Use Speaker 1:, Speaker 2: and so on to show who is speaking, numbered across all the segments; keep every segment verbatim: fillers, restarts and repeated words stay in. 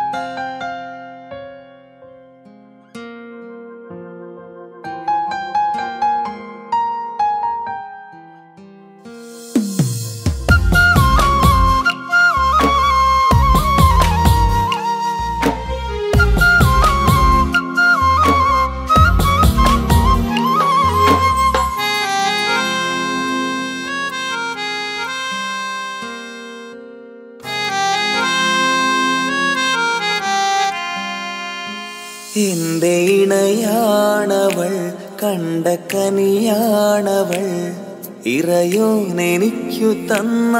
Speaker 1: എന്റെ ഇണയാണവൾ, കണ്ട കനിയാണവൾ, ഇറയോനെനിക്കു തന്ന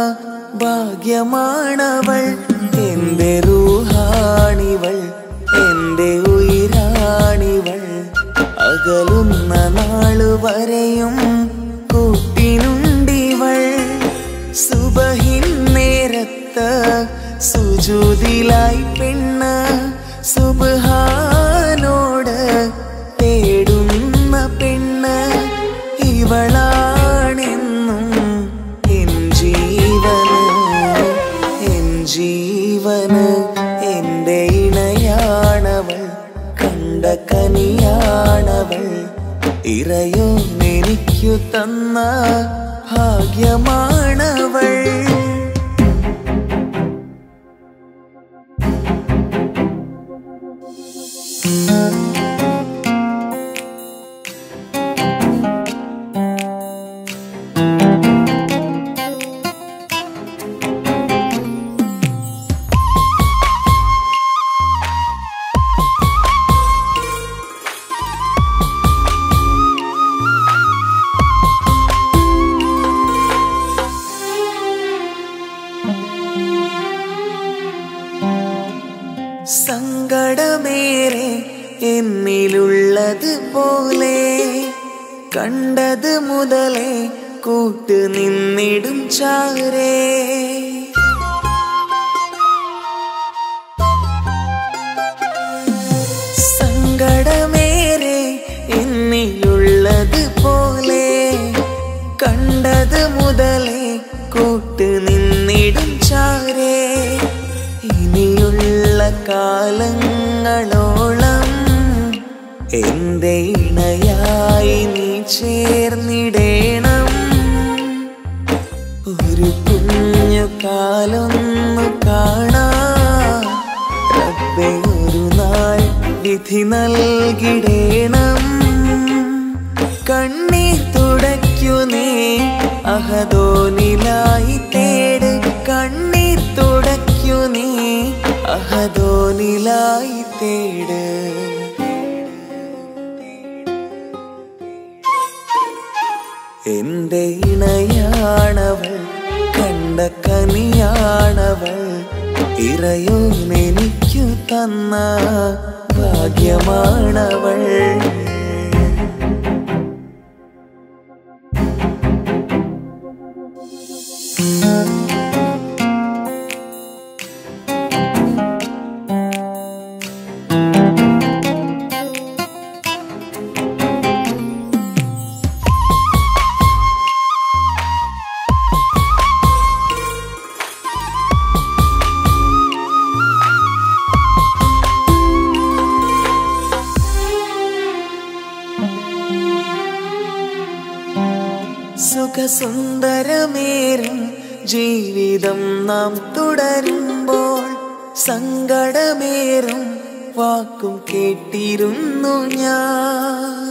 Speaker 1: ഭാഗ്യമാണവൾ. എന്റെ റൂഹാണിവൾ, എന്റെ ഉയിരാണിവൾ, അകലുന്ന നാളുവരെയും കൂട്ടിനുണ്ടിവൾ. സുബഹിൻ നേരത്ത് സുജൂദിലായി പെണ്ണ് സുബ്ഹാനോട് തേടുന്ന പെണ്ണ് ഇവളാണെന്നും എൻ ജീവന്, എൻ ജീവന്. എന്റെ ഇണയാണവൾ, കണ്ട കനിയാണവൾ, ഇറയോനെനിക്കു തന്ന ഭാഗ്യമാണവൾ. സങ്കടമേറെ എന്നിലുള്ളത് പോലെ കണ്ടത് മുതലേ കൂട്ട് നിന്നിടും ചാരേ. സങ്കടമേറെ എന്നിലുള്ളത് പോലെ കണ്ടത് മുതലേ കൂട്ട് നിന്നിടും ചാരേ. ഇനിയുള്ള കാലങ്ങളോളം എന്റെ ഇണയായി നീ ചേർന്നിടേണം. ഒരു കുഞ്ഞു കാലൊന്നു കാണാൻ റബ്ബേ ഒരു നാൾ വിധി നൽകിടേണം. കണ്ണീർ തുടയ്ക്കു നീ അഹദോനിലായി തേട്, കണ്ണീർ തുടയ്ക്കു നീ അഹദോനിലായി തേട്. എന്റെ ഇണയാണവൾ, കണ്ട കനിയാണവൾ, ഇറയോനെനിക്കു തന്ന ഭാഗ്യമാണവൾ. സുഖസുന്ദരമേറും ജീവിതം നാം തുടരുമ്പോൾ സങ്കടമേറും വാക്കും കേട്ടിരുന്നു ഞാൻ.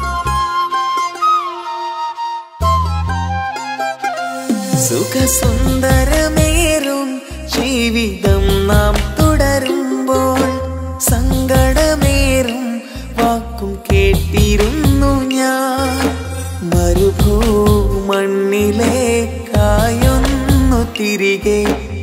Speaker 1: സുഖസുന്ദരമേറും ജീവിതം നാം തുടരുമ്പോൾ സങ്കടമേറും വാക്കും കേട്ടിരുന്നു ഞാൻ. മരുഭൂമണ്ണിലേക്കായൊന്നു തിരികെ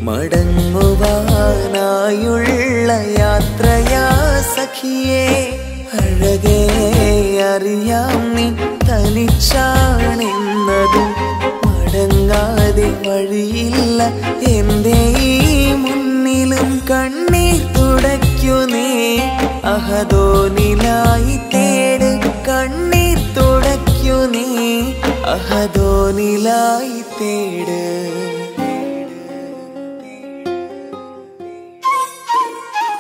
Speaker 1: മടങ്ങുവാനായുള്ള യാത്രയാ സഖിയേ. അഴകേ അറിയാം നീ തനിച്ചാണെന്നതും മടങ്ങാതെ വഴിയില്ല എന്റെ ഈ മുന്നിലും. കണ്ണീർ തുടയ്ക്കു നീ അഹദോനിലായി തേട്, കണ്ണീർ തുടയ്ക്കു നീ അഹദോനിലായി തേട്.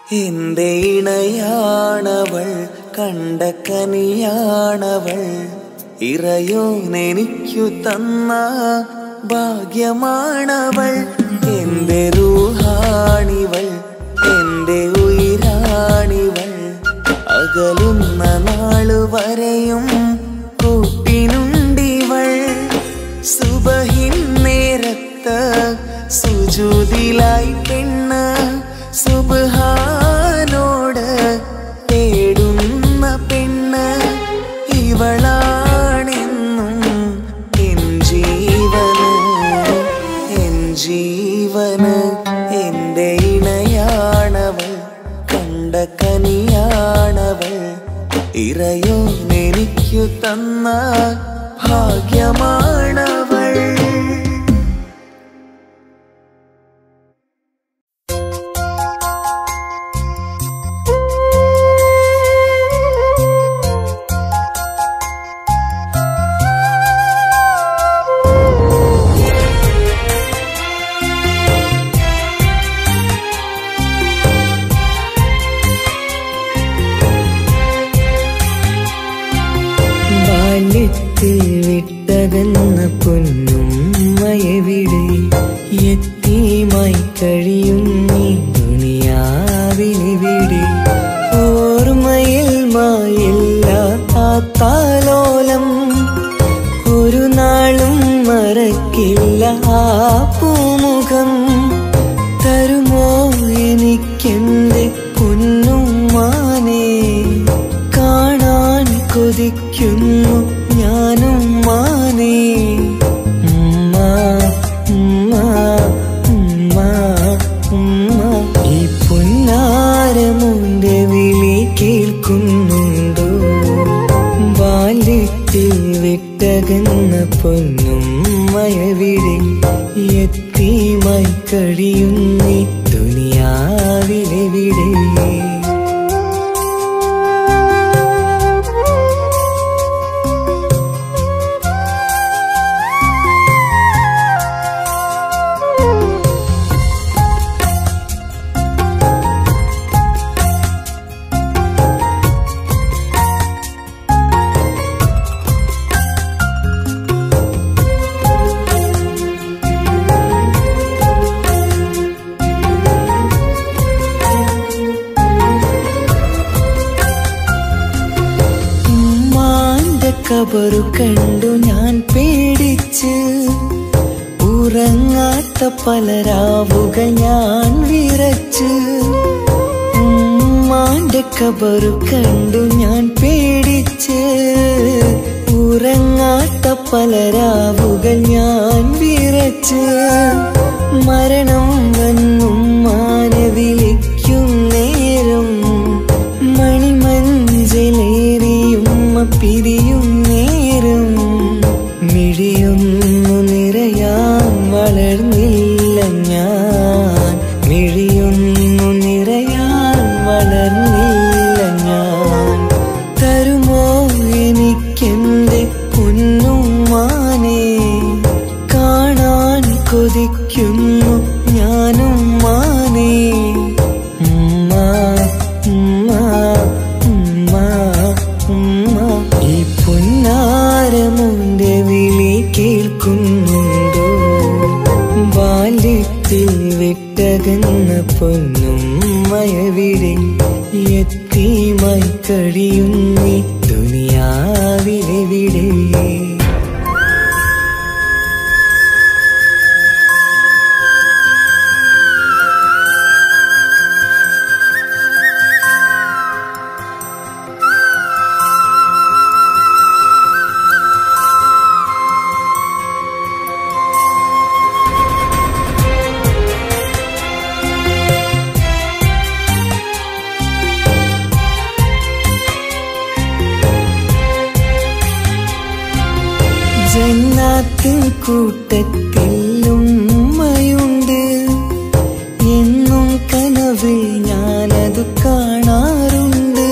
Speaker 1: എന്റെ ഇണയാണവൾ, കണ്ട കനിയാണവൾ, ഇറയോനെനിക്കു തന്ന ഭാഗ്യമാണവൾ. എന്റെ റൂഹാണിവൾ, എന്റെ ഉയിരാണിവൾ, അകലുന്ന നാളു വരെയും കൂട്ടിനുണ്ടിവൾ. സുബഹിൻ നേരത്ത് സുജൂദിലായി പെണ്ണ് സുബ്ഹാനോട് തേടുന്ന പെണ്ണ് ഇവളാണെന്നും എൻ ജീവന്, എൻ ജീവന്. എന്റെ ഇണയാണവൾ, കണ്ട കനിയാണവൾ, ഇറയോനെനിക്കു തന്ന ഭാഗ്യമാണവൾ.
Speaker 2: വിട്ടകന്ന പൊന്നുമ്മയെവിടെ, യത്തീമായി കഴിയും നീ ദുനിയാവിലെവിടെ. ഓർമ്മയിൽ മായില്ലാത്താലോലം ഒരു നാളും മറക്കില്ല ആ പൂമുഖം. തരുമോ എനിക്കെന്റെ പൊന്നുമ്മാനെ, കാണാൻ കൊതിക്കുന്നു ഞാനും മാനേ. ഉമ്മ ഉമ്മ ഉമ്മ ഉമ്മ, ഈ പൊന്നാരമുന്റെ വിളി കേൾക്കുന്നുണ്ടോ? ബാല്യത്തിൽ വിട്ടകന്ന പൊന്നുമ്മയെവിടെ, യത്തീമായി കഴിയും നീ ദുനിയാവിലെവിടെ. ഖബറു കണ്ടു ഞാൻ പേടിച്ച്, ഉറങ്ങാത്ത പല രാവുകൾ ഞാൻ വിറച്ച്. ഉമ്മാന്റെ ഖബറു കണ്ടു ഞാൻ പേടിച്ച്, ഉറങ്ങാത്ത പല രാവുകൾ ഞാൻ വിറച്ച്. മരണം വന്നുമ്മാനെ വിളിക്കും നേരം, മണിമഞ്ചലേറിയുമ്മ പിരിയും നേരം. മിഴിയൊന്നു നിറയാൻ വളർന്നില്ല ഞാൻ, മിഴിയൊന്നു നിറയാൻ വളർന്നില്ല ഞാൻ. തരുമോ എനിക്കെന്റെ പൊന്നുമ്മാനെ, കാണാൻ കൊതിക്കുന്നു ഞാനും മാനേ. ഉമ്മ ഉമ്മ ഉമ്മ ഉമ്മ, ഈ പൊന്നാരമുന്റെ വിളി കേൾക്കുന്നുണ്ടോ? ബാല്യത്തിൽ വിട്ടകന്ന പൊന്നുമ്മയെവിടെ, യത്തീമായി കഴിയും നീ ദുനിയാവിലെവിടെ. ജന്നാത്തിൻ കൂട്ടത്തിൽ ഉമ്മയുണ്ട്, എന്നും കനവിൽ ഞാനതു കാണാറുണ്ട്.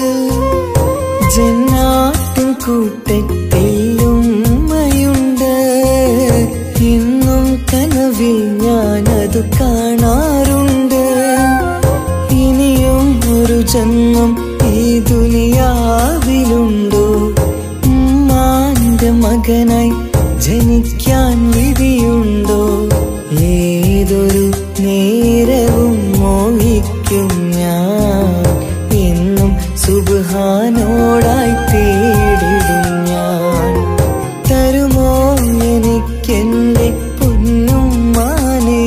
Speaker 2: ജന്നാത്തിൻ കൂട്ടത്തിൽ ഉമ്മയുണ്ട്, എന്നും കനവിൽ ഞാനതു കാണാറുണ്ട്. ഇനിയും മറ്റൊന്നും ഈ ദുനിയാവിലുണ്ടോ? ഉമ്മാന്റെ മകനായി ജനിക്കാൻ വിധിയുണ്ടോ? ഏതൊരു നേരവും മോഹിക്കും ഞാൻ, എന്നും സുബ്ഹാനോടായി തേടിടും ഞാൻ. തരുമോ എനിക്കെന്റെ പൊന്നുമ്മാനെ,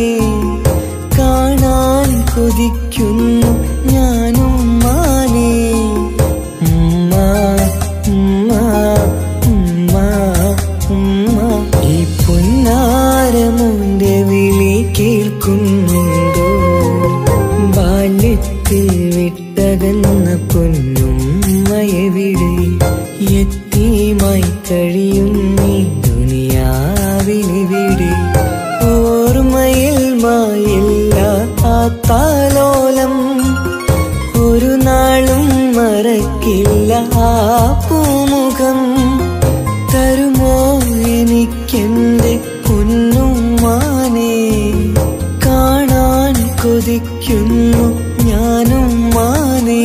Speaker 2: കാണാൻ കൊതിക്കുന്നു ഞാനും മാനെ. ഉമ്മ ഉമ്മ ഉമ്മ ഉമ്മ, ഈ പൊന്നാരമുന്റെ വിളി കേൾക്കുന്നുണ്ടോ? ബാല്യത്തിൽ വിട്ടകന്ന പൊന്നുമ്മയെവിടെ? യത്തീമായി കഴിയും നീ ദുനിയാവിലെവിടെ? ഓർമ്മയിൽ മായില്ല ആ താലോലം, ഒരു നാളും മറക്കില്ല ആ പൂമുഖം. തരുമോ എനിക്കെന്റെ പൊന്നുമ്മാനെ, കാണാൻ കൊതിക്കുന്നു ഞാനും മാനെ.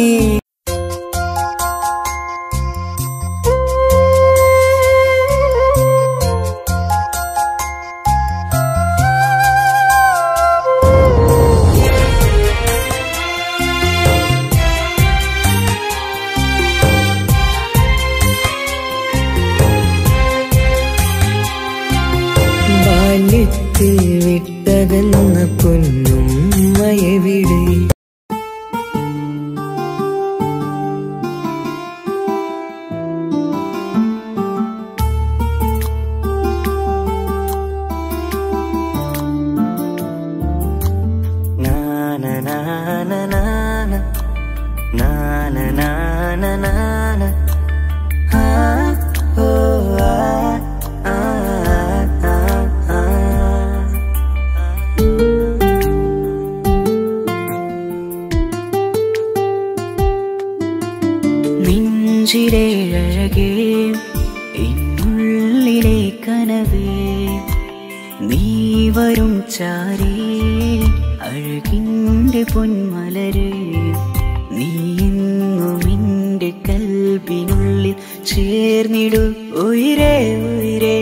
Speaker 2: ബാല്യത്തിൽ വിട്ടകന്ന പൊന്നുമ്മയെവിടെ? നെഞ്ചിലെ അഴകേ, എന്നുള്ളിലെ കനവേ, നീ വരും ചാരേ അഴകിൻ്റെ പൊന്മലരേ. നീ എന്നും എൻ്റെ കൽബിനുള്ളിൽ ചേർന്നിടു ഉയിരേ ഉയിരേ.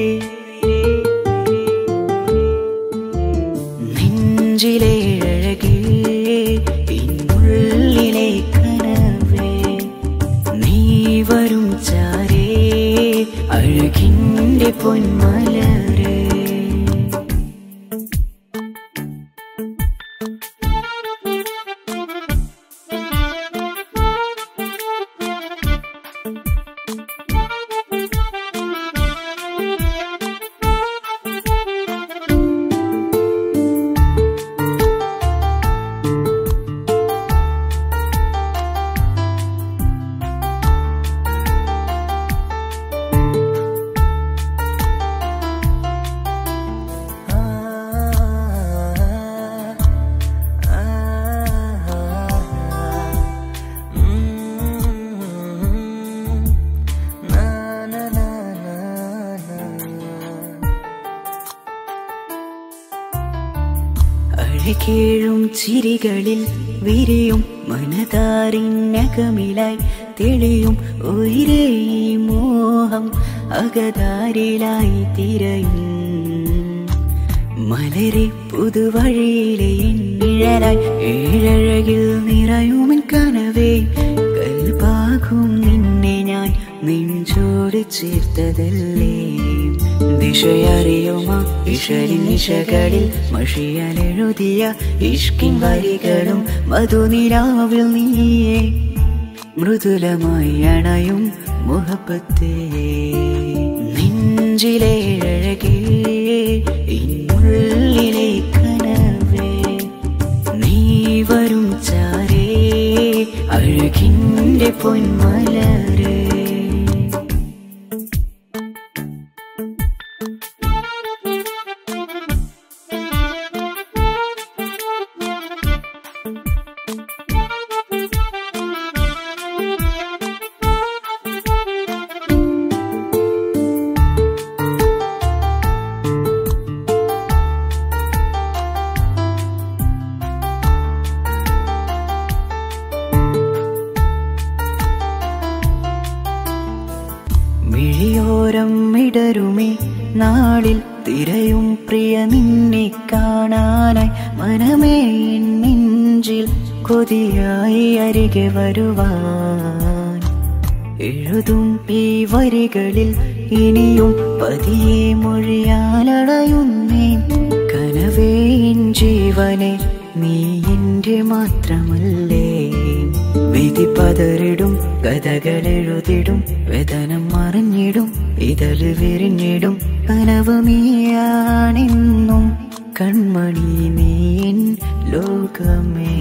Speaker 2: നെഞ്ചിലെ അഴകേ, എന്നുള്ളിലെ കനവേ, നീ വരും ചാരേ അഴകിൻ്റെ പൊന്മലരേ. അഴകേഴും ചിരികളിൽ വിരിയും മനതാരിനകമിലായി തെളിയും ഉയിരേ. മോഹം അകതാരിലായി തിരയും മലരെ പുതുവഴിയിലെ നിഴലായി. ഏഴഴകിൽ നിറയുമൻ കനവേ, കൽപാകും നിന്നെ ഞാൻ നെഞ്ചോട് ചേർത്തതല്ലേ. ദിശയറിയുമ ഇഷലിൻ നിശകളിൽ മഷിയാലെഴുതിയ ഇഷ്കിൻ വരികളും മധുനിലാവിൽ നീയേ മൃദുലമായി അണയും മുഹബത്തേ. നെഞ്ചിലെ അഴകേ, എന്നുള്ളിലെ കനവേ, നീ വരും ചാരേ അഴകിൻ്റെ പൊന്മലരേ. വിടരുമേ നാളിൽ തിരയും പ്രിയ നിന്നെ കാണാനായി മനമേ എൻ നെഞ്ചിൽ കൊതിയായി അരികെ വരുവാൻ എഴുതും ഈ വരികളിൽ ഇനിയും പതിയെ മൊഴിയാലടയുന്നേ കനവേ എൻ ജീവനെ നീ എന്റെ മാത്രമല്ലേ വിധി പതറിടും കഥകളെഴുതിടും വേദനം മറിഞ്ഞിടും ഇതള് വിരിഞ്ഞിടും കനവ് നീയാണെന്നും കൺമണി നീ എൻ ലോകമേ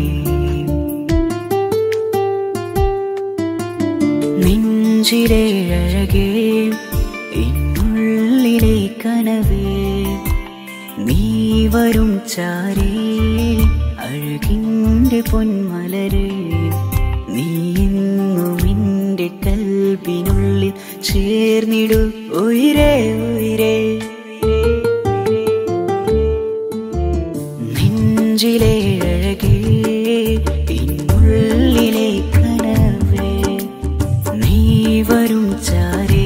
Speaker 2: നെഞ്ചിലെ അഴകേ എന്നുള്ളിലെ കനവേ നീ വരും ചാരേ അഴകിന്റെ പൊന്മലരേ നീ എന്നും എന്റെ കൽബിനുള്ളിൽ ചേർന്നിടു ഉയിരേ ഉയിരേ നെഞ്ചിലെ അഴകേ എന്നുള്ളിലെ കനവേ നീ വരും ചാരേ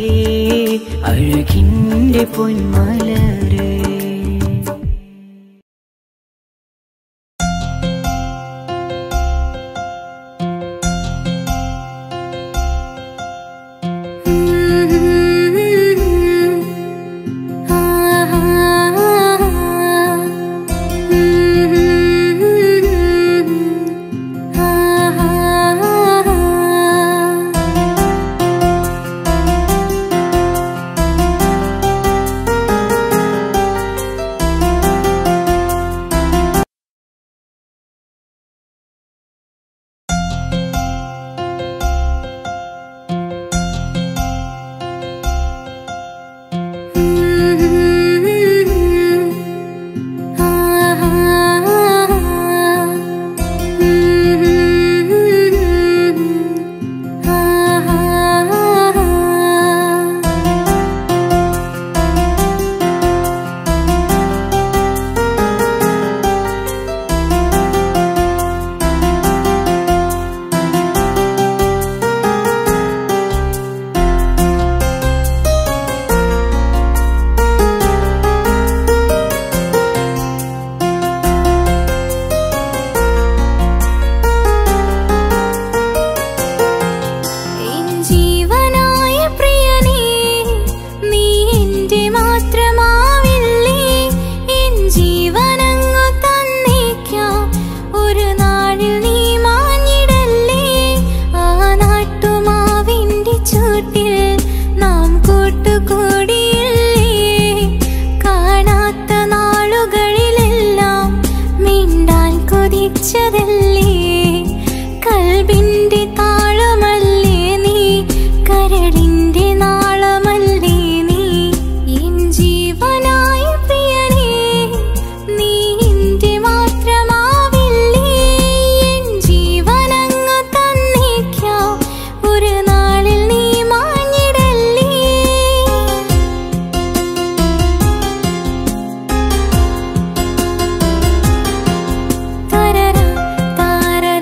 Speaker 2: അഴകിന്റെ പൊന്മലരേ
Speaker 3: da da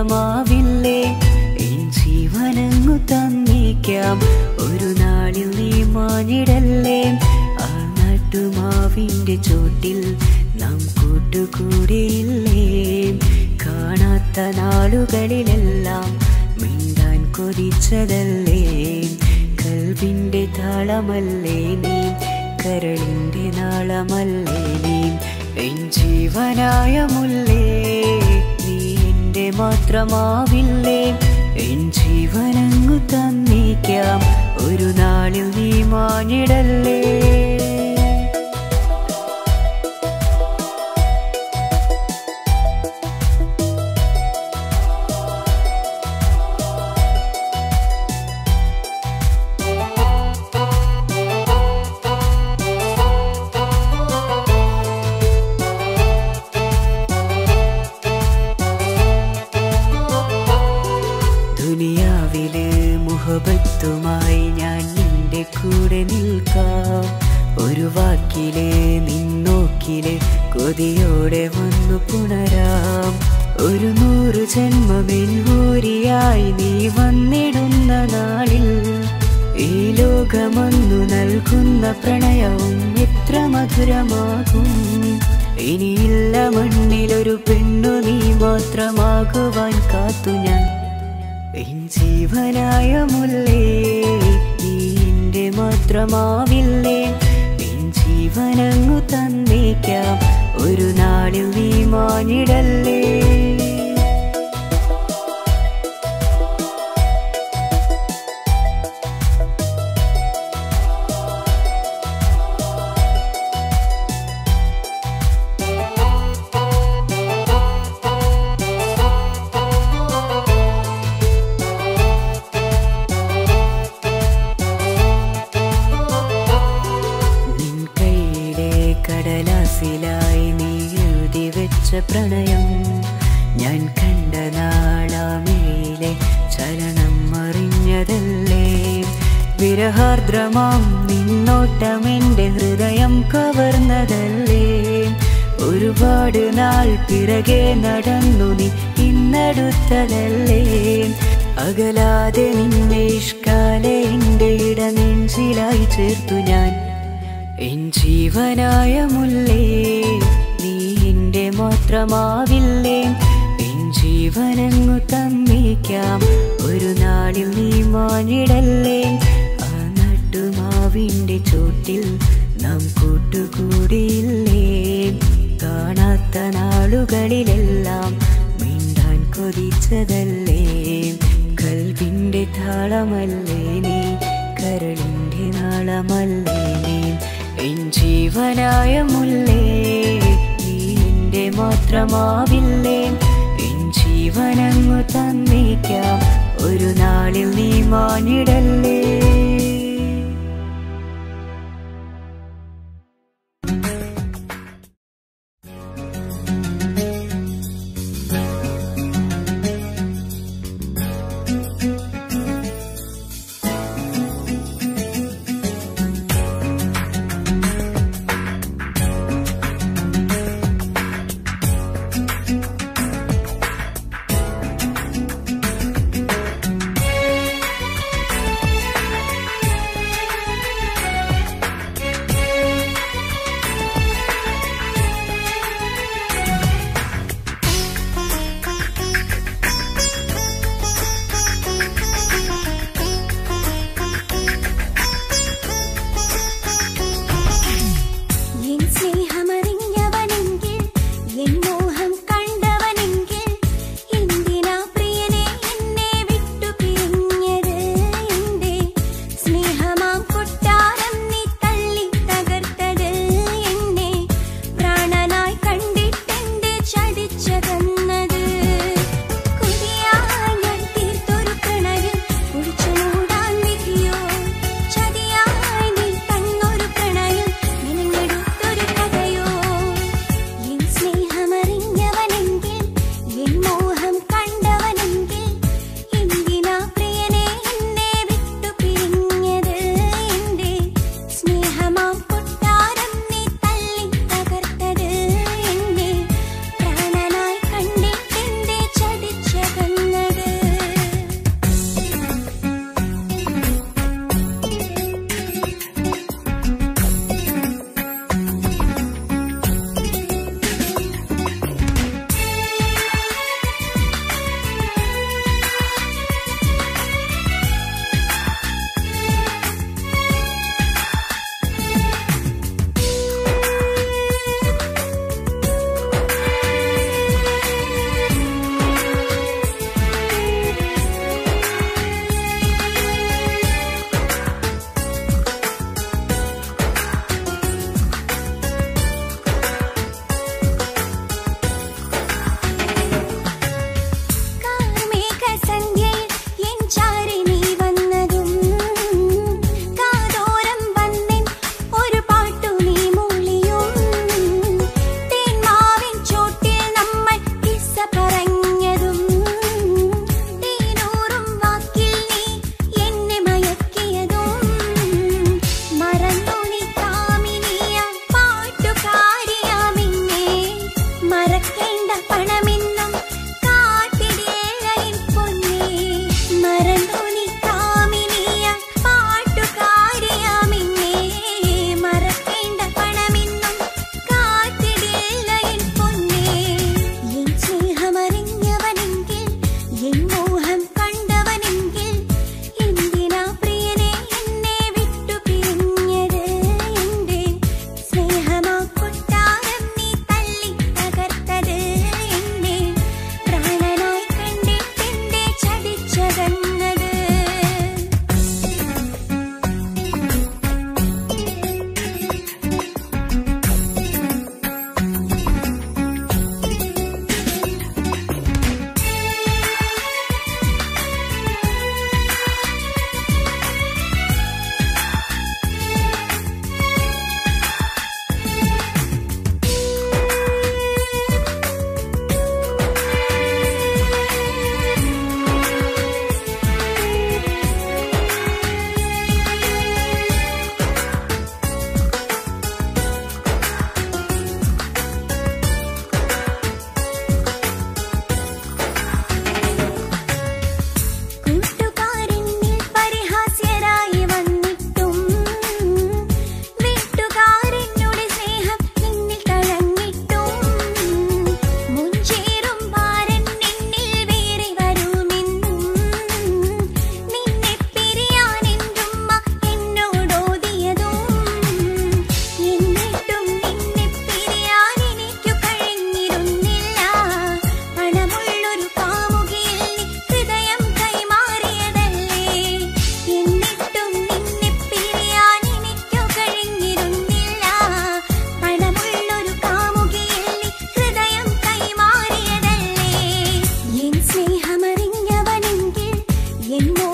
Speaker 2: മാത്രമാവില്ലേ എൻ ജീവനങ്ങു തന്നേക്കാം ഒരു നാളിൽ നീ മാഞ്ഞിടല്ലേ ആ നാട്ടുമാവിന്റെ ചോട്ടിൽ നാം കൂട്ടുകൂടിയില്ലേ കാണാത്ത നാളുകളിലെല്ലാം മിണ്ടാൻ കൊതിച്ചതല്ലേ കൽവിന്റെ താളമല്ലേ നീ കരളിന്റെ നാളമല്ലേ നീ എൻ ജീവനായ മുല്ലേ നീ എന്റെ മാത്രമാവില്ലേ എൻ ജീവനങ്ങു തന്നേക്കാം ഒരു നാളിൽ നീ മാഞ്ഞിടല്ലേ മുഹബത്തുമായി ഞാൻ നിന്റെ കൂടെ നിൽക്കാം ഒരു വാക്കിലെ നിന്നോക്കിലെ കൊതിയോടെ വന്നു പുണരാം ഒരു നൂറ് ജന്മമെൻ ഹൂരിയായി നീ വന്നിടുന്ന നാളിൽ ഈ ലോകമൊന്നു നൽകുന്ന പ്രണയവും എത്ര മധുരമാകും ഇനിയില്ല മണ്ണിലൊരു പെണ്ണു നീ മാത്രമാകുവാൻ കാത്തു ഞാൻ എൻ ജീവനായ മുല്ലേ നീ എന്റെ മാത്രമാവില്ലേ എൻ ജീവനങ്ങു തന്നേക്കാം ഒരു നാളിൽ നീ മാഞ്ഞിടല്ലേ കടലാസിലായി നീ എഴുതി വെച്ച പ്രണയം ഞാൻ കണ്ട നാളാമിഴിയിലെ ചലനം അറിഞ്ഞതല്ലേ വിരഹാർദ്രമാം നിന്നോട്ടമെന്റെ ഹൃദയം കവർന്നതല്ലേ ഒരുപാട് നാൾ പിറകെ നടന്നു നീ ഇന്നടുത്തതല്ലേ അകലാതെ നിന്നെ ഇഷ്കാലെ എന്റെ ഇടനെഞ്ചിലായി ചേർത്തു ഞാൻ എൻ ജീവനായ മുല്ലേ നീ എന്റെ മാത്രമാവില്ലേ എൻ ജീവനങ്ങു തന്നേക്കാം ഒരു നാളിൽ നീ മാഞ്ഞിടല്ലേ ആ നാട്ടുമാവിന്റെ ചോട്ടിൽ നാം കൂട്ടുകൂടിയില്ലേ കാണാത്ത നാളുകളിലെല്ലാം മിണ്ടാൻ കൊതിച്ചതല്ലേ കൽവിന്റെ താളമല്ലേ നീ കരളിന്റെ നാളമല്ലേ നീ എൻ ജീവനായ മുല്ലേ നീ എന്റെ മാത്രമാവില്ലേ എൻ ജീവനങ്ങു തന്നേക്കാം ഒരു നാളിൽ നീ മാഞ്ഞിടല്ലേ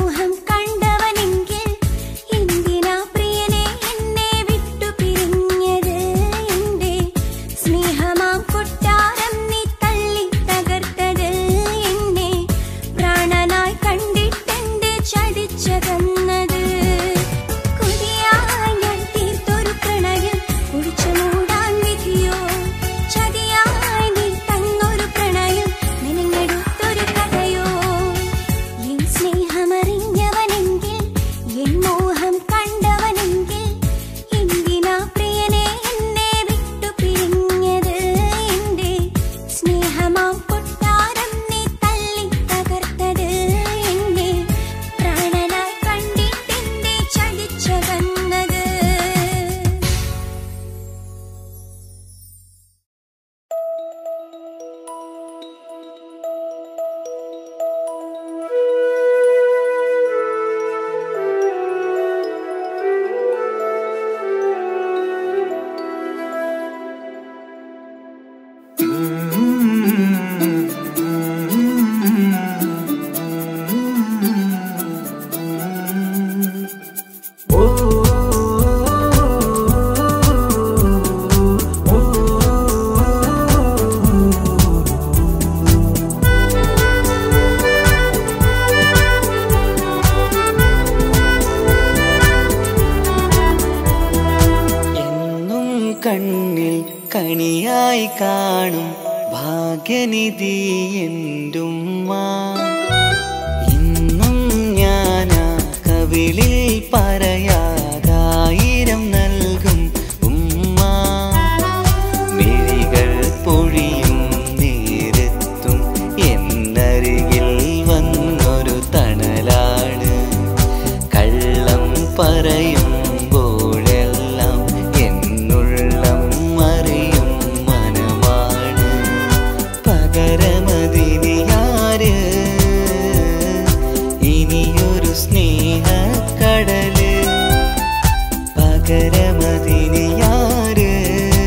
Speaker 1: കണ്ണിൽ കണിയായി കാണും ഭാഗ്യനിധി എന്റുമ്മ. ഇന്നും ഞാനാ കവിളിൽ പറയാതായിരം നൽകും ഉമ്മ. മിഴികൾ പൊഴിയും നേരത്തും എന്നരികിൽ വന്നൊരു തണലാണ്. കള്ളം പറയും പകരമതിനിയാര്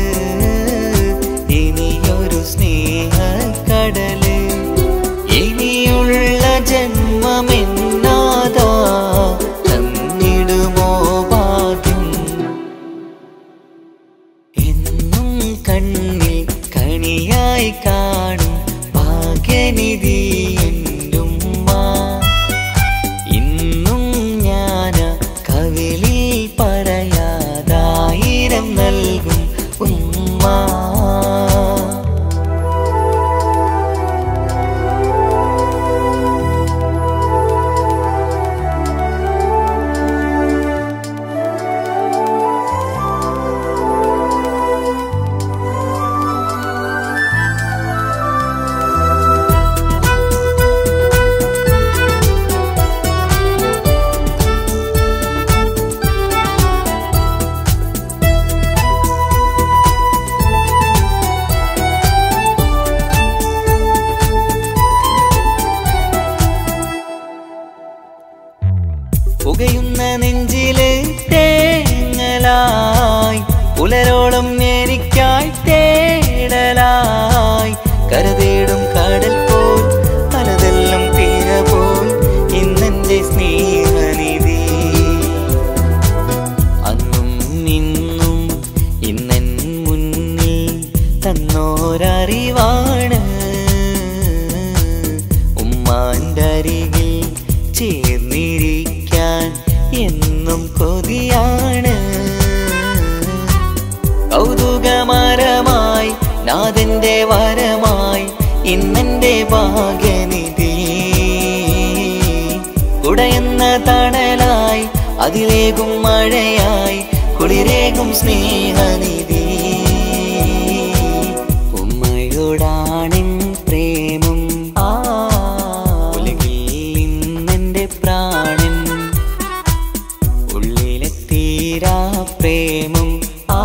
Speaker 1: ഇനിയൊരു സ്നേഹക്കടല്. ഇനിയുള്ള ജന്മമെന്നാതാ തന്നിടുമോ ഭാഗ്യം. എന്നും കണ്ണിൽ കണിയായി കാണും ഭാഗ്യനിധി എന്റുമ്മ. ഇന്നും ഞാന കവിളിൽ പറയാതായിരം നൽകും ഉമ്മ. പുകയുന്ന നെഞ്ചില് തേങ്ങലായി പുലരോളം എനിക്കായി തേടലായി. കരതേടും കടൽ പോൽ പലതെല്ലാം തീര പോൽ ഇന്നെന്റെ സ്നേഹനിധി. അന്നും ഇന്നും ഇന്നൻ മുന്നിൽ തന്നോരറിവാണ്. ഉമ്മാൻ്റെ അരികിൽ ചേർന്നിരിക്കാൻ എന്നും കൊതിയാണ്. കൗതുകമരമായി നാഥന്റെ വരമായി ഇന്നെന്റെ ഭാഗ്യനിധി. കുടയുന്ന തണലായി അതിലേകും മഴയായി കുളിരേകും സ്നേഹനിധി. ഉമ്മയോടാണിൻ പ്രേമം ആ ഉലകിൽ ഇന്നെന്റെ പ്രാണൻ. ഉള്ളിലെ തീരാ പ്രേമം ആ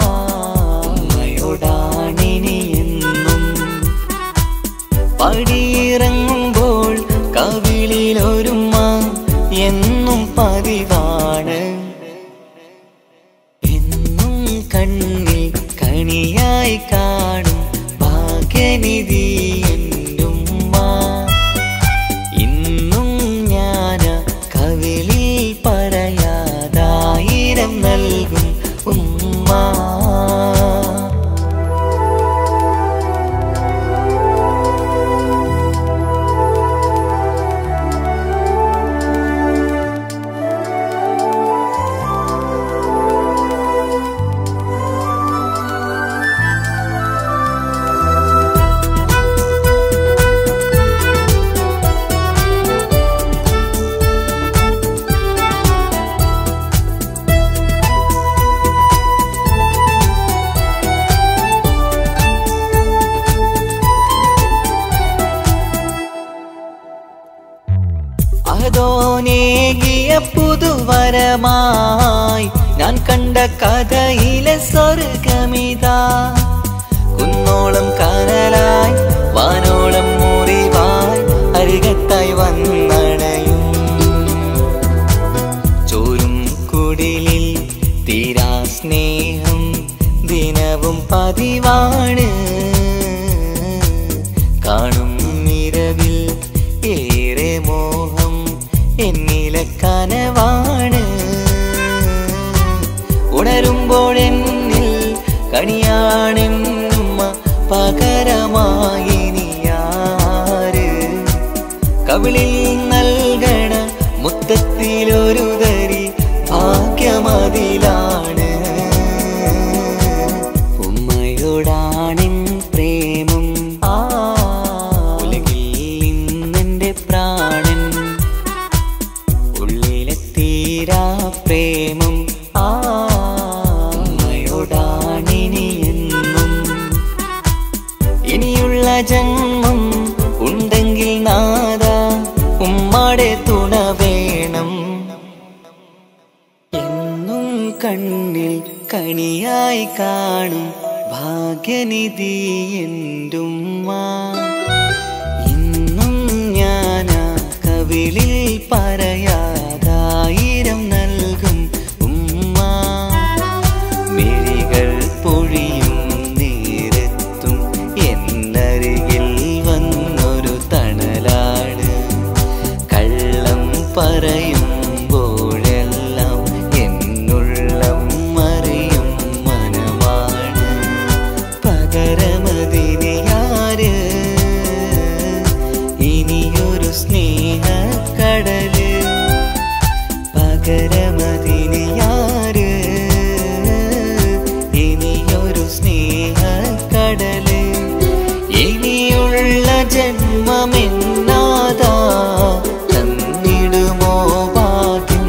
Speaker 1: ഉമ്മയോടാണിനി എന്നും. പടിയിറങ്ങുമ്പോൾ കവിളിലൊരുമ്മ എന്നും പതിവാണ്. എന്നും കണ്ണിൽ കണിയായി കാണും ഭാഗ്യനിധി എന്റുമ്മ. ഇന്നും ഞാന പുതുവരമായി ഞാൻ കണ്ട കഥയിലെ സ്വർഗമിതാ. കുന്നോളം കനലായി വാനോളം മുറിവായി അരികത്തായി വന്നണയും ചോരും കുടിലിൽ തീരാ സ്നേഹം ദിനവും പതിവാണ്. കാണും നിരവിൽ ഏറെ മോഹം എന്നിലെ കനവാണ്. ഉണരുമ്പോഴെന്നിൽ കണിയാണെന്നുമ്മ പകരമായി നീയാര്. കവിളിൽ നൽകണ മുത്തത്തിലൊരു തരി ഭാഗ്യമതിലാണ്. ഉമ്മയോടാണെൻ പ്രേമം ആ ഉലകിൽ ഇന്നെൻ്റെ പ്രാണൻ. ഉള്ളിലെ തീരാ പ്രേമം ആ ഉമ്മയോടാണിനിയെന്നും. ഇനിയുള്ള ജന്മം ഉണ്ടെങ്കിൽ നാദ ഉമ്മാടെ തുണ വേണം. എന്നും കണ്ണിൽ കണിയായി കാണും ഭാഗ്യനിധി എന്റുമ്മ. ഇന്നും ഞാനാ കവിളിൽ പറയാതായിരം നൽകും ഉമ്മ. മിഴികൾ പൊഴിയും നേരത്തും എന്നരികിൽ വന്നൊരു തണലാണ്. കള്ളം പറയുമ്പോഴെല്ലാം എന്നുള്ളം മറിയും മനമാണ്. പകരമതിനിയാര് ഇനിയൊരു സ്നേഹക്കടല്. പകരമതിനിയാര് ഇനിയൊരു സ്നേഹക്കടല്. ഇനിയുള്ള ജന്മമെന്നാതാ തന്നിടുമോ ഭാഗ്യം.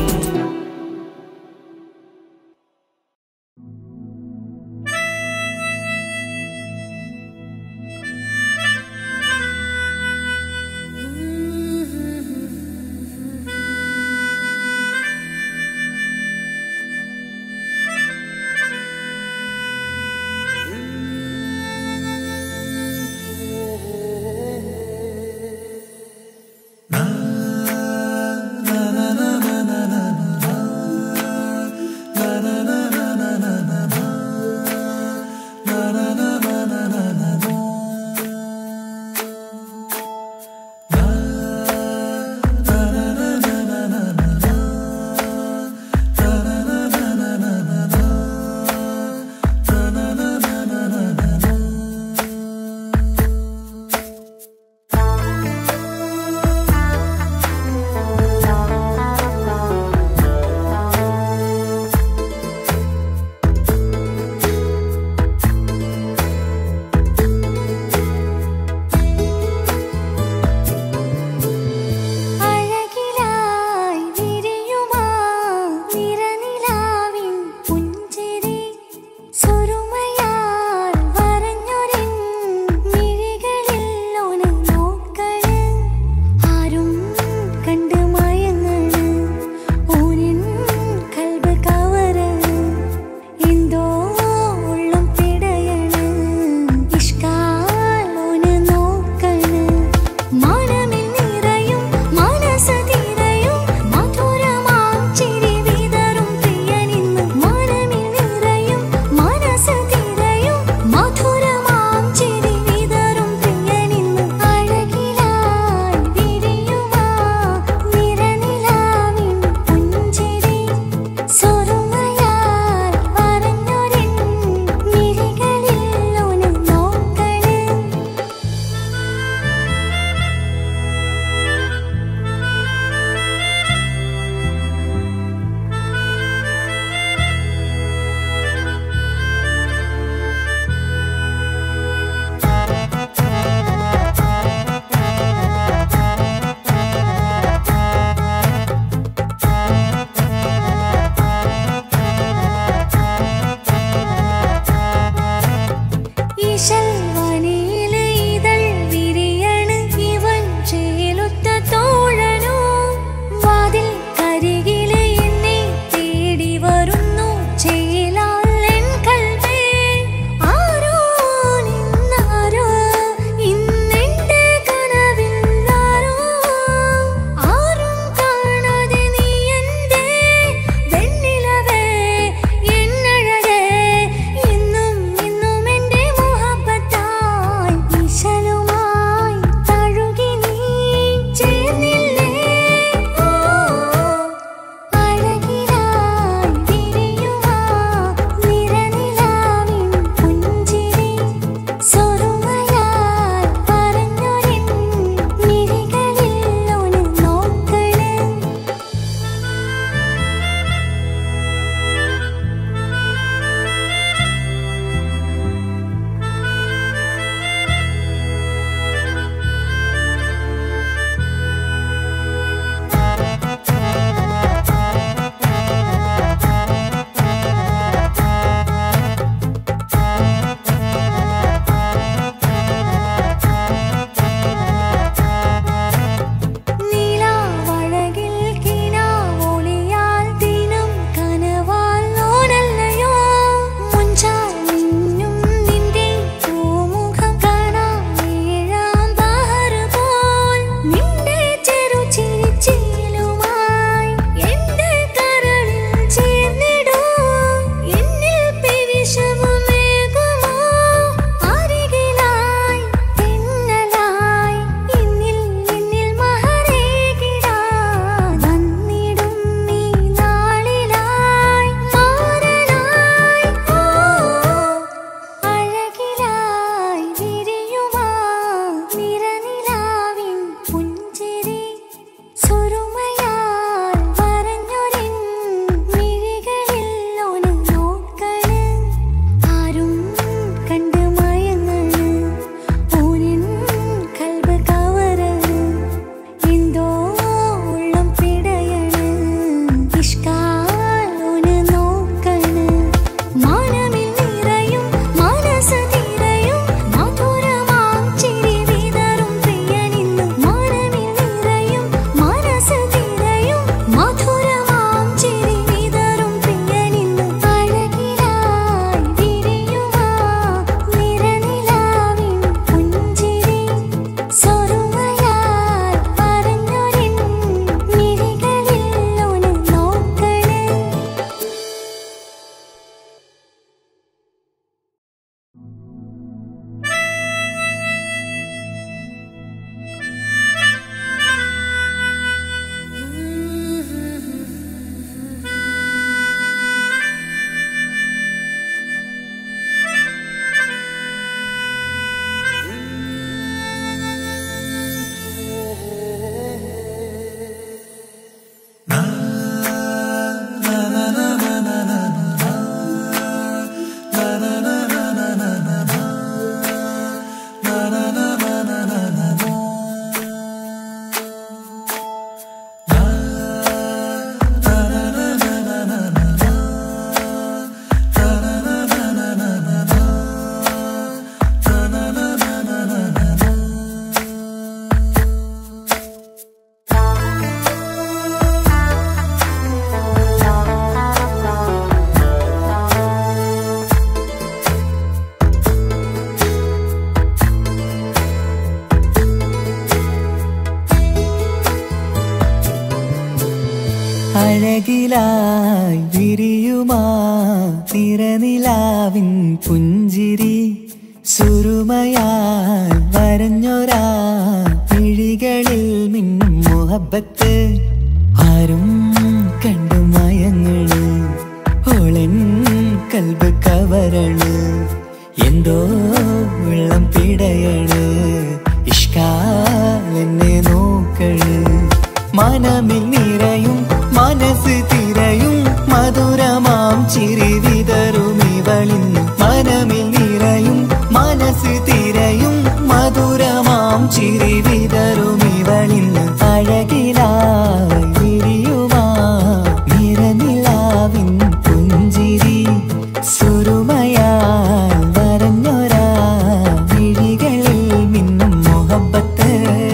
Speaker 1: അഴകിലായി വിരിയുമാ തിരനിലാവിൻ പുഞ്ചിരി സുരുമയാൽ വരഞ്ഞൊരാ വിഴികളിൽ മിന്നും മുഹബത്ത് ആരും കണ്ടു മയങ്ങള് ഓളൻ കൽബ് കവരണ് എന്തോ വെള്ളം പിടയണ് ഇഷ്കാലെന്നെ നോക്കള് മനമിൽ നിറയും മനസ്സ് തിരയും മധുരമാം ചിരി വിതറും ഇവളിന്ന് മനമിൽ നിറയും മനസ്സ് തിരയും മധുരമാം ചിരി വിതറും ഇവളിന്ന് അഴകിലായി വിരിയുമാ നിറനിലാവിൻ പുഞ്ചിരി സുരുമയാൽ വരഞ്ഞൊരാ വിഴികളിൽ മിന്നും മുഹബത്ത്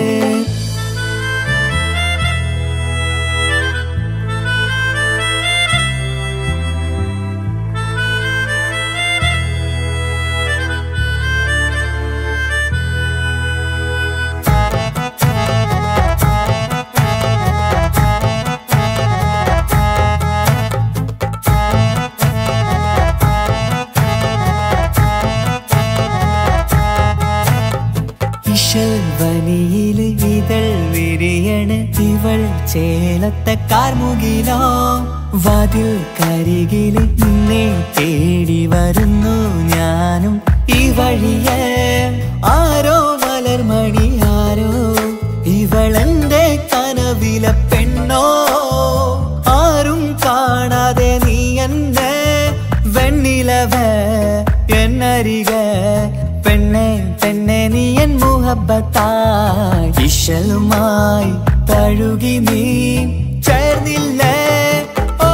Speaker 1: വനിയില് ഇതൾ വിരിയണ് ഇവൾ ചേലത്തെ കാർമുകിലോ വാതിൽ കരികില് നിന്നെ തേടി വരുന്നു ഞാനും ഈ വഴിയെ ആരോ മലർമണി ആരോ ഇവളെന്റെ കനവിലെ പെണ്ണോ ആരും കാണാതെ നീ എന്നെ വെണ്ണിലവ എന്നരിക പെണ്ണെ പെണ്ണെ നീ എൻ മുഹബത്തായി ഇശലുമായി തഴുകി നീ ചേർന്നില്ലേ ഓ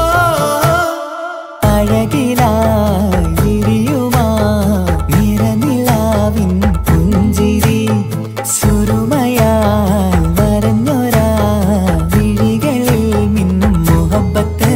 Speaker 1: അഴകിലായി വിരിയുമാ നിറനിലാവിൻ പുഞ്ചിരി സുരുമയാൽ വരഞ്ഞൊരാ വിഴികളിൽ മിന്നും മുഹബത്ത്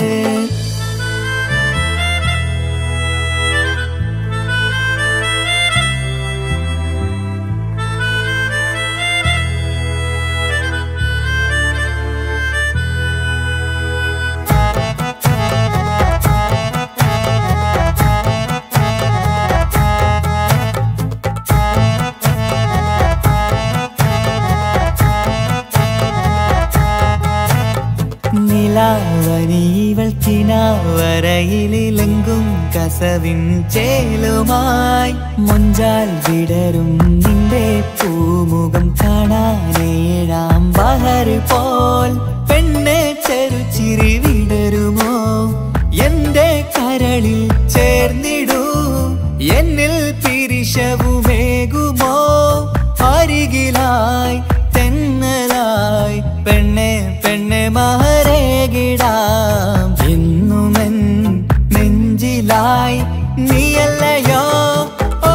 Speaker 1: നിലാവനിവൾ കിനാവരയിലെങ്കും കസവിൻ ചേലുമായി മുഞ്ചാൽ വിടരും നിന്റെ പൂമുഖം കാണാനേഴാം ബഹർ പോൽ പെണ്ണെ ചെറുചിരി വിടരുമോ എന്റെ കരളിൽ ചേർന്നിടൂ എന്നിൽ പിരിശവുമേകുമോ അരികിലായി തെന്നലായി പെണ്ണെ പെണ്ണെ മഹരേകിടാം എന്നുമെൻ നെഞ്ചിലായി നീയല്ലയോ ഓ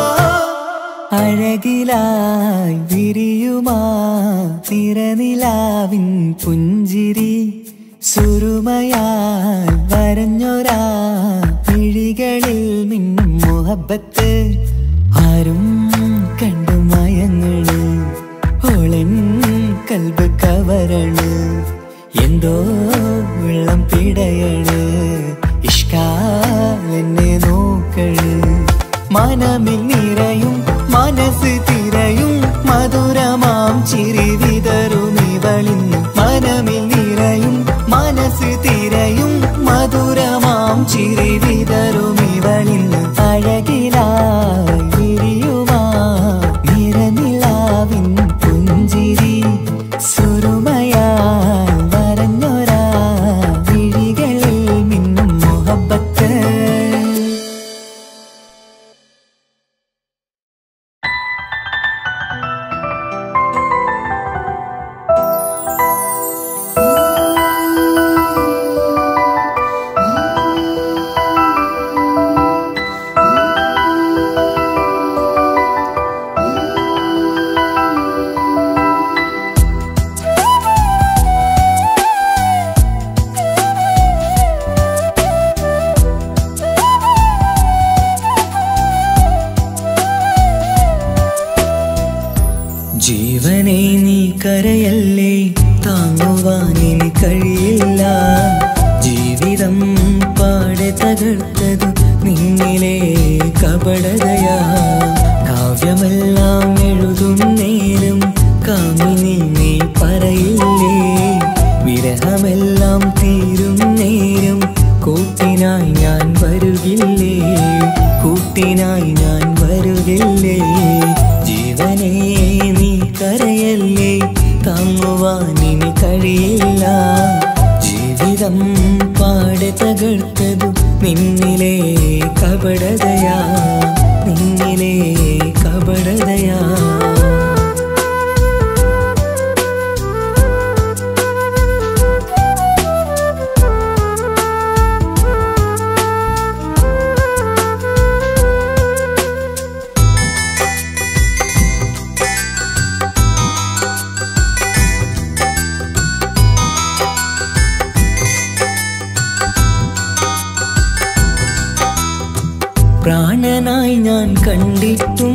Speaker 1: അഴകിലായി വിരിയുമാ തിരനിലാവിൻ പുഞ്ചിരി സുരുമയാൽ വരഞ്ഞൊരാ വിഴികളിൽ മിന്നും മുഹബത്ത് ആരും കണ്ടു മയങ്ങള് ഓളൻ കൽബ് കവരണ് എന്തോ വെള്ളം പിടയണ് ഇഷ്കാലെന്നെ നോക്കള് മനമിൽ നിറയും മനസ്സ് തിരയും മധുരമാം ചിരി വിതറും ഇവളിന്ന് മനമിൽ നിറയും മനസ്സ് തിരയും മധുരമാം ചിരി വിതറും ഇവളിന്ന് അഴകിലായി വിരിയുമാ നിറനിലാവിൻ പുഞ്ചിരി സുരുമയാൽ വരഞ്ഞൊരാ വിഴികളിൽ മിന്നും മുഹബത്ത് ഭാവമെല്ലാം തീരും നേരം കൂട്ടിനായി ഞാൻ വരുകില്ലേ, കൂട്ടിനായി ഞാൻ വരുകില്ലേ. ജീവനേ നീ കരയല്ലേ, താങ്ങുവാനിനി കഴിയില്ല. ജീവിതം പാടെ തകർത്തതു നിന്നിലെ കപടതയാ, നിന്നിലെ കപടതയാ. പ്രാണനായി ഞാൻ കണ്ടിട്ടും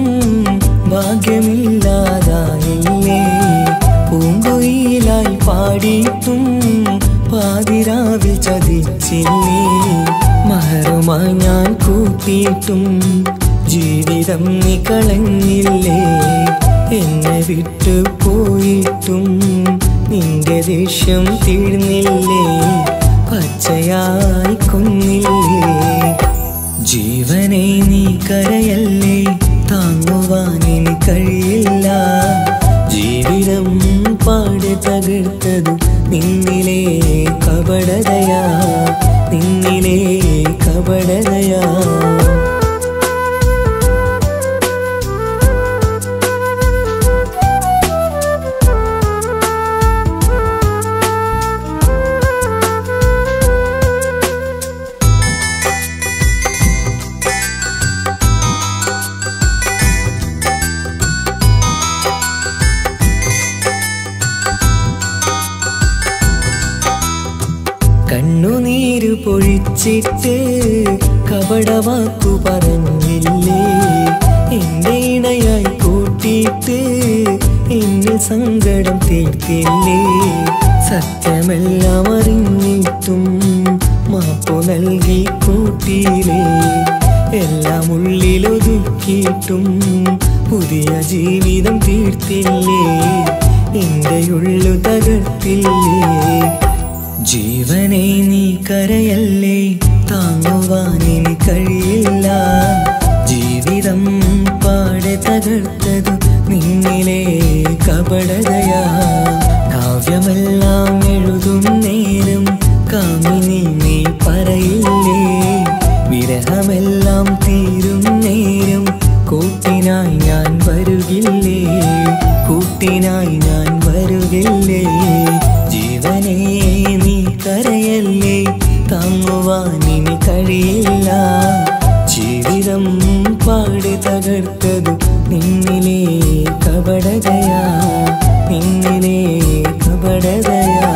Speaker 1: ഭാഗ്യമില്ലാതായില്ലേ, പൂങ്കുയിലായി പാടിയിട്ടും പാതിരാവിൽ ചതിച്ചില്ലേ. മഹറുമായി ഞാൻ കൂട്ടിയിട്ടും ജീവിതം നീ കളഞ്ഞില്ലേ. എന്നെ വിട്ടു പോയിട്ടും നിന്റെ ദേഷ്യം തീർന്നില്ലേ, പച്ചയായി കൊന്നില്ലേ. ജീവനെ നീ കരയല്ലേ, താങ്ങുവാനിനി കഴിയില്ല. ജീവിതം പാടെ തകർത്തതു നിന്നിലെ കപടതയാ, നിന്നിലെ കപടതയാ. കണ്ണുനീര് പൊഴിച്ചിട്ട് കപടവാക്കു പറഞ്ഞില്ലേ. എന്റെ ഇണയായി കൂട്ടിയിട്ട് എന്നിൽ സങ്കടം തീർത്തില്ലേ. സത്യമെല്ലാം അറിഞ്ഞിട്ടും മാപ്പു നൽകി കൂട്ടിയില്ലേ. എല്ലാം ഉള്ളിലൊതുക്കിയിട്ടും പുതിയ ജീവിതം തീർത്തില്ലേ. എന്റെ ഉള്ളു തകർത്തില്ലേ. ജീവനെ നീ കരയല്ലേ, താങ്ങുവാനിനി കഴിയില്ല. ജീവിതം പാടെ തകർത്തതു നിന്നിലെ കപടതയാ. കാവ്യമെല്ലാം എഴുതും നേരം കാമിനി നീ പറയില്ലേ. വിരഹമെല്ലാം തീരും നേരം കൂട്ടിനായി ഞാൻ വരുകില്ലേ, കൂട്ടിനായി ഞാൻ വരുകില്ലേ. ജീവനേ നീ കരയല്ലേ, താങ്ങുവാനിനി കഴിയില്ല. ജീവിതം പാടെ തകർത്തതു നിന്നിലെ കപടതയാ, നിന്നിലെ കപടതയാ.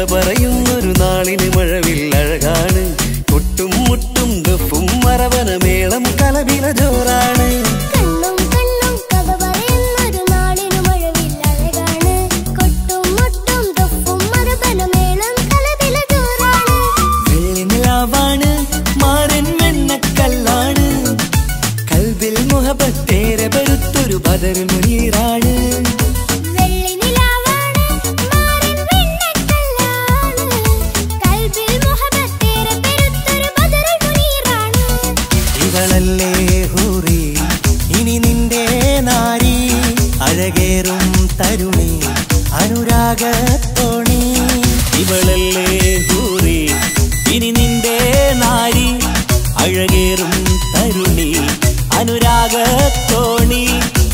Speaker 3: പറയുന്നൊരു നാളിന് മഴവില്ലഴകാണ്. കൊട്ടും മുട്ടും ദഫും മറവന മേളം കലപില ജോറാണ്.
Speaker 4: കണ്ണും കണ്ണും കഥ പറയുന്നൊരു നാളിന് മഴവില്ലഴകാണ്. കൊട്ടും മുട്ടും ദഫും മറവന മേളം കലപില ജോറാണ്.
Speaker 1: വെള്ളിനിലാവാണ് മാരൻ വെണ്ണക്കല്ലാണ്. കൽബിൽ മുഹബത്തേറെ പെരുത്തൊരു ബദർ മുനീറാണ്. ഇവളല്ലേ ഹൂറി ഇനി നിന്റെ നാരി, അഴകേറും തരുണി അനുരാഗത്തോണി. ഇവളല്ലേ ഹൂറി ഇനി നിന്റെ നാരി, അഴകേറും തരുണി അനുരാഗത്തോണി.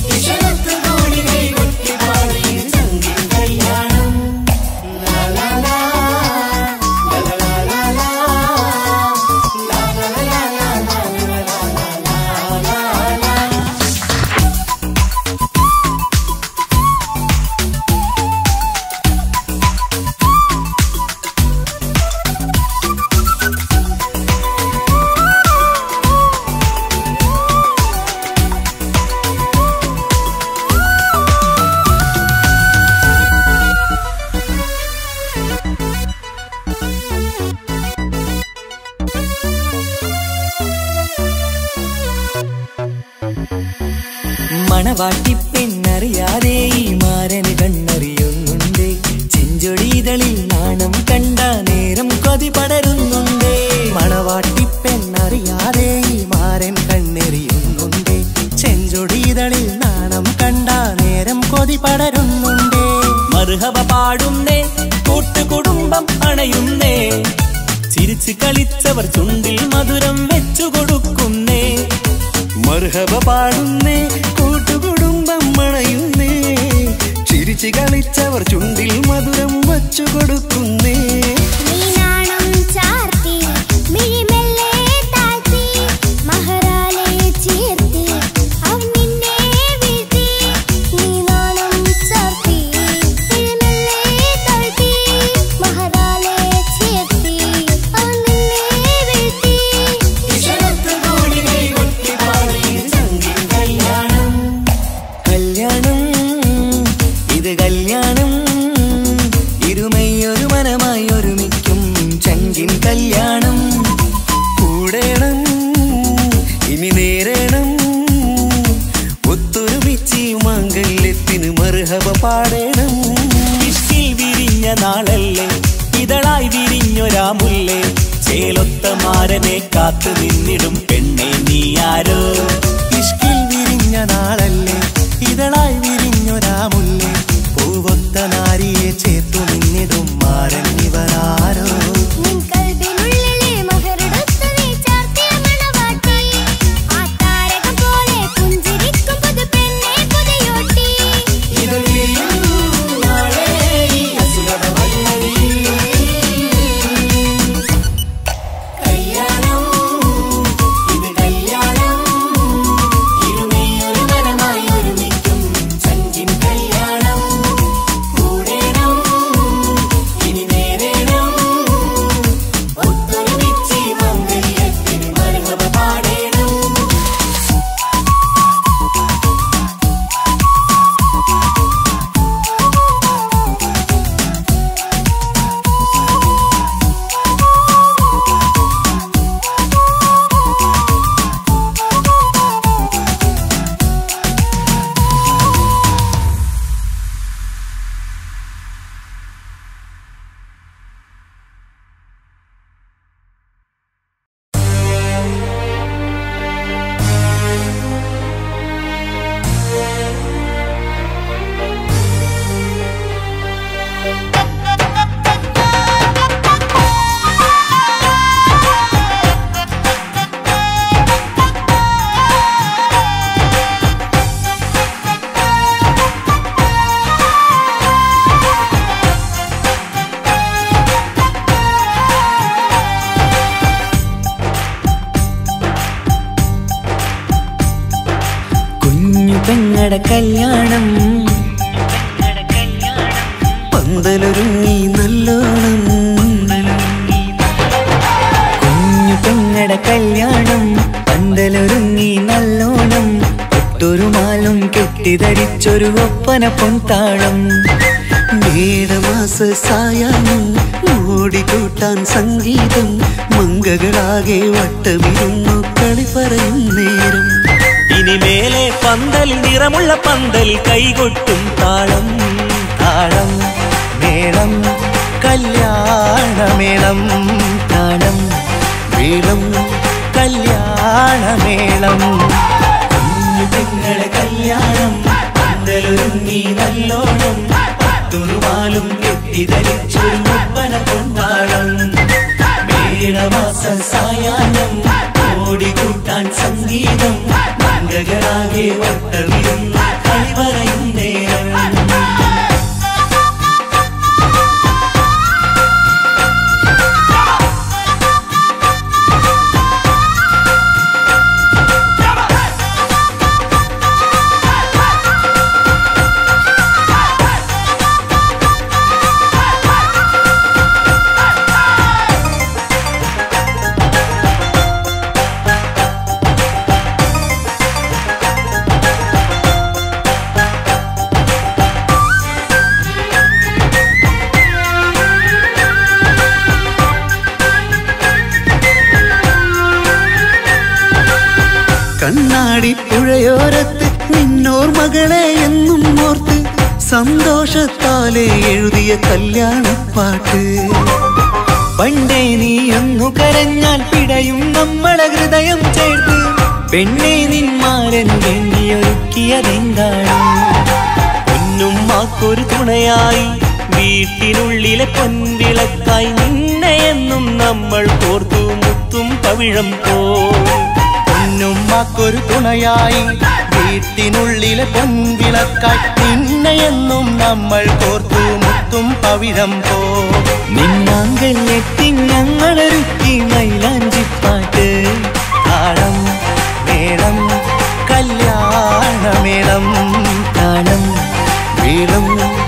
Speaker 1: മണവാട്ടി പെണ്ണറിയാതെ ഈ മാരന് കണ്ണറിയുന്നുണ്ട്. ചെഞ്ചൊടിതളിൽ നാണം കണ്ട നേരം കൊതി പടരുന്നുണ്ട്. മണവാട്ടി പെണ്ണറിയാതെ ഈ മാരൻ കണ്ണെറിയുന്നുണ്ട്. ചെഞ്ചൊടിതളിൽ നാണം കണ്ട നേരം കൊതി പടരുന്നുണ്ട്. മർഹബ പാടുന്നേ കൂട്ടുകുടുംബം അണയുന്നേ. ചിരിച്ചു കളിച്ചവർ ചുണ്ടിൽ മധുരം വെച്ചു കൊടുക്കുന്നേ.
Speaker 3: മർഹബ പാടുന്നേ കൂട്ടുകുടുംബം മണയുന്നേ. ചിരിച്ചു കളിച്ചവർ ചുണ്ടിൽ മധുരം വച്ചു കൊടുക്കുന്നേ.
Speaker 1: പാടേണം. ഇഷ്കിൽ വിരിഞ്ഞ നാളല്ലേ ഇതളായി വിരിഞ്ഞൊരാമുല്ലേ. ചേലൊത്ത മാരനെ കാത്തു നിന്നിടും പെണ്ണെ നീയാരോ. ഇഷ്കിൽ വിരിഞ്ഞ നാളല്ലേ ഇതളായി വിരിഞ്ഞൊരാമുല്ലേ. പൂവൊത്ത നാരിയെ ചേർത്തു നിന്നിടും മാരൻ ഇവരാരോ. പെങ്ങട കല്യാണം പന്തലൊരുങ്ങി നല്ലോണം.
Speaker 5: കല്യാണം പന്തലൊരുങ്ങി നല്ലോണം ഒട്ടൊരു മാലും കെട്ടിധരിച്ചൊരു ഒപ്പന പൊൻതാളം
Speaker 3: മേടമാസ സായാഹ്നം ഓടിക്കൂട്ടാൻ സംഗീതം മംഗകളാകെ വട്ടമിരുന്നു കളി പറയും നേരം
Speaker 1: ഇനിമേലെ പന്തൽ നിറമുള്ള പന്തൽ കൈകൊട്ടും താളം
Speaker 5: താളം മേളം കല്യാണമേളം താളം
Speaker 3: മേളം
Speaker 5: കല്യാണമേളം
Speaker 1: പെങ്ങളെ കല്യാണം പന്തലൊരുങ്ങി നല്ലോണം തുറുമാലും കെട്ടിധരിച്ചൊരു ഒപ്പന പൊൻതാളം മേടമാസ സായാഹ്നം ഓടിക്കൂട്ടാൻ സംഗീതം മംഗകളാകെ വട്ടമിരുന്ന് കളി പറയും നേരം
Speaker 3: കണ്ണാടി പുഴയോരത്ത് നിന്നോർ മകളെ എന്നും ഓർത്ത് സന്തോഷത്താലെ എഴുതിയ കല്യാണപ്പാട്ട്
Speaker 5: പണ്ടേ നീ ഒന്നു കരഞ്ഞാൽ പിടയും നമ്മളെ ഹൃദയം ചേർത്ത് പെണ്ണെ നിന്മാരൻ വേണ്ടിയൊരുക്കിയതെന്താണ്
Speaker 1: പൊന്നുമ്മാക്കൊരു തുണയായി വീട്ടിനുള്ളിലെ പൊൻവിളക്കായി നിന്നെയെന്നും നമ്മൾ കോർത്തു മുത്തും പവിഴം പോ
Speaker 5: പൊന്നുമ്മാക്കൊരു തുണയായി വീട്ടിനുള്ളിലെ പൊൻവിളക്കായി നിന്നെയെന്നും നമ്മൾ കോർത്തു മുത്തും പവിഴം പോ നിന്നാങ്കല്ലെത്തി ഞങ്ങളൊരുക്കി മൈലാഞ്ചിപ്പാട്ട് താളം മേളം കല്യാണമേളം താളം
Speaker 3: മേളം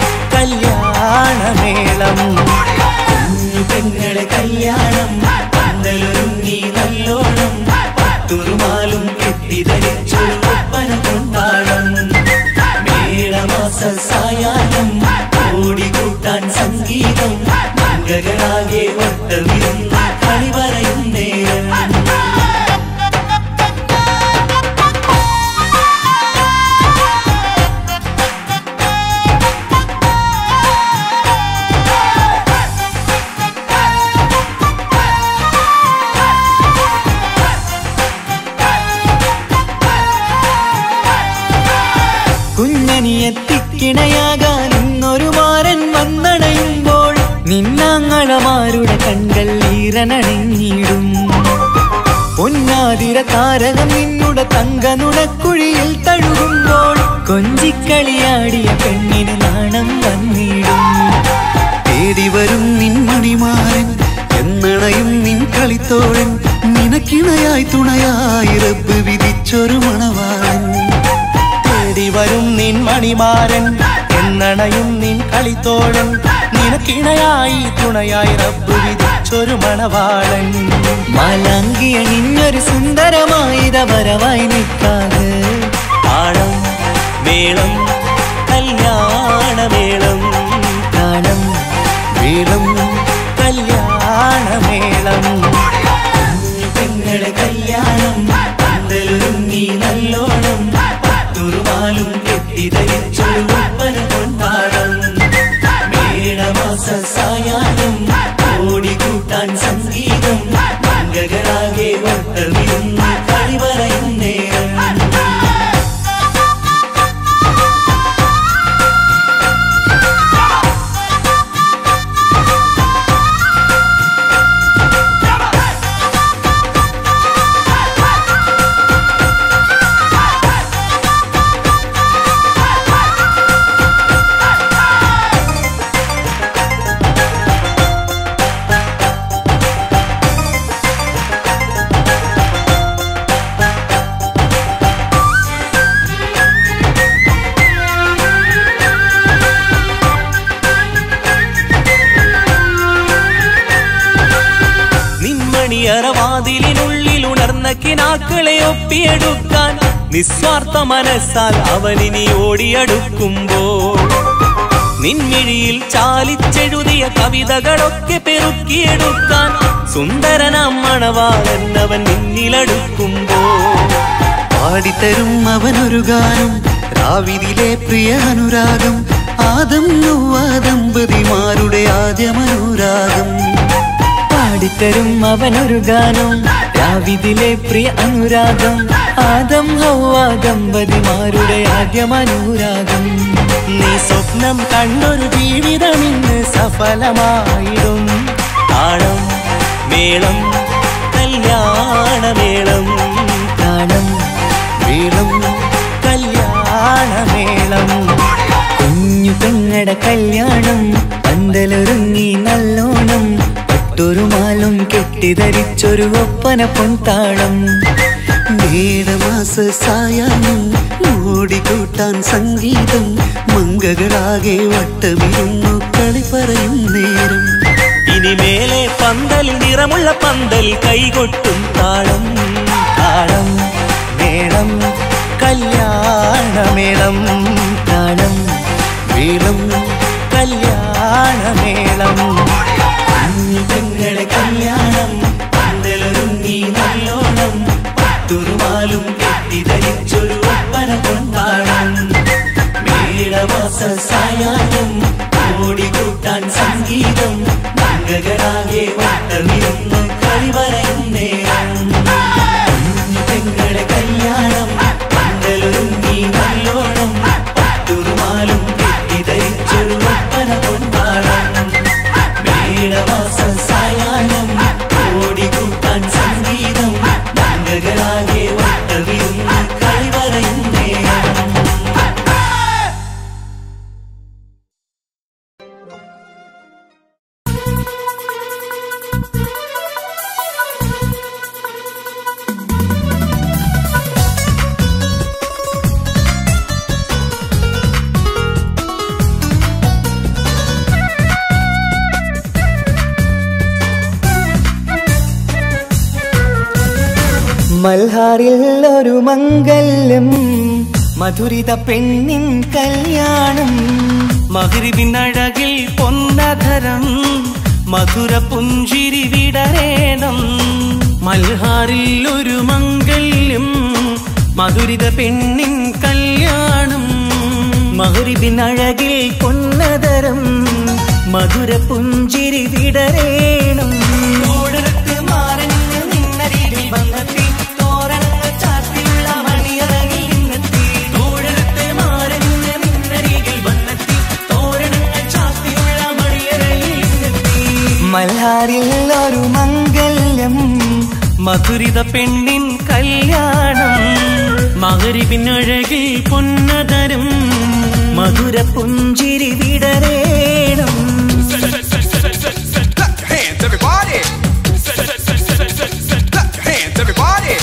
Speaker 5: കല്യാണമേളം
Speaker 1: പെങ്ങളെ കല്യാണം പന്തലൊരുങ്ങി നല്ലോണം തുറുമാലും കെട്ടിധരിച്ചൊരു ഒപ്പന പൊൻതാളം മേടമാസ സായാഹ്നം ഓടിക്കൂട്ടാൻ സംഗീതം മംഗകളാകെ വട്ടമിരുന്ന് കളി പറയും നേരം
Speaker 5: കുഞ്ഞനിയെത്തിക്കിണയാകാൻ ഇന്നൊരു മാരൻ വന്നണയുമ്പോൾ നിന്നാങ്ങളമാരുടെ കണ്ടൽ ഈറനണിഞ്ഞിടും പൊന്നാതിര താരകം നിന്നുടെ തങ്കനുടക്കുഴിയിൽ തഴുകുമ്പോൾ കൊഞ്ചിക്കളിയാടിയ പെണ്ണിന് നാണം വന്നിടും
Speaker 3: തേടി വരും നിൻ മണിമാരൻ എന്നണയും നിൻ കളിത്തോഴൻ നിനക്കിണയായി തുണയായി റബ്ബ് വിധിച്ചൊരു മണവാളൻ
Speaker 5: തേടി വരും നിൻ മണിമാരൻ എന്നണയും നിൻ കളിത്തോഴൻ നിനക്കിണയായി തുണയായി റബ്ബ് വിധിച്ചൊരു മണവാളൻ മാലാങ്കിയ നിന്നൊരു സുന്ദരമായിത വരവായി നിൽക്കാതെ
Speaker 1: താളം മേളം കല്യാണമേളം
Speaker 5: താളം
Speaker 3: മേളം
Speaker 5: കല്യാണമേളം
Speaker 1: പെങ്ങളെ കല്യാണം പന്തലൊരുങ്ങി നല്ലോണം തുറുമാലും കെട്ടിധരിച്ചൊരു ഒപ്പന പൊൻതാളം മേടമാസ സായാഹ്നം ഓടിക്കൂട്ടാൻ സംഗീതം മംഗകളാകെ വട്ടമിരുന്ന് കളി പറയും നേരം കിണക്കിനാക്കളെ ഒപ്പിയെടുക്കാൻ നിസ്വാർത്ഥ മനസ്സാൽ അവനിനി ഓടിയടുക്കുമ്പോൾ നിൻമിഴിയിൽ ചാലിച്ചെഴുതിയ കവിതകളൊക്കെ പെറുക്കിയെടുക്കാൻ സുന്ദരനാം മണവാളൻ അവൻ നിന്നിലടുക്കുമ്പോൾ
Speaker 3: പാടിത്തരും അവനൊരു ഗാനം രാവിലെ പ്രിയ അനുരാഗം ആദം നൗവ ദമ്പതിമാരുടെ ആദ്യമനുരാഗം
Speaker 2: പാടിത്തരും അവനൊരു ഗാനം രാവിലെ പ്രിയ അനുരാഗം ആദം ഹൗവ ദമ്പതിമാരുടെ ആദ്യമനുരാഗം
Speaker 5: നീ സ്വപ്നം കണ്ടൊരു ജീവിതം ഇന്ന് സഫലമായിടും
Speaker 1: താളം മേളം കല്യാണമേളം
Speaker 2: താളം
Speaker 3: മേളം
Speaker 5: കല്യാണമേളം
Speaker 2: കുഞ്ഞു പെങ്ങടെ കല്യാണം പന്തലൊരുങ്ങി നല്ലോണം പട്ടൊരു മാലും കെട്ടിധരിച്ചൊരു ഒപ്പന പൊൻതാളം
Speaker 3: മേടമാസ സായാഹ്നം ഓടിക്കൂട്ടാൻ സംഗീതം മംഗകളാകെ വട്ടമിരുന്നു കളി പറയും നേരം
Speaker 1: ഇനിമേലെ പന്തൽ നിറമുള്ള പന്തൽ കൈകൊട്ടും താളം
Speaker 5: താളം മേളം കല്യാണമേളം
Speaker 2: താളം
Speaker 3: മേളം
Speaker 5: കല്യാണമേളം
Speaker 1: പെങ്ങളെ കല്യാണം പന്തലൊരുങ്ങി നല്ലോണം പട്ടുറുമാലും കെട്ടിധരിച്ചൊരു ഒപ്പന പൊൻതാളം മേടമാസ സായാഹ്നം ഓടിക്കൂട്ടാൻ സംഗീതം മംഗകളാകെ വട്ടമിരുന്ന് കളി പറയും നേരം പെങ്ങളെ കല്യാണം പന്തലൊരുങ്ങി നല്ലോണം പട്ടുറുമാലും കെട്ടിധരിച്ചൊരു ഒപ്പന പൊൻതാളം മേടമാസ സായാഹ്നം ഓടിക്കൂട്ടാൻ സംഗീതം മംഗകളാകെ വട്ടമിരുന്ന് കളി പറയും നേരം
Speaker 2: മൽഹാറിൽ ഒരു മംഗല്യം മധുരിത പെണ്ണിൻ കല്യാണം
Speaker 5: മഗ്രിബിനഴകിൽ പൊന്നധരം മധുര പുഞ്ചിരി വിടരേണം മൽഹാറിൽ ഒരു മംഗല്യം മധുരിത പെണ്ണിൻ കല്യാണം
Speaker 2: മഗ്രിബിനഴകിൽ പൊന്നതരം മധുര പുഞ്ചിരി വിടരേണം
Speaker 5: ഓടരത്ത് മാറഞ്ഞ് നിന്നരികിൽ വന്നെത്തി തോരണങ്ങൾ ചാർത്തിയുള്ള മണിയറകിൽ നിന്നെത്തി ഓടരത്ത് മാറഞ്ഞ് നിന്നരികിൽ വന്നെത്തി തോരണങ്ങൾ ചാർത്തിയുള്ള മണിയറകിൽ നിന്നെത്തി
Speaker 2: മൽഹാറിൽ ഒരു മംഗല്യം
Speaker 5: മധുരിത പെണ്ണിൻ കല്യാണം മഗ്രിബിനഴകിൽ പൊന്നതരം
Speaker 2: മധുര പുഞ്ചിരി വിടരേണം
Speaker 6: Hands, everybody! Clap your hands, everybody!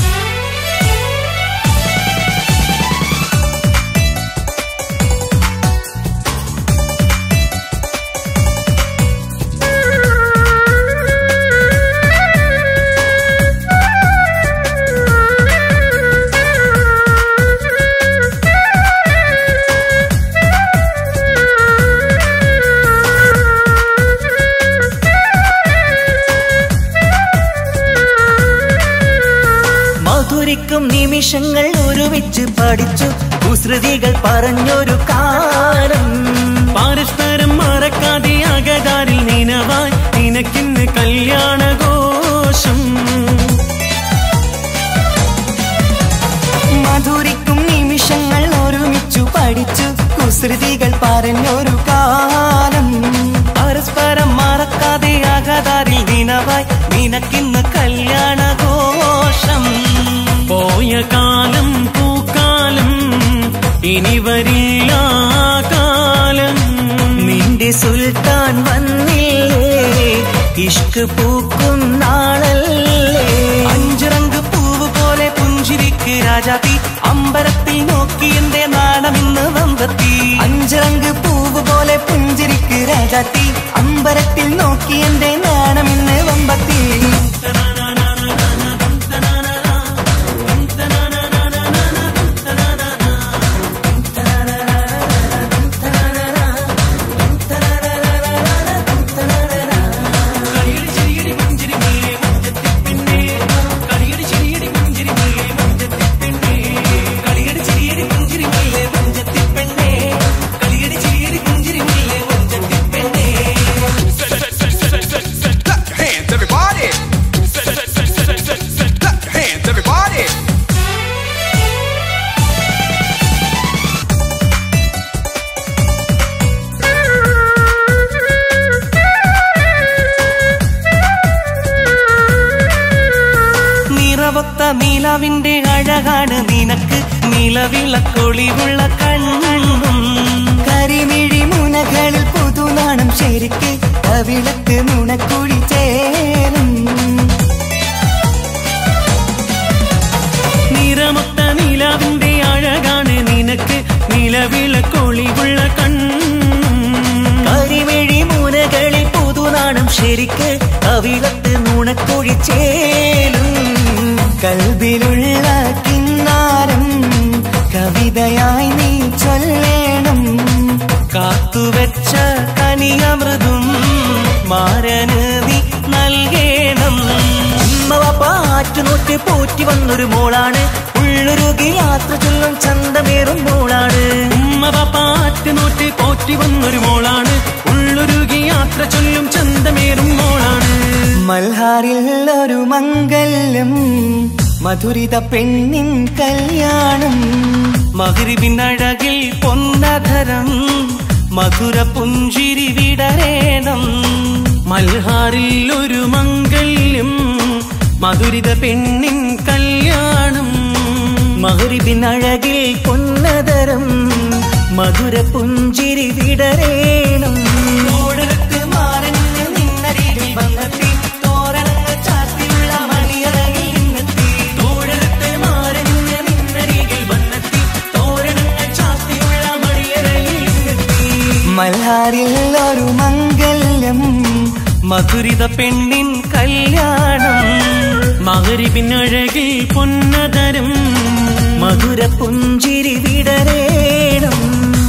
Speaker 2: മധുരിക്കും നിമിഷങ്ങൾ ഒരുമിച്ച് പഠിച്ചു കുസൃതികൾ പറഞ്ഞൊരു കാലം
Speaker 5: പരസ്പരം മറക്കാതെ അകതാരിൽ നിനവായി നിനക്കിന്ന് കല്യാണഘോഷം
Speaker 2: മധുരിക്കും നിമിഷങ്ങൾ ഒരുമിച്ചു പഠിച്ചു കുസൃതികൾ പറഞ്ഞൊരു കാലം
Speaker 5: പരസ്പരം മറക്കാതെ അകതാരിൽ നിനവായി നിനക്കിന്ന് കല്യാണഘോഷം പോയ കാലം പൂക്കാലം ഇനി വരില്ല കാലം
Speaker 2: നിന്റെ സുൽത്താൻ വന്നില്ലേ ഇഷ്ക് പൂക്കും നാളല്ലേ
Speaker 5: അഞ്ചിറങ്ക് പൂവ് പോലെ പുഞ്ചിരിക്ക് രാജാത്തി അമ്പരത്തിൽ നോക്കി എന്റെ നാണമിന്ന് വന്നെത്തി
Speaker 2: അഞ്ചിറങ്ക് പൂവ് പോലെ പുഞ്ചിരിക്ക് രാജാത്തി അമ്പരത്തിൽ നോക്കി എന്റെ നാണമിന്ന് വമ്പത്തി
Speaker 5: നിറവൊത്ത നീലാവിന്റെ അഴകാണ് നിനക്ക് നിലവിളക്കൊളിവുള്ള കണ്ണും
Speaker 2: കരിമിഴി മുനകളിൽ പുതുനാണം ശരിക്ക് കവിളത്ത് നുണക്കുഴി ചേരും
Speaker 1: നിറമൊത്ത നീലാവിന്റെ അഴകാണ് നിനക്ക് നിലവിളക്കൊളിവുള്ള കണ്ണും
Speaker 2: കരിമിഴി മുനകളിൽ പുതുനാണം ശരിക്ക് കവിളത്ത് നുണക്കുഴി ചേരും കൽബിലുള്ള കിന്നാരം കവിതയായി നീ ചൊല്ലേണം
Speaker 5: കാത്തുവെച്ച കനിയമൃതും മാരന് നീ നൽകേണം
Speaker 2: പാറ്റുനോറ്റ് പോറ്റി വന്നൊരു മോളാണ് ഉള്ളൊരുകി യാത്ര ചൊല്ലും ചന്തമേറും മോളാണ്
Speaker 1: ഉമ്മ പാറ്റുനോറ്റ് പോറ്റി വന്നൊരു മോളാണ് ഉള്ളൊരുകി യാത്ര ചൊല്ലും ചന്തമേറും മോളാണ്
Speaker 2: മൽഹാറിൽ ഒരു മംഗല്യം മധുരിത പെണ്ണിൻ കല്യാണം
Speaker 5: മഗ്രിബിനഴകിൽ പൊന്നധരം മധുര പുഞ്ചിരി വിടരേണം
Speaker 1: മൽഹാറിൽ ഒരു മംഗല്യം മധുരിത പെണ്ണിൻ കല്യാണം
Speaker 2: മഗ്രിബിനഴകിൽ പൊന്നതരം മധുര പുഞ്ചിരി വിടരേണം
Speaker 5: ഓടരത്ത് മാറഞ്ഞ് നിന്നരികിൽ വന്നെത്തി തോരണങ്ങൾ ചാർത്തിയുള്ള മണിയറയിൽ നിന്നെത്തി
Speaker 1: തോടരത്ത് മാറഞ്ഞ് നിന്നരികിൽ വന്നെത്തി തോരണങ്ങൾ ചാർത്തിയുള്ള മണിയറയിൽ നിന്നെത്തി
Speaker 2: മൽഹാറിൽ ഒരു മംഗല്യം
Speaker 5: മധുരിത പെണ്ണിൻ കല്യാണം
Speaker 1: മഗ്രിബിനഴകിൽ പൊന്നതരം
Speaker 2: മധുര പുഞ്ചിരി വിടരേണം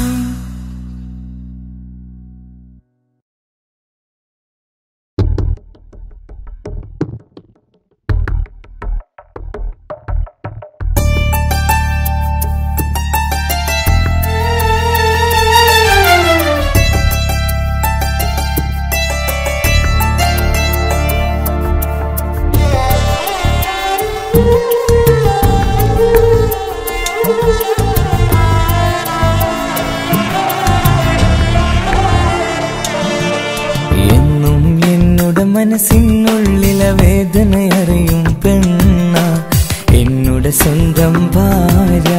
Speaker 2: മനസ്സിനുള്ളിലെ വേദനയറിയും പെണ്ണ എന്നുടെ സ്വന്തം ഭാര്യ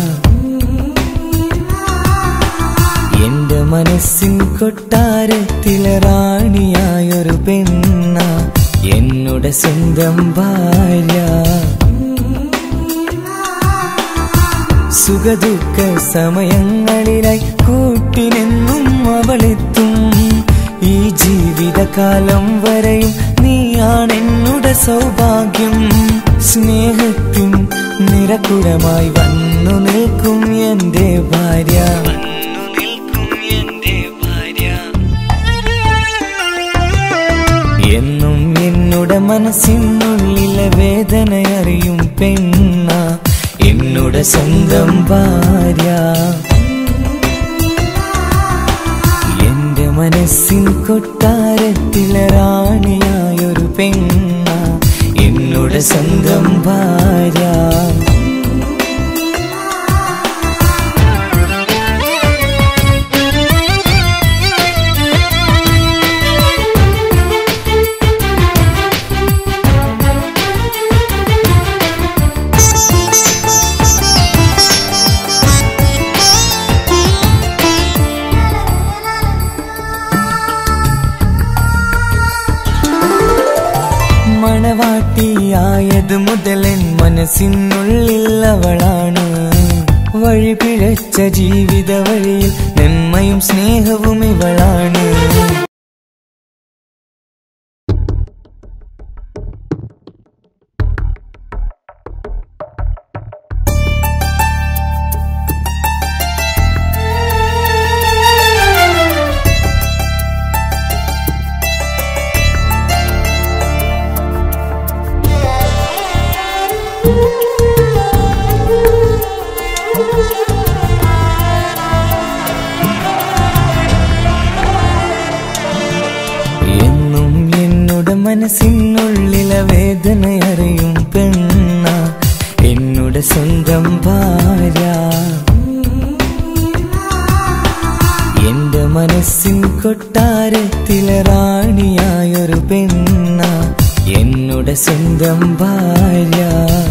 Speaker 2: എന്റെ മനസ്സിൻ കൊട്ടാരത്തിലെ റാണിയായൊരു പെണ്ണ എന്നുടെ സ്വന്തം ഭാര്യ സുഖദുഃഖ സമയങ്ങളിലായി കൂട്ടിനെന്നും അവളെത്തും ഈ ജീവിതകാലം വരെയും നീയാണെന്നുടെ സൗഭാഗ്യം സ്നേഹത്തിൻ നിറകുടമായി വന്നു നിൽക്കും എന്റെ ഭാര്യ എന്നും എന്നുടെ മനസ്സിനുള്ളിലെ വേദനയറിയും പെണ്ണ എന്നുടെ സ്വന്തം ഭാര്യ മനസ്സിൻ കൊട്ടാരത്തിലെ റാണിയായൊരു പെണ്ണ എന്നുടെ സ്വന്തം ഭാര്യ മണവാട്ടിയായത് മുതലൻ മനസ്സിനുള്ളിൽ അവളാണ് വഴി പിഴച്ച ജീവിത വഴിയിൽ നന്മയും സ്നേഹവും ഇവളാണ് മനസ്സിനുള്ളിലെ വേദനയറിയും പെണ്ണ എന്നുടെ സ്വന്തം ഭാര്യ എന്റെ മനസ്സിൻ കൊട്ടാരത്തിലെ റാണിയായൊരു പെണ്ണ എന്നുടെ സ്വന്തം ഭാര്യ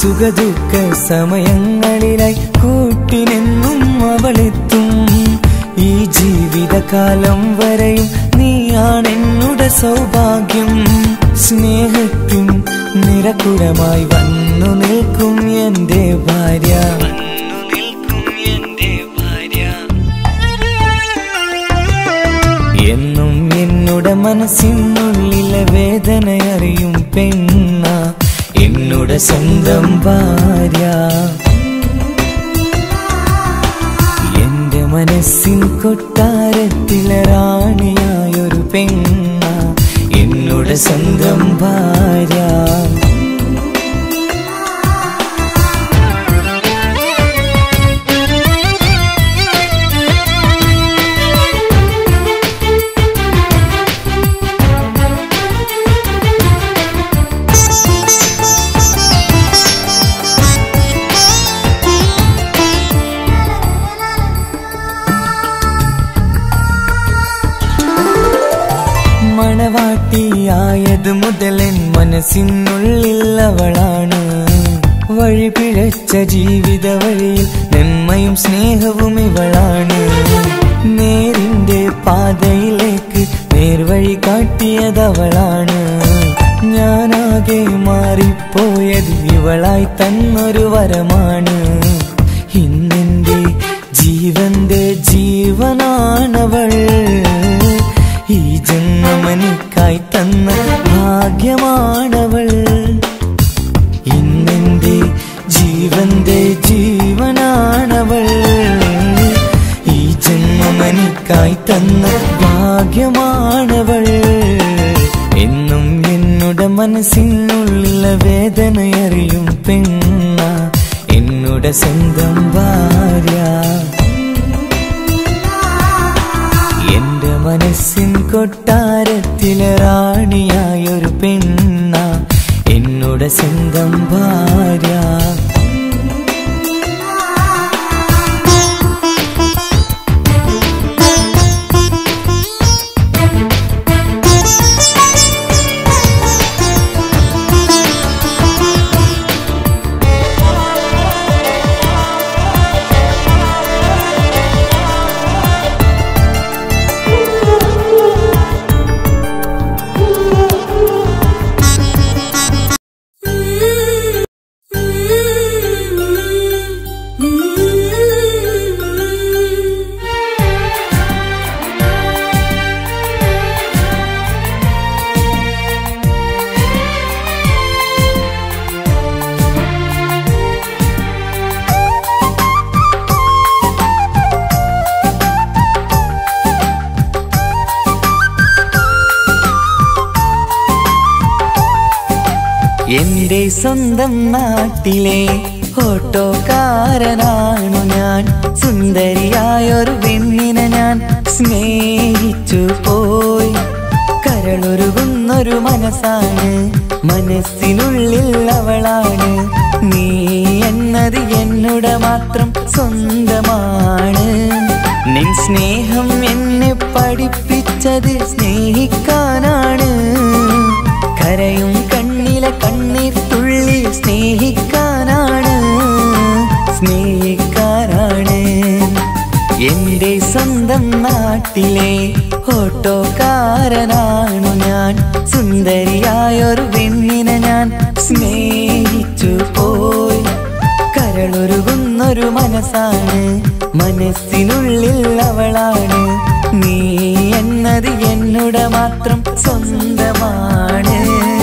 Speaker 5: സുഖദുഃഖ സമയങ്ങളിലായി കൂട്ടിനെന്നും അവളെത്തും. ഈ ജീവിതകാലം വരെയും നീയാണെന്നുടെ സൗഭാഗ്യം. സ്നേഹത്തിൻ നിറകുടമായി വന്നു നിൽക്കും എന്റെ ഭാര്യ. എന്നും എന്നുടെ മനസ്സിനുള്ളിലെ വേദനയറിയും പെണ്ണ എന്നുടെ സ്വന്തം ഭാര്യ. എന്റെ മനസ്സിൻ കൊട്ടാരത്തിലെ റാണിയായൊരു പെണ്ണ എന്നുടെ സ്വന്തം ഭാര്യ. മണവാട്ടിയായത് മുതലൻ മനസ്സിനുള്ളിൽ അവളാണ്. വഴി പിഴച്ച ജീവിത വഴിയിൽ നന്മയും സ്നേഹവും ഇവളാണ്. നേരിന്റെ പാതയിലേക്ക് നേർവഴി കാട്ടിയതവളാണ്. ഞാനാകെ മാറിപ്പോയത് ഇവളായി തന്നൊരു വരമാണ്. ഇന്നെന്റെ ജീവന്റെ ജീവനാണവൾ. ഈ ജന്മമനിക്കായി തന്ന ഭാഗ്യമാണവൾ. ഇന്നെന്റെ ജീവന്റെ ജീവനാണവൾ. ഈ ജന്മമനിക്കായി തന്ന ഭാഗ്യമാണവൾ. എന്നും എന്നുടെ മനസ്സിനുള്ളിലെ വേദനയറിയും പെണ്ണ എന്നുടെ സ്വന്തം ഭാര്യ. എന്റെ മനസ്സിൻ കൊട്ടാരത്തിലെ റാണിയായൊരു പെണ്ണ എന്നുടെ സ്വന്തം ഭാര്യ. എന്റെ സ്വന്തം നാട്ടിലെ ഓട്ടോക്കാരനാണു ഞാൻ. സുന്ദരിയായൊരു പെണ്ണിനെ ഞാൻ സ്നേഹിച്ചു പോയി. കരളൊരുകുന്നൊരു മനസ്സാണ്, മനസ്സിനുള്ളിൽ അവളാണ്. നീ എന്നത് എന്നുടെ മാത്രം സ്വന്തമാണ്. നിൻ സ്നേഹം എന്നെ പഠിപ്പിച്ചത് സ്നേഹിക്കാനാണ്. കരയും കണ്ണിലെ കണ്ണീർ തുള്ളി സ്നേഹിക്കാനാണ്, സ്നേഹിക്കാനാണ്. എന്റെ സ്വന്തം നാട്ടിലെ ഓട്ടോക്കാരനാണു ഞാൻ. സുന്ദരിയായൊരു പെണ്ണിനെ ഞാൻ സ്നേഹിച്ചു പോയി. കരളൊരുകുന്നൊരു മനസ്സാണ്, മനസ്സിനുള്ളിൽ അവളാണ്. നീ എന്നത് എന്നുടെ മാത്രം സ്വന്തമാണ്.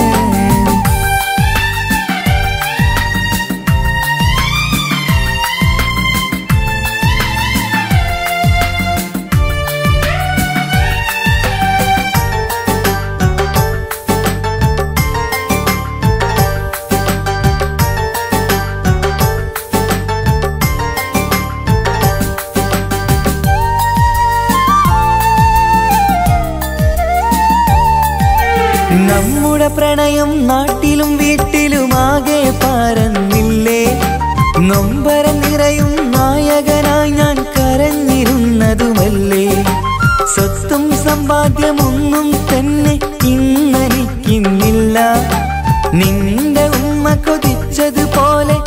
Speaker 5: നമ്മുടെ പ്രണയം നാട്ടിലും വീട്ടിലുമാകെ പരന്നില്ലേ. നൊമ്പര നിറയും നായകനായി ഞാൻ കരഞ്ഞിരുന്നതുമല്ലേ. സ്വത്തും സമ്പാദ്യമൊന്നും തന്നെ ഇന്നെനിക്കിന്നില്ല. നിന്റെ ഉമ്മ കൊതിച്ചതുപോലെ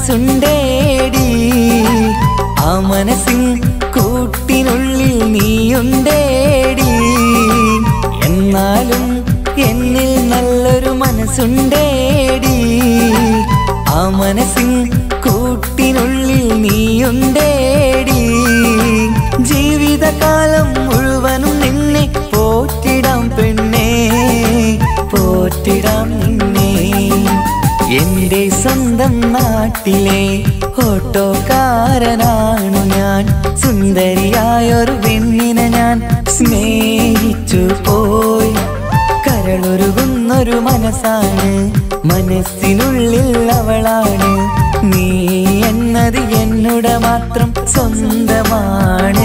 Speaker 5: മനസ്സുണ്ടേടി ആ മനസ്സിൻ കൂട്ടിനുള്ളിൽ നീയുണ്ടേടി എന്നാലും എന്നിൽ നല്ലൊരു മനസ്സുണ്ടേടി ആ മനസ്സിൻ കൂട്ടിനുള്ളിൽ നീയുണ്ടേടി ജീവിതകാലം മുഴുവനും നിന്നെ പോറ്റിടാം പെണ്ണേ പോറ്റിടാം നിന്നെ എന്റെ സ്വന്തം നാട്ടിലെ ഓട്ടോക്കാരനാണു ഞാൻ സുന്ദരിയായൊരു പെണ്ണിനെ ഞാൻ സ്നേഹിച്ചു പോയി കരളൊരുകുന്നൊരു മനസ്സാണ് മനസ്സിനുള്ളിൽ അവളാണ് നീ എന്നത് എന്നുടെ മാത്രം സ്വന്തമാണ്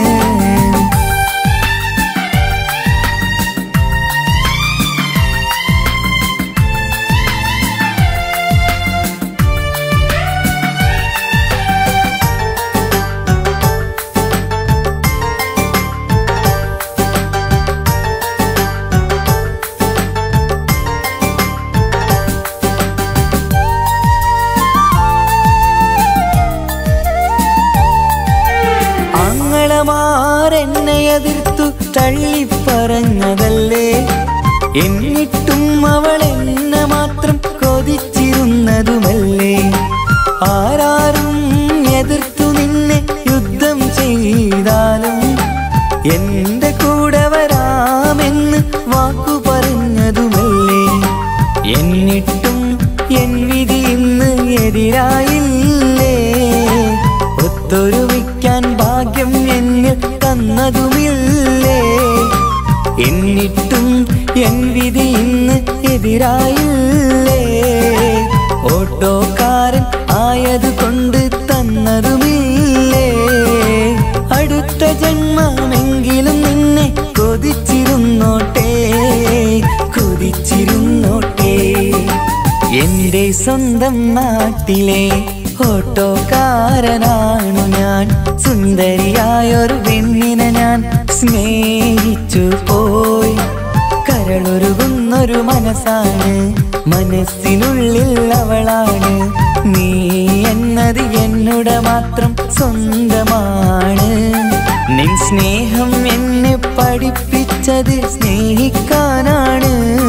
Speaker 5: എന്നെ എതിർത്തു തള്ളിപ്പറഞ്ഞതല്ലേ എന്നിട്ടും അവൾ എന്നെ മാത്രം കൊതിച്ചിരുന്നതുമല്ലേ ആരാരും എതിർത്തു നിന്നെ യുദ്ധം ചെയ്താലും എന്റെ കൂടെ വരാമെന്ന് വാക്കു പറഞ്ഞതുമല്ലേ എന്നിട്ടും എൻ വിധി ഇന്ന് എതിരായില്ലേ ഒത്തൊരുമിക്കാൻ ഭാഗ്യം എന്നിൽ തന്നതുമില്ലേ എന്നിട്ടും എൻ വിധി ഇന്ന് എതിരായില്ലേ ഓട്ടോക്കാരൻ ആയതുകൊണ്ട് തന്നതുമില്ലേ അടുത്ത ജന്മമെങ്കിലും നിന്നെ കൊതിച്ചിരുന്നോട്ടെ കൊതിച്ചിരുന്നോട്ടെ എന്റെ സ്വന്തം നാട്ടിലെ ഓട്ടോക്കാരനാണു ഞാൻ സുന്ദരിയായൊരു പെണ്ണിനെ ഞാൻ സ്നേഹിച്ചു പോയി കരളൊരുകുന്നൊരു മനസ്സാണ് മനസ്സിനുള്ളിൽ അവളാണ് നീ എന്നത് എന്നുടെ മാത്രം സ്വന്തമാണ് നിൻ സ്നേഹം എന്നെ പഠിപ്പിച്ചത് സ്നേഹിക്കാനാണ്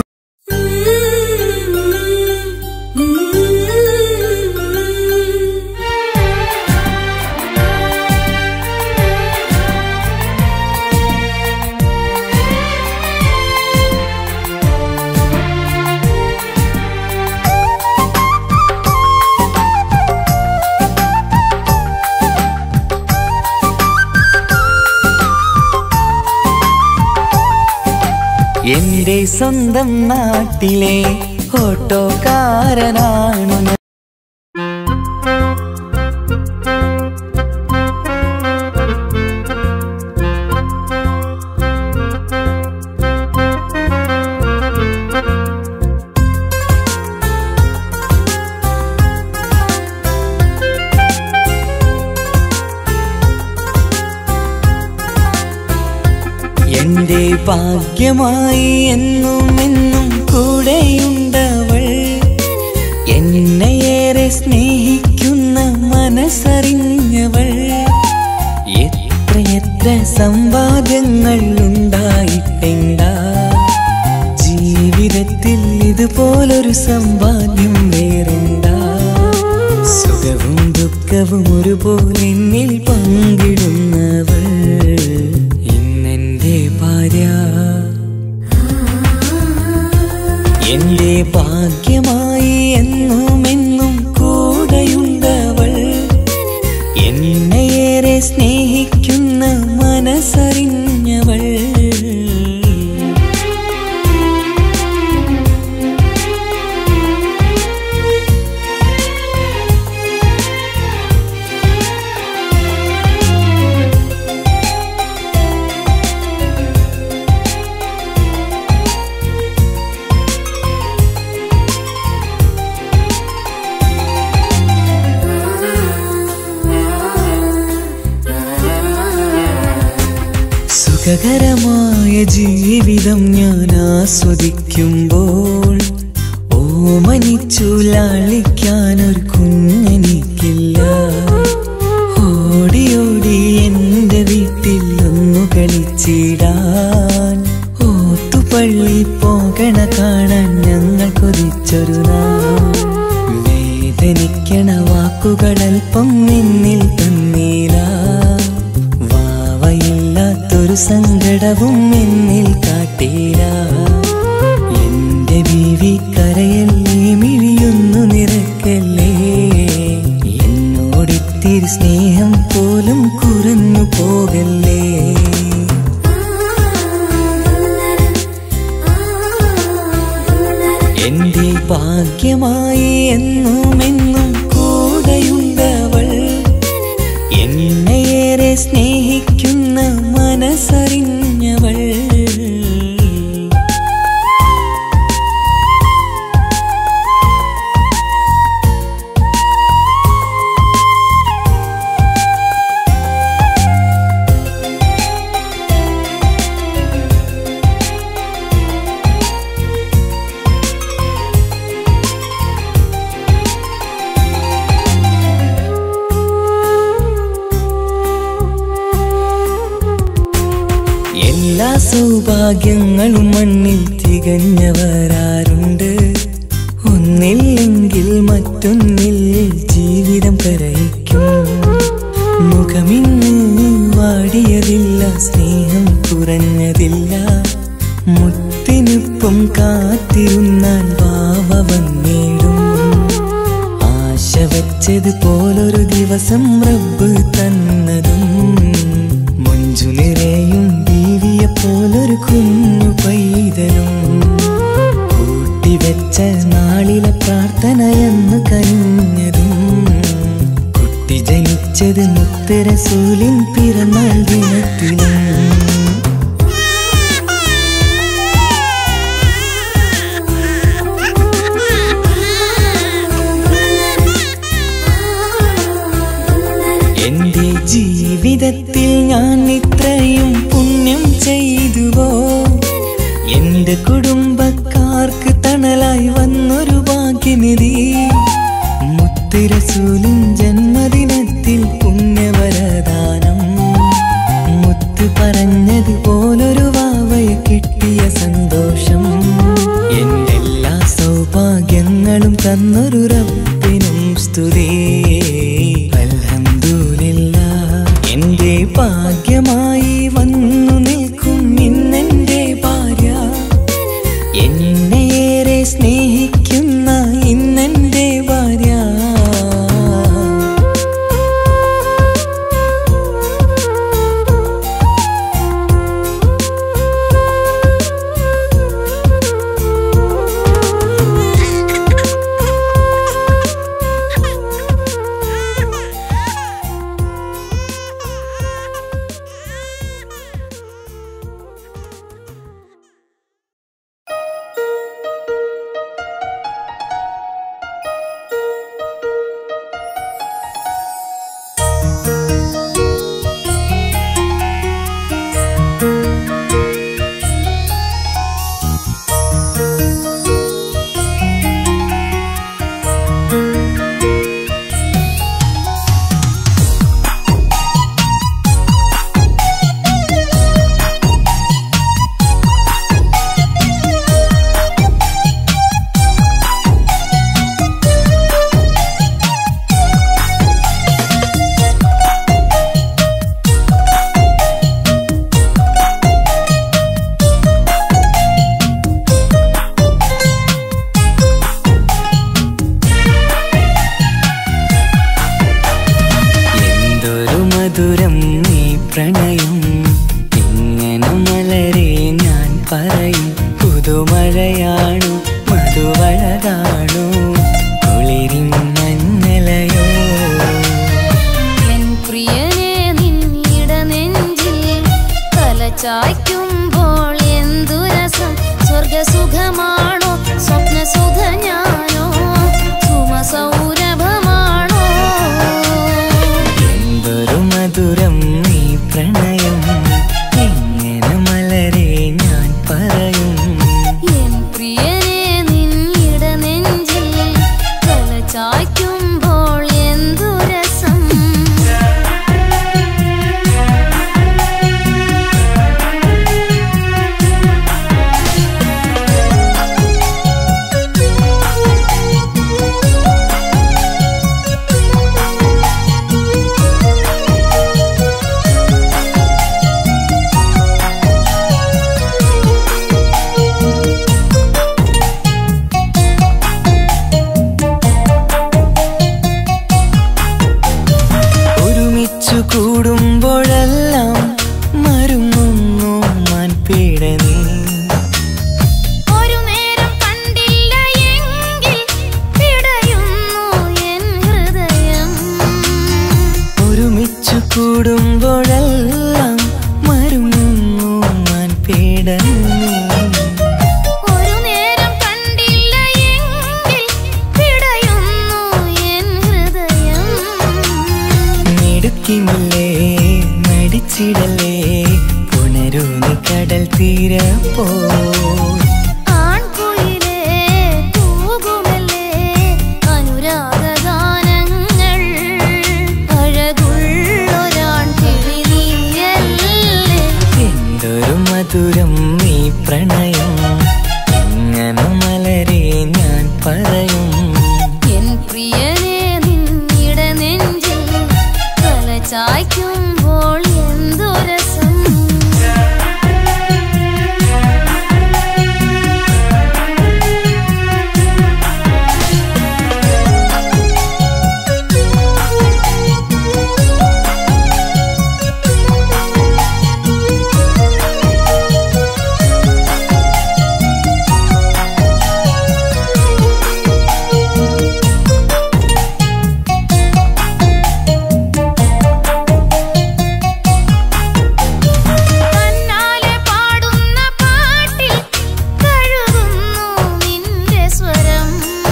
Speaker 5: എന്റെ സ്വന്തം നാട്ടിലെ ഓട്ടോക്കാരനാണു ഞാൻ എന്റെ ഭാഗ്യമായി എന്നും എന്നും കൂടെയുണ്ടവൾ എന്നെയേറെ സ്നേഹിക്കുന്ന മനസ്സറിഞ്ഞവൾ എത്രയെത്ര സമ്പാദ്യങ്ങൾ ഉണ്ടായിട്ടെന്താ ജീവിതത്തിൽ ഇതുപോലൊരു സമ്പാദ്യം വേറെന്താ സുഖവും ദുഃഖവും ഒരുപോലെ എന്നിൽ പങ്കിടുന്നവൾ എന്റെ ഭാഗ്യമായി എന്നും എന്നും കൂടെയുണ്ടവൾ എന്നെയേറെ സ്നേഹിക്കുന്ന മനസ്സറിഞ്ഞവൾ സുഖകരമായ ജീവിതം ഞാൻ ആസ്വദിക്കുമ്പോൾ ഓമനിച്ചു ലാളിക്കാനൊരു കുഞ്ഞെനിക്ക് ഒന്നിച്ചിടാൻ ഓത്തുപള്ളി പോകണ കാണാൻ ഞങ്ങൾ കൊതിച്ചൊരു നാൾ. വേദനിക്കണ വാക്കുകളൽപ്പം നിന്നിൽ തന്നീല, വാവയില്ലാത്തൊരു സങ്കടവും എന്നിൽ കാട്ടീല. എന്റെ ബീവി കരയല്ലേ, മിഴിയൊന്നു നിറക്കല്ലേ, എന്നോടിത്തിരി സ്നേഹം പോലും കുറഞ്ഞു പോകല്ലേ. എന്റെ ഭാഗ്യമായി എന്നും എന്നും കൂടെയുണ്ടവൾ, എന്നെയേറെ സ്നേഹിക്കുന്ന മനസ്സറിഞ്ഞവൾ. എല്ലാ സൗഭാഗ്യങ്ങളും മണ്ണിൽ തികഞ്ഞവരാരുണ്ട്, ഒന്നില്ലെങ്കിൽ മറ്റൊന്നിൽ ജീവിതം കരയിക്കും. മുഖമിന്ന് വാടിയതില്ല, സ്നേഹം കുറഞ്ഞതില്ല, മുത്തിനൊപ്പം കാത്തിരുന്നാൽ വാവ വന്നിടും. ആശ വെച്ചതുപോലൊരു ദിവസം റബ്ബ് തന്നതും, മഞ്ജു നിറയും ബീവിയെ പോലൊരു കുഞ്ഞു പൈതലും. കൂട്ടിവെച്ച നാളിലെ പ്രാർത്ഥനയെന്ന് കഴിഞ്ഞതും, കുട്ടി ജനിച്ചത് മുത്ത് റസൂലിൻ പിറന്നാൾ ദിനത്തിലും. എന്റെ ജീവിതത്തിൽ ഞാൻ ഇത്രയും പുണ്യം ചെയ്തുവോ, എന്റെ കുടുംബക്കാർക്ക് തണലായി വന്നൊരു ഭാഗ്യനിധി. മുത്ത് റസൂലിൻ ജന്മദിനത്തിൽ പുണ്യവരദാനം, മുത്ത് പറഞ്ഞതുപോലൊരു വാവയെ കിട്ടിയ സന്തോഷം. എന്റെ എല്ലാ സൗഭാഗ്യങ്ങളും തന്നൊരു റബ്ബിനും സ്തുതി. എന്റെ ഭാഗ്യമായി വന്നു നിൽക്കും ഇന്നെന്റെ ഭാര്യ, എന്നെയേറെ സ്നേഹിക്കുന്ന ഇന്നെന്റെ ഭാര്യ. പുതുമഴയാണു മധുവഴകാണു കുളിരിൻ മഞ്ഞലയോ
Speaker 7: എൻ പ്രിയനെ നിന്നിട നെഞ്ചിൽ തലചായ്ക്കുമ്പോൾ എന്തു രസം സ്വർഗസുഖമാണോ സ്വപ്നസുഖ ഞാനോ സുമസൗരഭമാണോ
Speaker 5: എന്തൊരു മധുരം നീ പ്രണയം എങ്ങനെ മലരെ ഞാൻ പറയും
Speaker 7: എൻ പ്രിയനെ നിന്നിട നെഞ്ചിൽ തലചായ്ക്കുമ്പോൾ എന്തു രസം
Speaker 5: കടൽ തീരപ്പോ
Speaker 7: ആൺകുയിലേ തൂകുമല്ലേ അനുരാഗഗാനങ്ങൾ അഴകുള്ളൊരാൺ കിളി നീയല്ലേ
Speaker 5: എന്തൊരു മധുരം ഈ പ്രണയം എങ്ങനെ മലരെ ഞാൻ പറയും
Speaker 7: എൻ പ്രിയനേ നിന്നിട നെഞ്ചിൽ തല ചായ്ക്കുമ്പോൾ എന്തു രസം തന്നാലെ പാടുന്ന പാട്ടിൽ കഴുകുന്നു നിന്റെ സ്വരം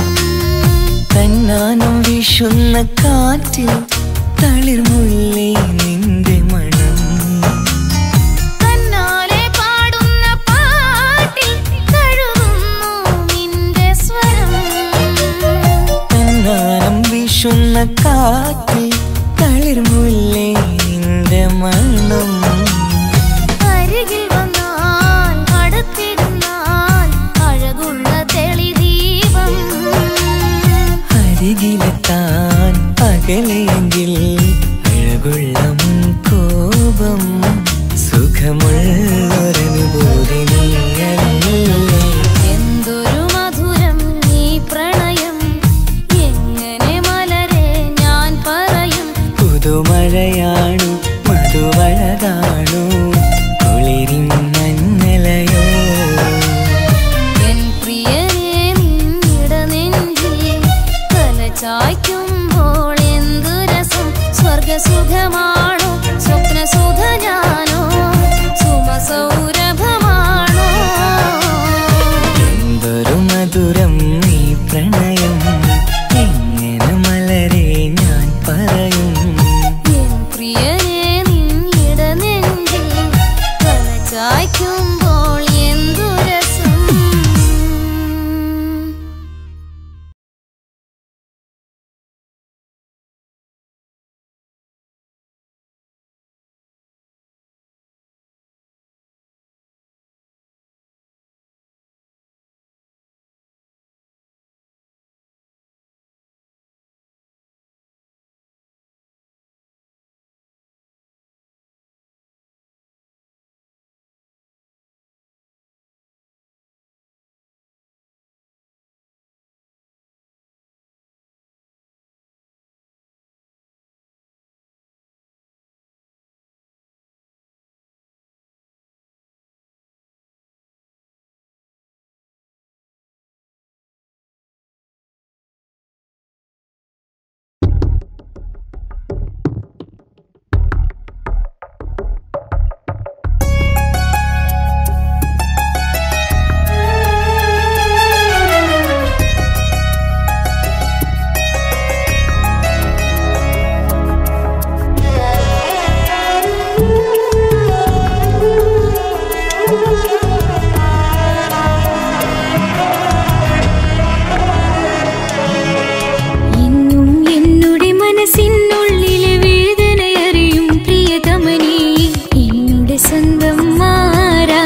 Speaker 5: തന്നാനം വീശുന്ന കാറ്റിൽ തളിർമുല്ലേ നിന്റെ മണം
Speaker 7: തന്നാലെ പാടുന്ന പാട്ടിൽ കഴുകുന്നു നിന്റെ സ്വരം
Speaker 5: തന്നാനം വീശുന്ന കാറ്റിൽ തളിർമുല്ലേ നിന്റെ മണം
Speaker 7: അരികിൽ വന്നാൽ അടുത്തിരുന്നാൽ അഴകുള്ള തെളിദീപം
Speaker 5: അരികിലെത്താൻ അകലെയെങ്കിൽ അഴകുള്ള കോപം സുഖമുള്ളൊരനുഭൂതി നീയല്ലേ
Speaker 7: എന്തൊരു മധുരം ഈ പ്രണയം എങ്ങനെ മലരെ ഞാൻ പറയും
Speaker 5: പുതുമഴയാണു മധുവഴകാണു കുളിരിൻ മഞ്ഞലയോ
Speaker 7: എൻ പ്രിയനേ നിന്നിട നെഞ്ചിൽ തല ചായ്ക്കുമ്പോൾ എന്തു രസം സ്വർഗസുഖമാണോ സ്വപ്നസുഖ ഞാനോ സുമസൗരഭമാണോ
Speaker 5: എന്തൊരു മധുരം ഈ പ്രണയം എങ്ങനെ മലരെ ഞാൻ പറയും
Speaker 7: എൻ പ്രിയനേ നിന്നിട നെഞ്ചിൽ തല ചായ്ക്കുമ്പോൾ എന്തു രസം
Speaker 8: ഇന്നും എന്നുടെ മനസ്സിനുള്ളിലെ വേദനയറിയും പ്രിയതമനീ എന്നുടെ സ്വന്തം മാറാ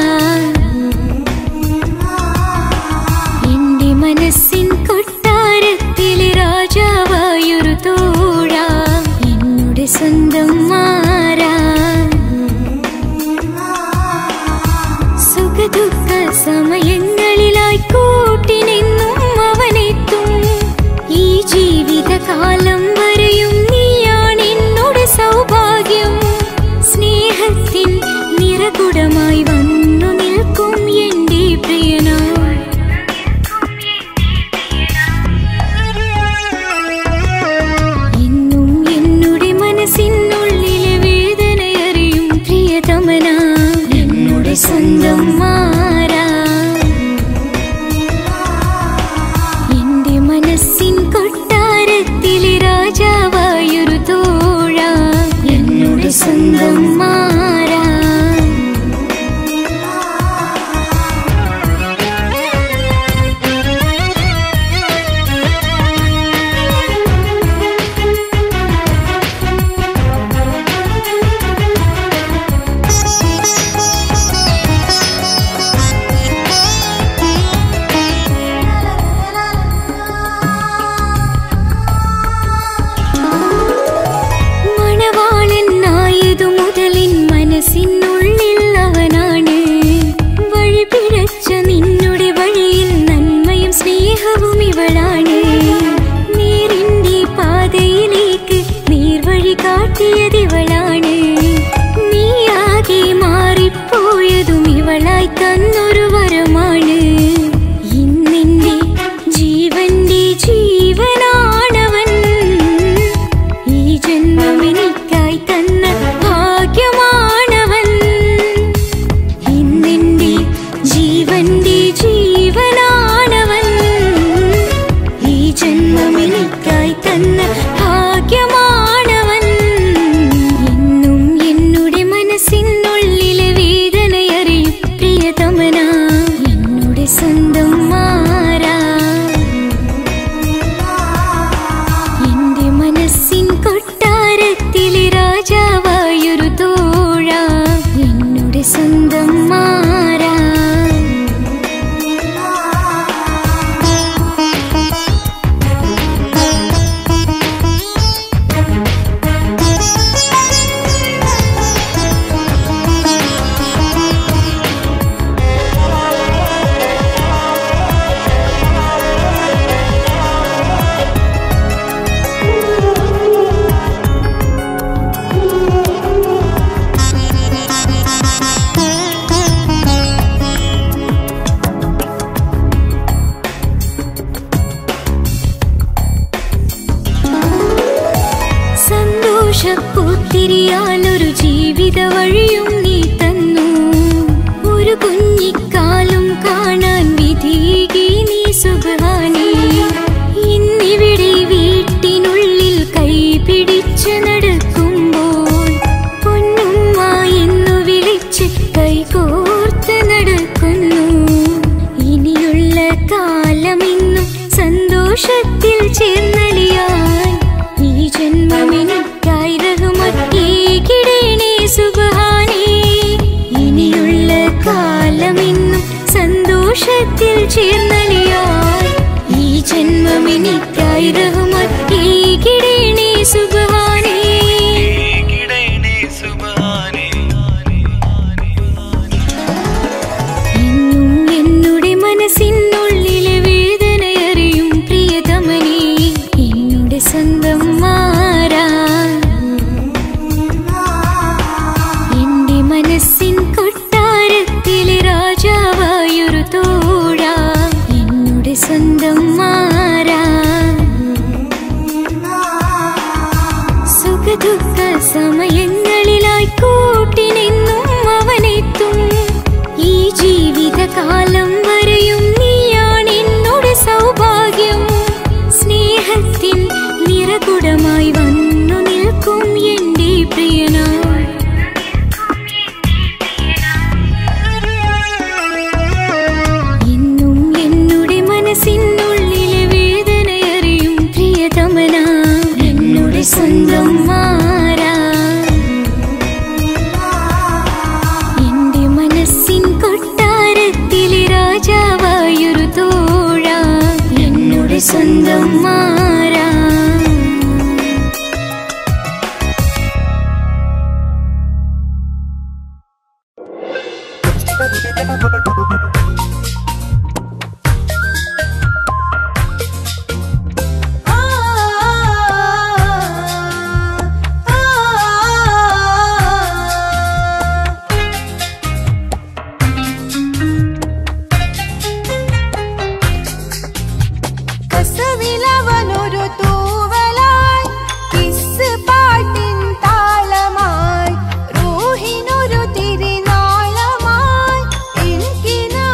Speaker 8: എന്റെ മനസ്സിൻ കൊട്ടാരത്തിലെ രാജാവായൊരു തോഴാ എന്നുടെ സ്വന്തം മാറാ സുഖദുഃഖ സമയങ്ങളിലായി കൂട്ടിനെന്നും അവനെത്തും ഈ ജീവിതകാലം വരെയും നീയാണ് എന്നോട് സൗഭാഗ്യം സ്നേഹത്തിൻ നിറകുടമായി വന്നു നിൽക്കും എന്റെ പ്രിയനാ എന്നും എന്നുടെ മനസ്സിനുള്ളിലെ വേദനയറിയും പ്രിയതമനാ എന്നുടെ സ്വന്തം മാറാ എന്റെ മനസ്സിൻ കൊട്ടാരത്തിലെ രാജാവായൊരു തോഴാ എന്നുടെ സ്വന്തം മാറാ സ്വർഗത്തിൽ ചേർന്നലിയായി ഈ ജന്മമെനിക്കായി റഹ്മത്ത് ഏകിടേണേ സുബ്ഹാനേ. ഇന്നും എന്നുടെ മനസ്സിനുള്ളിലെ വേദനയറിയും പ്രിയതമനേ എന്നുടെ സ്വന്തം മാറാ. എന്റെ മനസ്സിൻ കൊട്ടാരത്തിലെ രാജാവായൊരു തോഴാ എന്നുടെ സ്വന്തം മാറാ. സുഖദുഃഖ സമയങ്ങളിലായി കൂട്ടിനെന്നും അവനെത്തും. ഈ ജീവിതകാലം വരെയും നീയാണ് എന്നോട് സൗഭാഗ്യം. സ്നേഹത്തിൻ നിറകുടമായി വന്നു നിൽക്കും എന്റെ പ്രിയനാ. എന്നും എന്നുടെ മനസ്സിനുള്ളിലെ വേദനയറിയും പ്രിയതമനാ എന്നുടെ സ്വന്തം മാറാ. എന്റെ മനസ്സിൻ കൊട്ടാരത്തിലെ രാജാവായൊരു തോഴാ എന്നുടെ സ്വന്തം മാറാ.
Speaker 9: കസവിലവനൊരു തൂവലായി കിസ് പാട്ടിൻ താളമായി റൂഹിനൊരു തിരിനാളമായി എനിക്കിനാ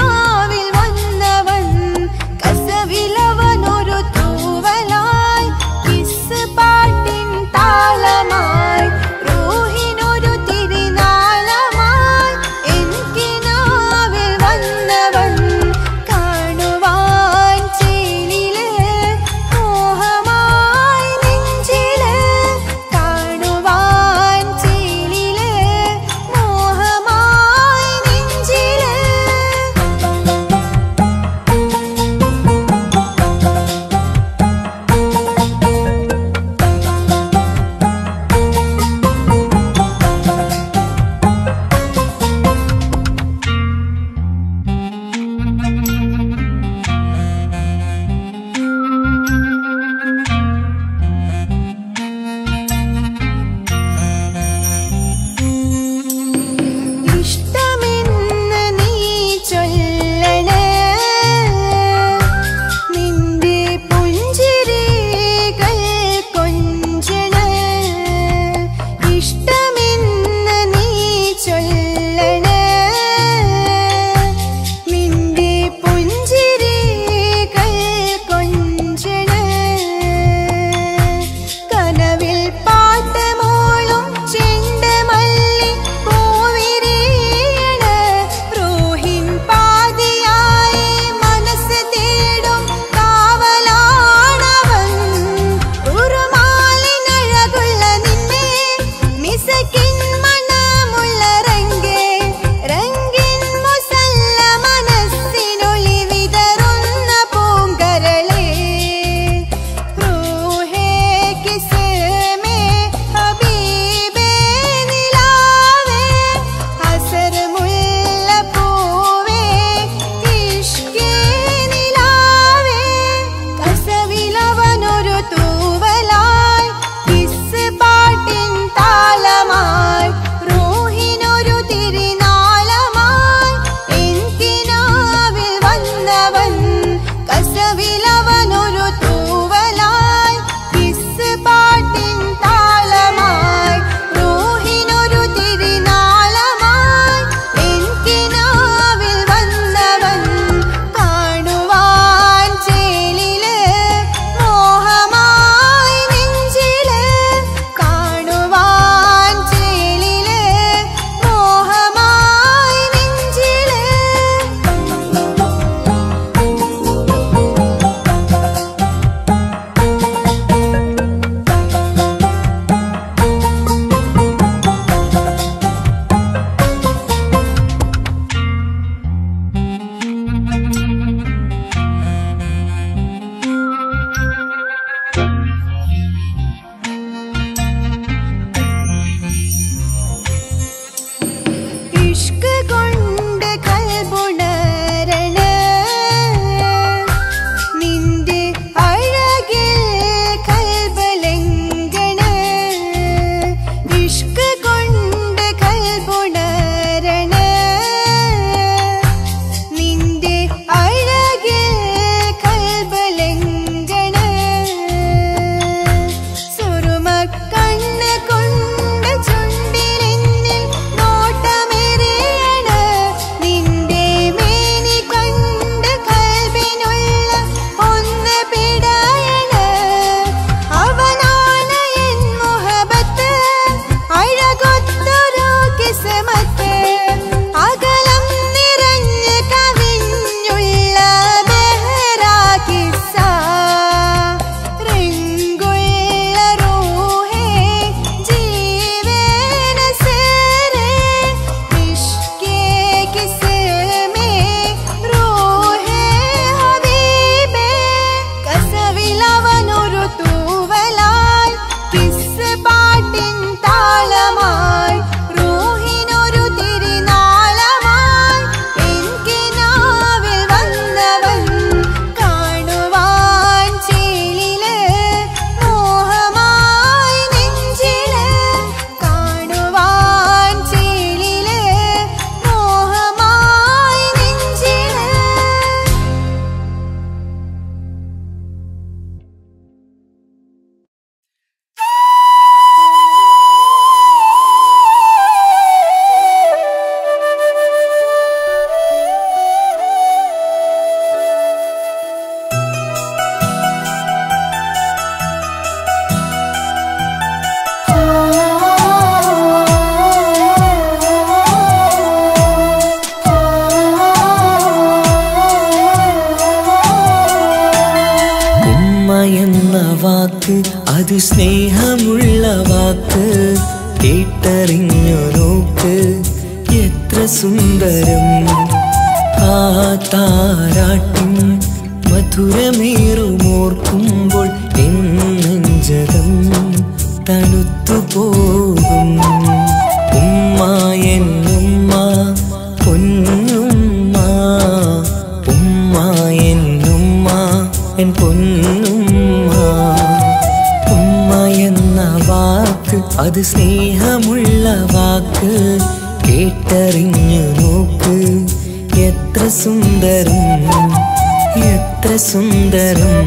Speaker 5: വാക്ക് അത് സ്നേഹമുള്ള വാക്ക് കേട്ടറിഞ്ഞു നോക്ക് എത്ര സുന്ദരം ആ താരാട്ടിൻ മധുരമേറുമോർക്കുമ്പോൾ എൻ നെഞ്ചകം തണുത്തു പോകും ഉമ്മ എന്നുമ്മ പൊന്നുമ്മ ഉമ്മ എന്നുമ്മ എൻ പൊന്നുമ്മ ഉമ്മ എന്ന വാക്ക് അത് സ്നേഹമുള്ള വാക്ക് കേട്ടറിഞ്ഞു നോക്ക് എത്ര സുന്ദരം എത്ര സുന്ദരം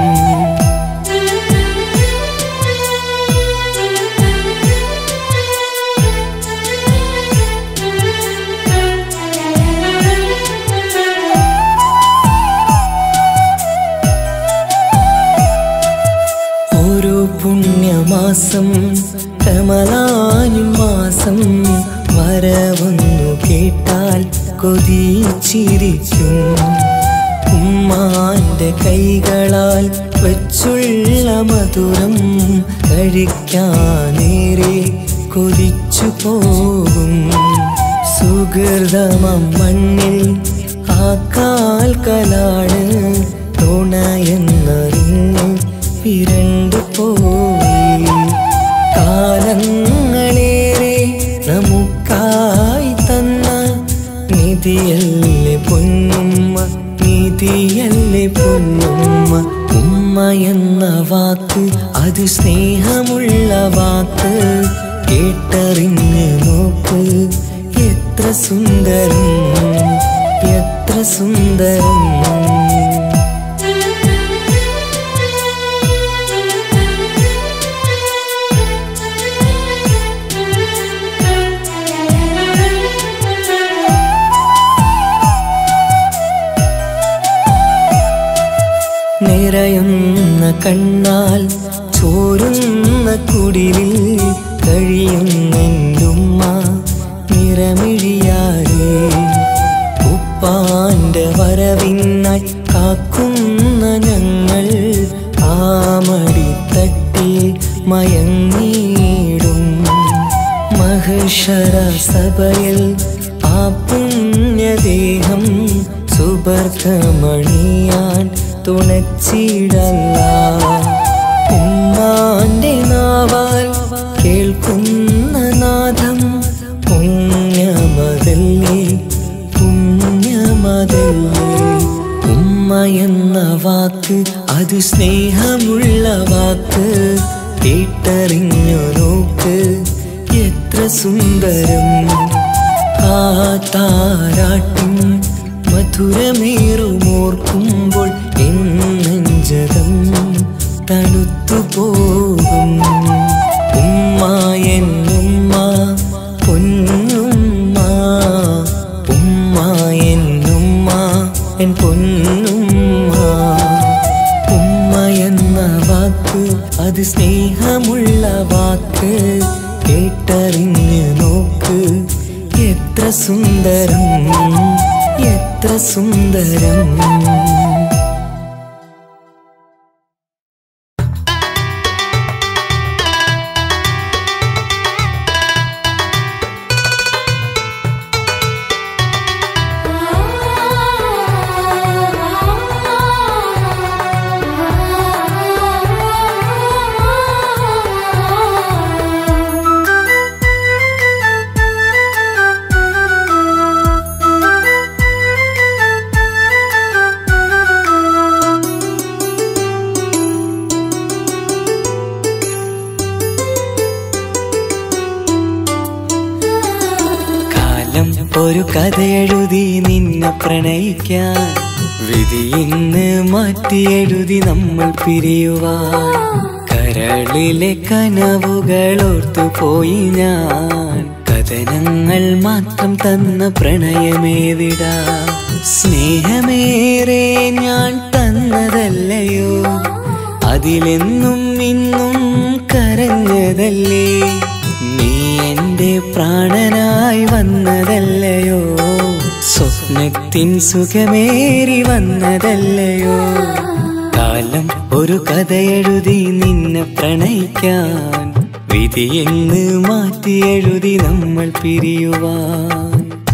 Speaker 5: ഓരോ പുണ്യമാസം റമളാനിൻ മാസം വരവൊന്നു കേട്ടാൽ കൊതിച്ചിരിക്കും ഉമ്മാന്റെ കൈകളാൽ വച്ചുള്ള മധുരം കഴിക്കാനേറെ കൊതിച്ചു പോകും സുഹൃതമം മണ്ണിൽ ആ കാൽക്കലാണ് തുണയെന്നറിഞ്ഞ് പിരണ്ടു പോയി കാലങ്ങളേറെ നമുക്കായി തന്ന നിധിയല്ലേ പൊന്നുമ്മ നിധിയല്ലേ പൊന്നുമ്മ ഉമ്മ എന്ന വാക്ക് അത് സ്നേഹമുള്ള വാക്ക് കേട്ടറിഞ്ഞ് നോക്ക് എത്ര സുന്ദരം എത്ര സുന്ദരം നിറയുന്ന കണ്ണാൽ ചോരുന്ന കുടിലിൽ കഴിയുന്നെന്റുമ്മ നിറമിഴിയാരേ ഉപ്പാന്റെ വരവിനായി കാക്കുന്ന ഞങ്ങൾ ആമടിത്തട്ടി മയങ്ങിയിടും മഹ്ശറ സഭയിൽ ആ പുണ്യദേഹം സുബർഗമണിയാൻ തുണച്ചിടല്ല ഉമ്മാന്റെ നാവാൽ കേൾക്കുന്ന നാദം പുണ്യമതല്ലേ പുണ്യമതല്ലേ ഉമ്മ എന്ന വാക്ക് അത് സ്നേഹമുള്ള വാക്ക് കേട്ടറിഞ്ഞു നോക്ക് എത്ര സുന്ദരം ആ താരാട്ടിൻ മധുരമേറുമോർക്കുമ്പോൾ എൻ നെഞ്ചകം തണുത്തു പോകും ഉമ്മ എന്നുമ്മ പൊന്നുമ്മ ഉമ്മ എന്നുമ്മ എൻ പൊന്നുമ്മ ഉമ്മ എന്ന വാക്ക് അത് സ്നേഹമുള്ള വാക്ക് കേട്ടറിഞ്ഞ് നോക്ക് എത്ര സുന്ദരം എത്ര സുന്ദരം ഒരു കഥ എഴുതി നിന്നെ പ്രണയിക്കാൻ വിധി ഇന്ന് മാറ്റിയെഴുതി നമ്മൾ പിരിയുവാൻ കരളിലെ കനവുകൾ ഓർത്തുപോയി ഞാൻ കഥനങ്ങൾ മാത്രം തന്ന പ്രണയമേവിടാ സ്നേഹമേറെ ഞാൻ തന്നതല്ലയോ അതിലെന്നും ഇന്നും കരഞ്ഞതല്ലേ നീ എന്റെ പ്രാണനായി വന്നതല്ലയോ സ്വപ്നത്തിൻ സുഖമേറി വന്നതല്ലയോ കാലം ഒരു കഥയെഴുതി നിന്നെ പ്രണയിക്കാൻ, വിധിയെന്ന് മാറ്റി എഴുതി നമ്മൾ പിരിയുവാൻ.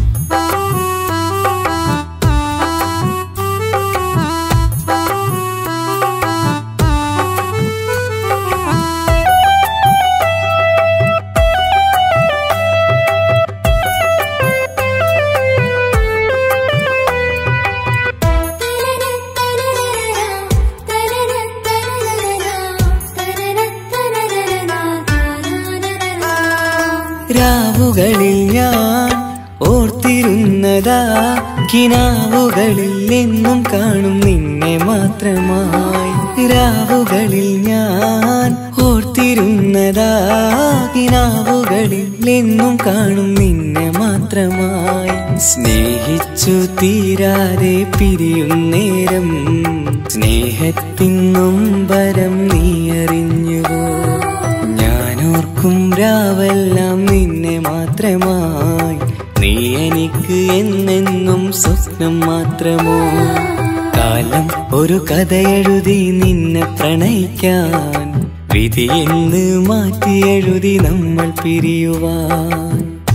Speaker 5: രാവുകളിൽ ഞാൻ ഓർത്തിരുന്നതാ കിനാവുകളിൽ എന്നും കാണും നിന്നെ മാത്രമായി. രാവുകളിൽ ഞാൻ ഓർത്തിരുന്നതാ കിനാവുകളിൽ എന്നും കാണും നിന്നെ മാത്രമായി. സ്നേഹിച്ചു തീരാതെ പിരിയുന്നേരം സ്നേഹത്തിൻ നൊമ്പരം നീ അറിഞ്ഞുവോ? ഞാനോർക്കും രാവെല്ലാം നിന്നെ മാത്രമായി, നീ എനിക്ക് എന്നെന്നും സ്വപ്നം മാത്രമോ? കാലം ഒരു കഥയെഴുതി നിന്നെ പ്രണയിക്കാൻ, വിധിയെന്ന് മാറ്റി എഴുതി നമ്മൾ പിരിയുവാൻ.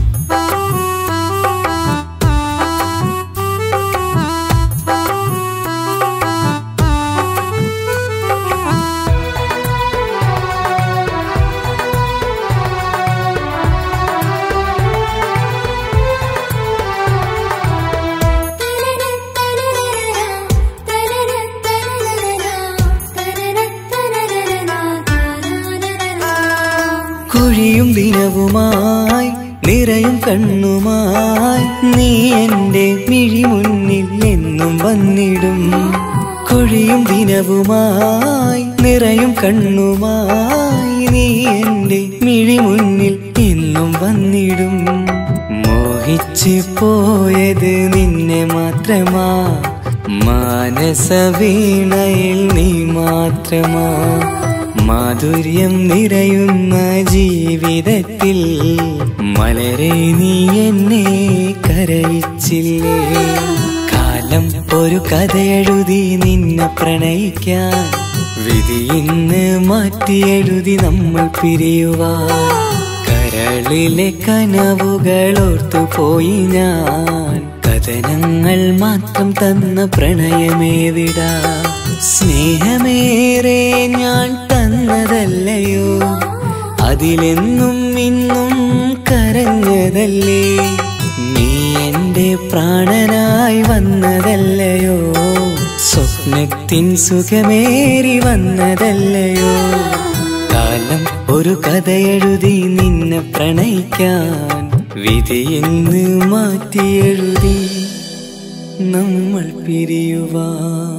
Speaker 5: കൊഴിയും ദിനവുമായി നിറയും കണ്ണുമായി നീ എൻ്റെ മിഴി മുന്നിൽ എന്നും വന്നിടും. കൊഴിയും ദിനവുമായി നിറയും കണ്ണുമായി നീ എൻ്റെ മിഴി മുന്നിൽ എന്നും വന്നിടും. മോഹിച്ചു പോയത് നിന്നെ മാത്രമാ, മാനസ വീണയിൽ നീ മാത്രമാ. മാധുര്യം നിറയുന്ന ജീവിതത്തിൽ മലരെ നീ എന്നെ കരയിച്ചില്ലേ? കാലം ഒരു കഥയെഴുതി നിന്നെ പ്രണയിക്കാൻ, വിധി ഇന്ന് മാറ്റി എഴുതി നമ്മൾ പിരിയുവാൻ. കരളിലെ കനവുകൾ ഓർത്തുപോയി ഞാൻ, കഥനങ്ങൾ മാത്രം തന്ന പ്രണയമേവിടാ. സ്നേഹമേറെ ഞാൻ തന്നതല്ലയോ, അതിലെന്നും ഇന്നും കരഞ്ഞതല്ലേ? നീ എൻ്റെ പ്രാണനായി വന്നതല്ലയോ, സ്വപ്നത്തിൻ സുഖമേറി വന്നതല്ലയോ? കാലം ഒരു കഥയെഴുതി നിന്നെ പ്രണയിക്കാൻ, വിധി ഇന്ന് മാറ്റി എഴുതി നമ്മൾ പിരിയുവാൻ.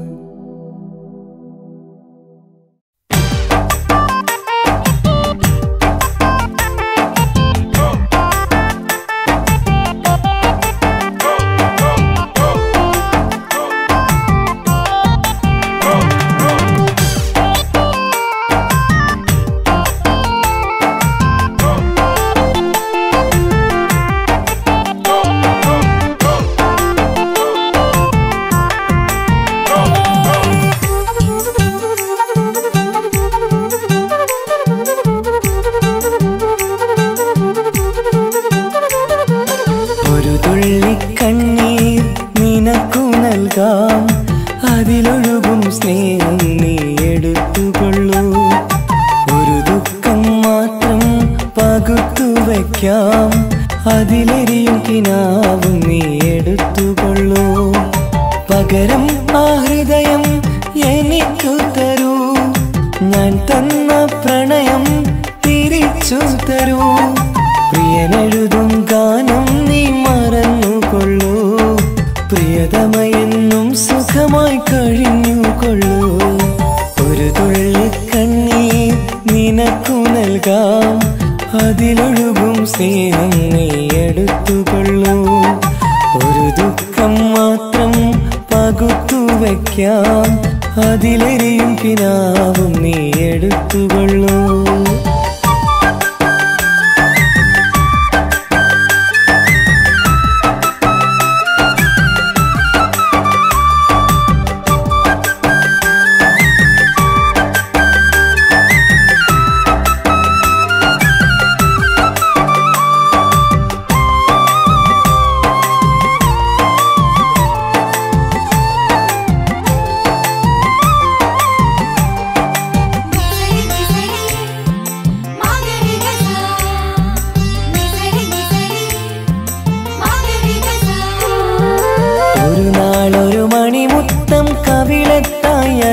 Speaker 5: അതിലൊഴുകും സ്നേഹം നീ എടുത്തുകൊള്ളൂ. ഒരു ദുഃഖം മാത്രം പകുത്തു വയ്ക്കാം, അതിലെരിയും കിനാവും നീ എടുത്തുകൊള്ളൂ. പകരം ആ ഹൃദയം എനിക്കു തരൂ, ഞാൻ തന്ന പ്രണയം തിരിച്ചു തരൂ. പ്രിയനെഴുതും ഗാനം നീ മറന്നുകൊള്ളൂ, പ്രിയതമയെന്നും സുഖമായി കഴിഞ്ഞുകൊള്ളൂ. ഒരു തുള്ളി കണ്ണീർ നിനക്കു നൽകാം, അതിലൊഴുകും സ്നേഹം നീ എടുത്തുകൊള്ളൂ. ഒരു ദുഃഖം മാത്രം പകുത്തു വയ്ക്കാം, അതിലെരിയും കിനാവും നീ എടുത്തുകൊള്ളൂ.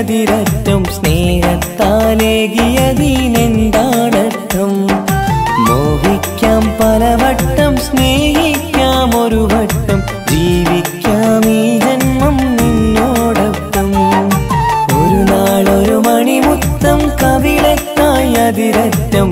Speaker 5: അതിരറ്റം സ്നേഹത്താലേകിയതിനെന്താണർത്ഥം മോഹിക്കാം പലവട്ടം സ്നേഹിക്കാം ഒരു വട്ടം ജീവിക്കാം ഈ ജന്മം നിന്നോടൊപ്പം ഒരു നാളൊരു മണിമുത്തം കവിളത്തായി അതിരറ്റം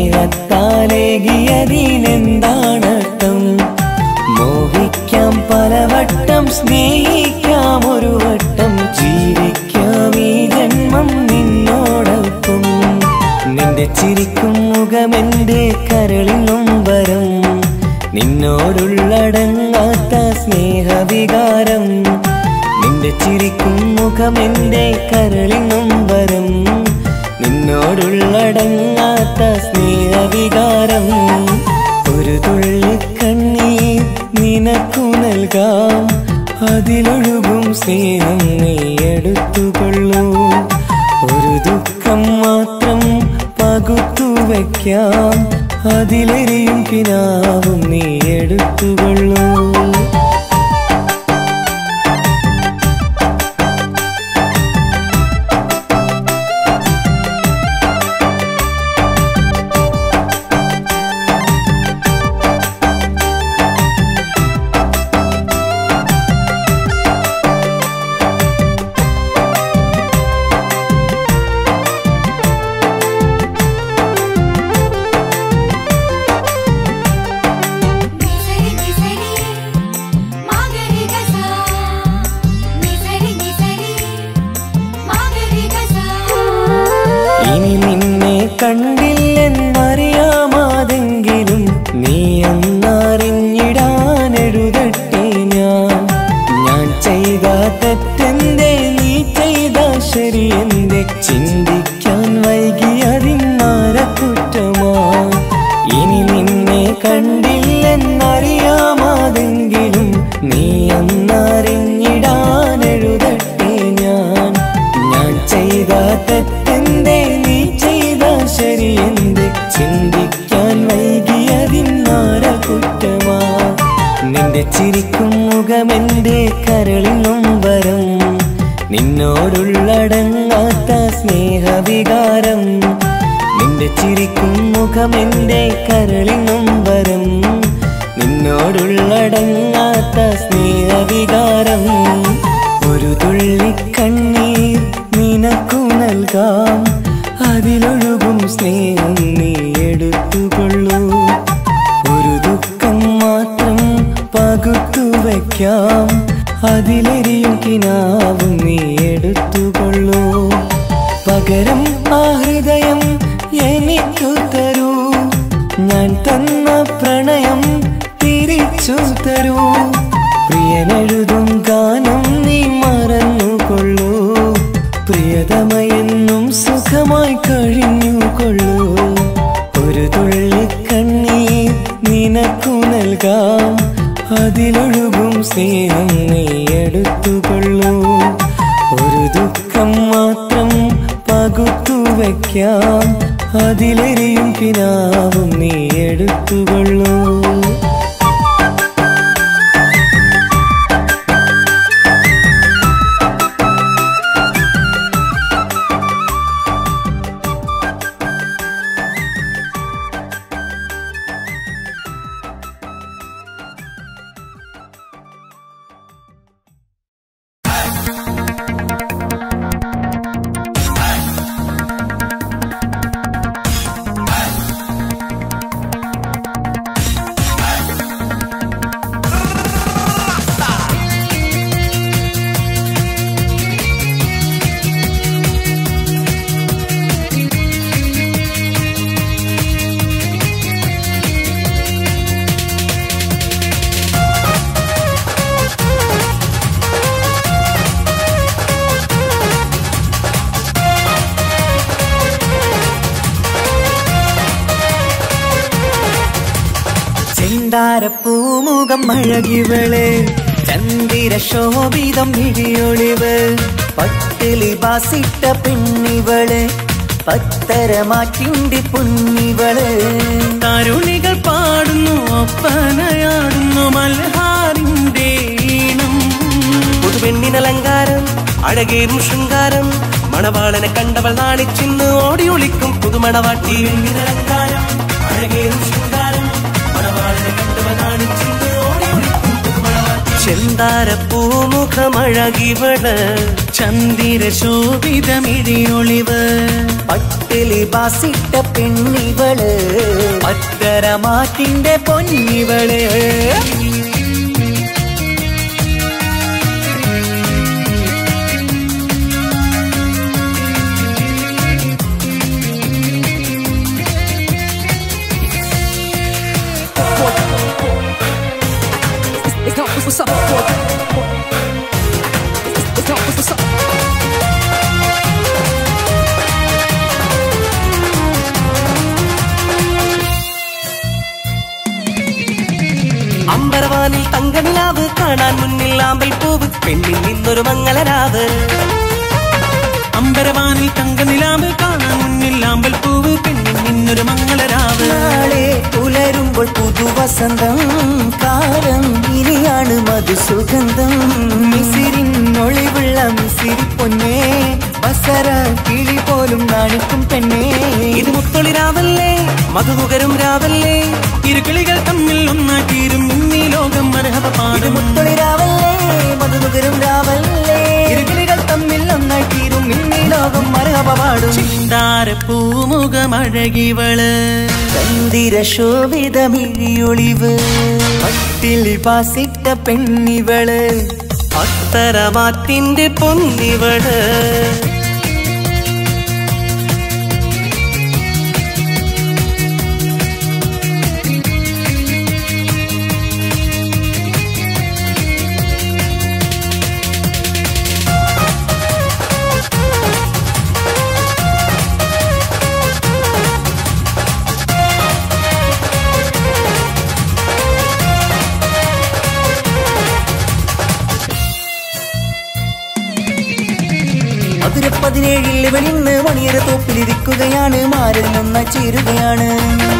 Speaker 5: സ്നേഹത്താലേകിയതിനെന്താണർത്ഥം മോഹിക്കാം പലവട്ടം സ്നേഹിക്കാം ഒരു വട്ടം ജീവിക്കാം ഈ ജന്മം നിന്നോടൊപ്പം നിന്റെ ചിരിക്കും മുഖമെന്റെ കരളിൽ നൊമ്പരം നിന്നോടുള്ളടങ്ങാത്ത സ്നേഹവികാരം നിന്റെ ചിരിക്കും മുഖമെന്റെ കരളിൽ നൊമ്പരം നിന്നോടുള്ളടങ്ങാത്ത സ്നേഹവികാരം ഒരു തുള്ളി കണ്ണീർ നിനക്കു നൽകാം അതിലൊഴുകും സ്നേഹം നീ എടുത്തുകൊള്ളൂ ഒരു ദുഃഖം മാത്രം പകുത്തു വയ്ക്കാം അതിലെരിയും കിനാവും നീ എടുത്തുകൊള്ളൂ കണ്ടില്ലെന്നറിയാമാതെങ്കിലും നീ എന്നറിഞ്ഞിടാനെഴുതട്ടെ ഞാൻ ഞാൻ ചെയ്ത തെറ്റെന്തേ നീ ചെയ്ത ശരിയെന്തേ ചിന്തിക്കാൻ വൈകിയതിന്നാര കുറ്റമാ ഇനി നിന്നെ കണ്ടില്ലെന്നറിയാമാതെങ്കിലും നീ എന്നറിഞ്ഞിടാനെഴുതട്ടെ ഞാൻ ഞാൻ ചെയ്ത തെറ്റെന്തേ നീ ശരിയെന്ത് ചിന്തിക്കാൻ വൈകിയതിന്നാര കുറ്റമാ നിന്റെ ചിരിക്കും മുഖമെന്റെ കരളിൽ നൊമ്പരം നിന്നോടുള്ളടങ്ങാത്ത സ്നേഹവികാരം നിന്റെ ചിരിക്കും മുഖമെന്റെ കരളിൽ നൊമ്പരം നിന്നോടുള്ളടങ്ങാത്ത സ്നേഹവികാരം ഒരു തുള്ളി കണ്ണീർ നിനക്കു നൽകാം അതിലൊഴുകും സ്നേഹം നീ എടുത്തുകൊള്ളൂ ഒരു ദുഃഖം മാത്രം പകുത്തു വയ്ക്കാം അതിലെരിയും കിനാവും നീ എടുത്തുകൊള്ളൂ പകരം ആ ഹൃദയം എനിക്കു തരൂ ഞാൻ തന്ന പ്രണയം തിരിച്ചു തരൂ പ്രിയനെഴുതും ഗാനം നീ മറന്നുകൊള്ളൂ പ്രിയതമയെന്നും സുഖമായി കഴിഞ്ഞുകൊള്ളൂ ഒരു തുള്ളി കണ്ണീർ നിനക്കു നൽകാം അതിലൊഴുകും സ്നേഹം നീ എടുത്തുകൊള്ളൂ ഒരു ദുഃഖം മാത്രം പകുത്തു വയ്ക്കാം അതിലെരിയും കിനാവും നീ എടുത്തുകൊള്ളൂ പൂമുഖം അഴകിവള് ചന്ദിര ശോഭിതം മിഴിയൊളിവ് പട്ടിലി ബാസിട്ട പെണ്ണിവള് പത്തരമാറ്റിന്റെ പൊന്നിവള്
Speaker 1: തരുണികൾ പാടുന്നു ഒപ്പനയാടുന്നു മൽഹാറിന്റെ ഈണം
Speaker 2: പുതുപെണ്ണിനലങ്കാരം അഴകേറും ശൃംഗാരം
Speaker 1: മണവാളനെ കണ്ടവൾ നാണിച്ചിന്ന് ഓടി ഒളിക്കും പുതുമണവാട്ടി അലങ്കാരം അഴകേറും ശൃംഗാരം മണവാളനെ കണ്ടവൾ നാണിച്ചിന്ന് ഓടി ഒളിക്കും പുതുമണവാട്ടി ചെന്താര പൂമുഖമഴകിവള് ചന്ദിര ശോഭിതമിഴിയൊളിവ്
Speaker 5: പട്ടിലി ബാസിട്ട പെണ്ണിവള് പത്തരമാറ്റിന്റെ പൊന്നിവള്
Speaker 10: What's up? What's up? What's up?
Speaker 1: അമ്പരവാനിൽ തങ്കനിലാവ് കാണാൻ മുന്നിൽ ആമ്പൽ പൂവ് പെണ്ണിൽ നിന്നൊരു മംഗളരാവ് അമ്പരവാനിൽ തങ്കനിലാവ് കാണാൻ മുന്നിൽ ആമ്പൽ പൂവ് പെണ്ണിൽ നിന്നൊരു മംഗളരാവ്
Speaker 5: നാളെ പുലരുമ്പോൾ പുതുവസന്തം കാലം ഇനിയാണ് മധുസുഗന്ധം മിസിരിനൊളിവുള്ള മിസിരി പൊന്നേ ബസര കിളി പോലും നാണിക്കും പെണ്ണേ
Speaker 1: ഇത് മുത്തൊളി രാവല്ലേ മധുമുകരും രാവല്ലേ ഇരുകിളികൾ തമ്മിൽ ഒന്നാക്കിയിരും ഇന്നീ ലോകം മരഹബ പാടും
Speaker 5: മുത്തൊളി രാവല്ലേ മധുമുകരും രാവല്ലേ ഇരുകിളികൾ തമ്മിൽ ഒന്നാക്കിയിരും ഇന്നീ ലോകം മരഹബ പാടും
Speaker 1: ചിന്താര പൂമുഖമഴകിവള്
Speaker 5: ചന്ദിര ശോഭിതമിഴിയൊളിവ് പട്ടിലി പാസിട്ട പെണ്ണിവള്
Speaker 1: അത്തരമാറ്റിന്റെ പൊന്നിവള്
Speaker 5: മധുര പതിനേഴിൽ ഇവളിന്ന് മണിയര തോപ്പിലിരിക്കുകയാണ് മാറിൽ നിന്ന് ചേരുകയാണ്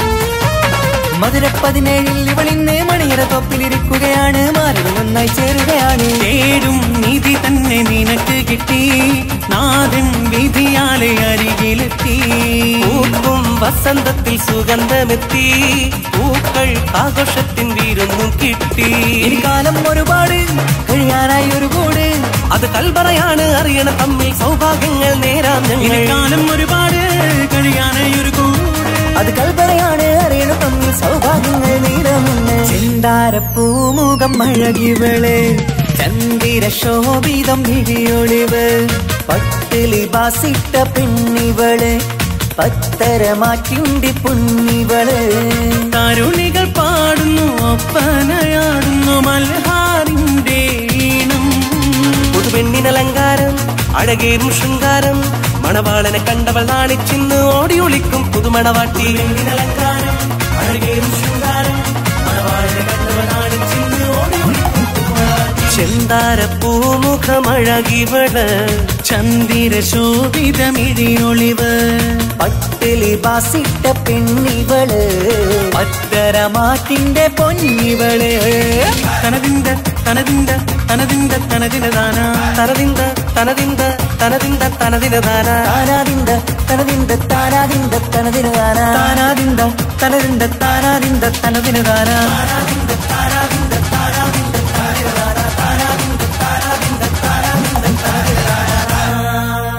Speaker 5: മധുര പതിനേഴിൽ ഇവളിന്ന് മണിയര തോപ്പിലിരിക്കുകയാണ് മാറിൽ നന്നായി ചേരുകയാണ്
Speaker 1: തേടും നിധി തന്നെ നിനക്ക് കിട്ടി നാഥൻ വിധിയാലെ അരികിലെത്തി പൂക്കും വസന്തത്തിൽ സുഗന്ധമെത്തി പൂക്കൾ ആഘോഷത്തിൻ വീരൊന്നും കിട്ടി
Speaker 5: ഈ കാലം ഒരുപാട് കഴിയാനായി ഒരു കൂട്
Speaker 1: അത് കൽപറയാണ് അറിയണ തമ്മിൽ സൗഭാഗ്യങ്ങൾ നേരാം ഞങ്ങൾ കാലം ഒരുപാട് കഴിയാനായി ഒരു കൂട്
Speaker 5: അത് കൽപറയാണ് അറിയണ തമ്മിൽ സൗഭാഗ്യങ്ങൾ നേരാമെന്ന് ചെന്താര പൂമുഖം അഴകിവള് ചന്ദിര ശോഭിതം മിഴിയൊളിവ് പട്ടിലി ബാസിട്ട പെണ്ണിവള് പത്തരമാറ്റിന്റെ പൊന്നിവള്
Speaker 1: തരുണികൾ പാടുന്നു ഒപ്പനയാടുന്നു മൽഹാറിന്റെ ഈണം പുതുപെണ്ണിനലങ്കാരം അഴകേറും ശൃംഗാരം മണവാളനെ കണ്ടവൾ നാണിച്ചിന്ന് ഓടി ഒളിക്കും പുതുമണവാട്ടി അലങ്കാരം അഴകേറും ശൃംഗാരം മണവാളനെ കണ്ടവൾ നാണിച്ചിന്ന് ഓടി ഒളിക്കും ചെന്താര പൂമുഖമഴകിവള് ചന്ദിര ശോഭിതമിഴിയൊളിവ്
Speaker 5: പട്ടിലി ബാസിട്ട പെണ്ണിവള് പത്തരമാറ്റിന്റെ പൊന്നിവള്
Speaker 1: തനതിന്ത തനതിന്ത തനതിന്ത തനതിനദാന തനതിന്ത തനതിന്ത തനതിന്ത തനതിനദാന
Speaker 5: താനാദിന്ത തനതിന്ത താനാദിന്ത തനതിനദാന താനാദിന്ത തനതിന്ത താനാദിന്ത തനതിനദാന താനാദിന്ത താനാദിന്ത താനാദിന്ത തനതിനദാന താനാദിന്ത താനാദിന്ത താനാദിന്ത തനതിനദാന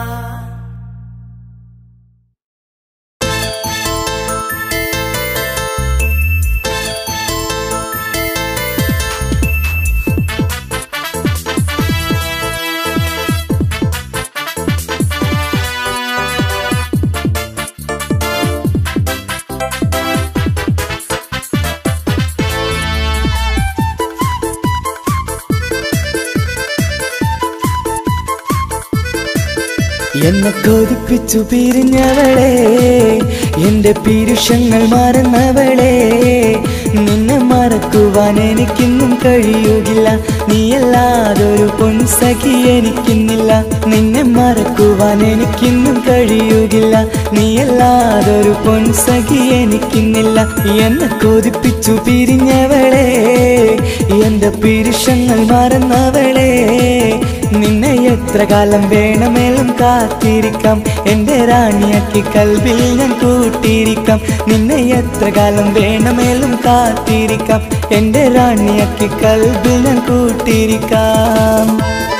Speaker 5: എന്നെ കൊതിപ്പിച്ചു പിരിഞ്ഞവളെ എന്റെ പീരുഷങ്ങൾ മറന്നവളെ നിന്നെ മറക്കുവാൻ എനിക്കിന്നും കഴിയുകില്ല നീയല്ലാതൊരു പൊൻസഖി എനിക്കിന്നില്ല നിന്നെ മറക്കുവാൻ എനിക്കിന്നും കഴിയുകില്ല നീയല്ലാതൊരു പൊൻസഖി എനിക്കിന്നില്ല എന്നെ കൊതിപ്പിച്ചു പിരിഞ്ഞവളെ എന്റെ പീരുഷങ്ങൾ മറന്നവളെ നിന്നെ എത്ര കാലം വേണമെങ്കിലും കാത്തിരിക്കാം എൻ്റെ റാണിയാക്കി കൽവിൽ ഞാൻ കൂട്ടിയിരിക്കാം നിന്നെ എത്ര കാലം വേണമെങ്കിലും കാത്തിരിക്കാം എൻ്റെ റാണിയാക്കി കൽവിൽ ഞാൻ കൂട്ടിയിരിക്കാം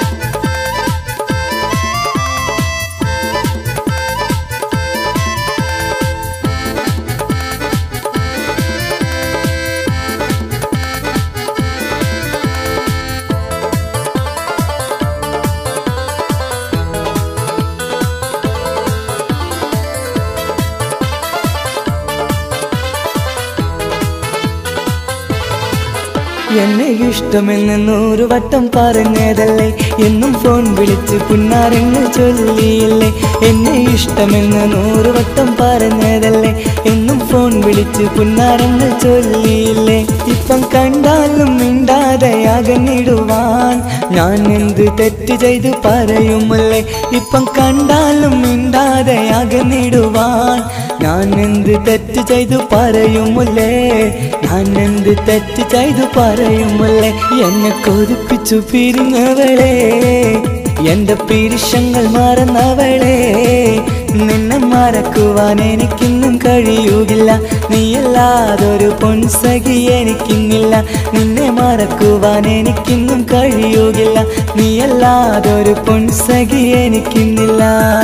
Speaker 5: എന്നെ ഇഷ്ടമെന്ന് നൂറ് വട്ടം പറഞ്ഞതല്ലേ എന്നും ഫോൺ വിളിച്ച് പുന്നാരങ്ങൾ ചൊല്ലിയില്ലേ എന്നെ ഇഷ്ടമെന്ന് നൂറ് വട്ടം പറഞ്ഞതല്ലേ എന്നും ഫോൺ വിളിച്ച് പുന്നാരങ്ങൾ ചൊല്ലിയില്ലേ ഇപ്പം കണ്ടാലും മിണ്ടാതെ അകന്നിടുവാൻ ഞാൻ എന്ത് തെറ്റ് ചെയ്ത് പറയുമല്ലേ ഇപ്പം കണ്ടാലും മിണ്ടാതെ അകന്നിടുവാൻ ഞാൻ എന്ത് തെറ്റ് ചെയ്തു പറയുമല്ലേ ഞാൻ എന്ത് തെറ്റ് ചെയ്തു പറയുമല്ലേ എന്നെ കൊതിപ്പിച്ചു പിരിഞ്ഞവളെ എന്റെ പിരിശങ്ങൾ മറന്നവളെ നിന്നെ മറക്കുവാൻ എനിക്കിന്നും കഴിയുകില്ല നീയല്ലാതൊരു പൊൻസഖി എനിക്കിന്നില്ല നിന്നെ മറക്കുവാൻ എനിക്കിന്നും കഴിയുകില്ല നീയല്ലാതൊരു പൊൻസഖി എനിക്കിന്നില്ല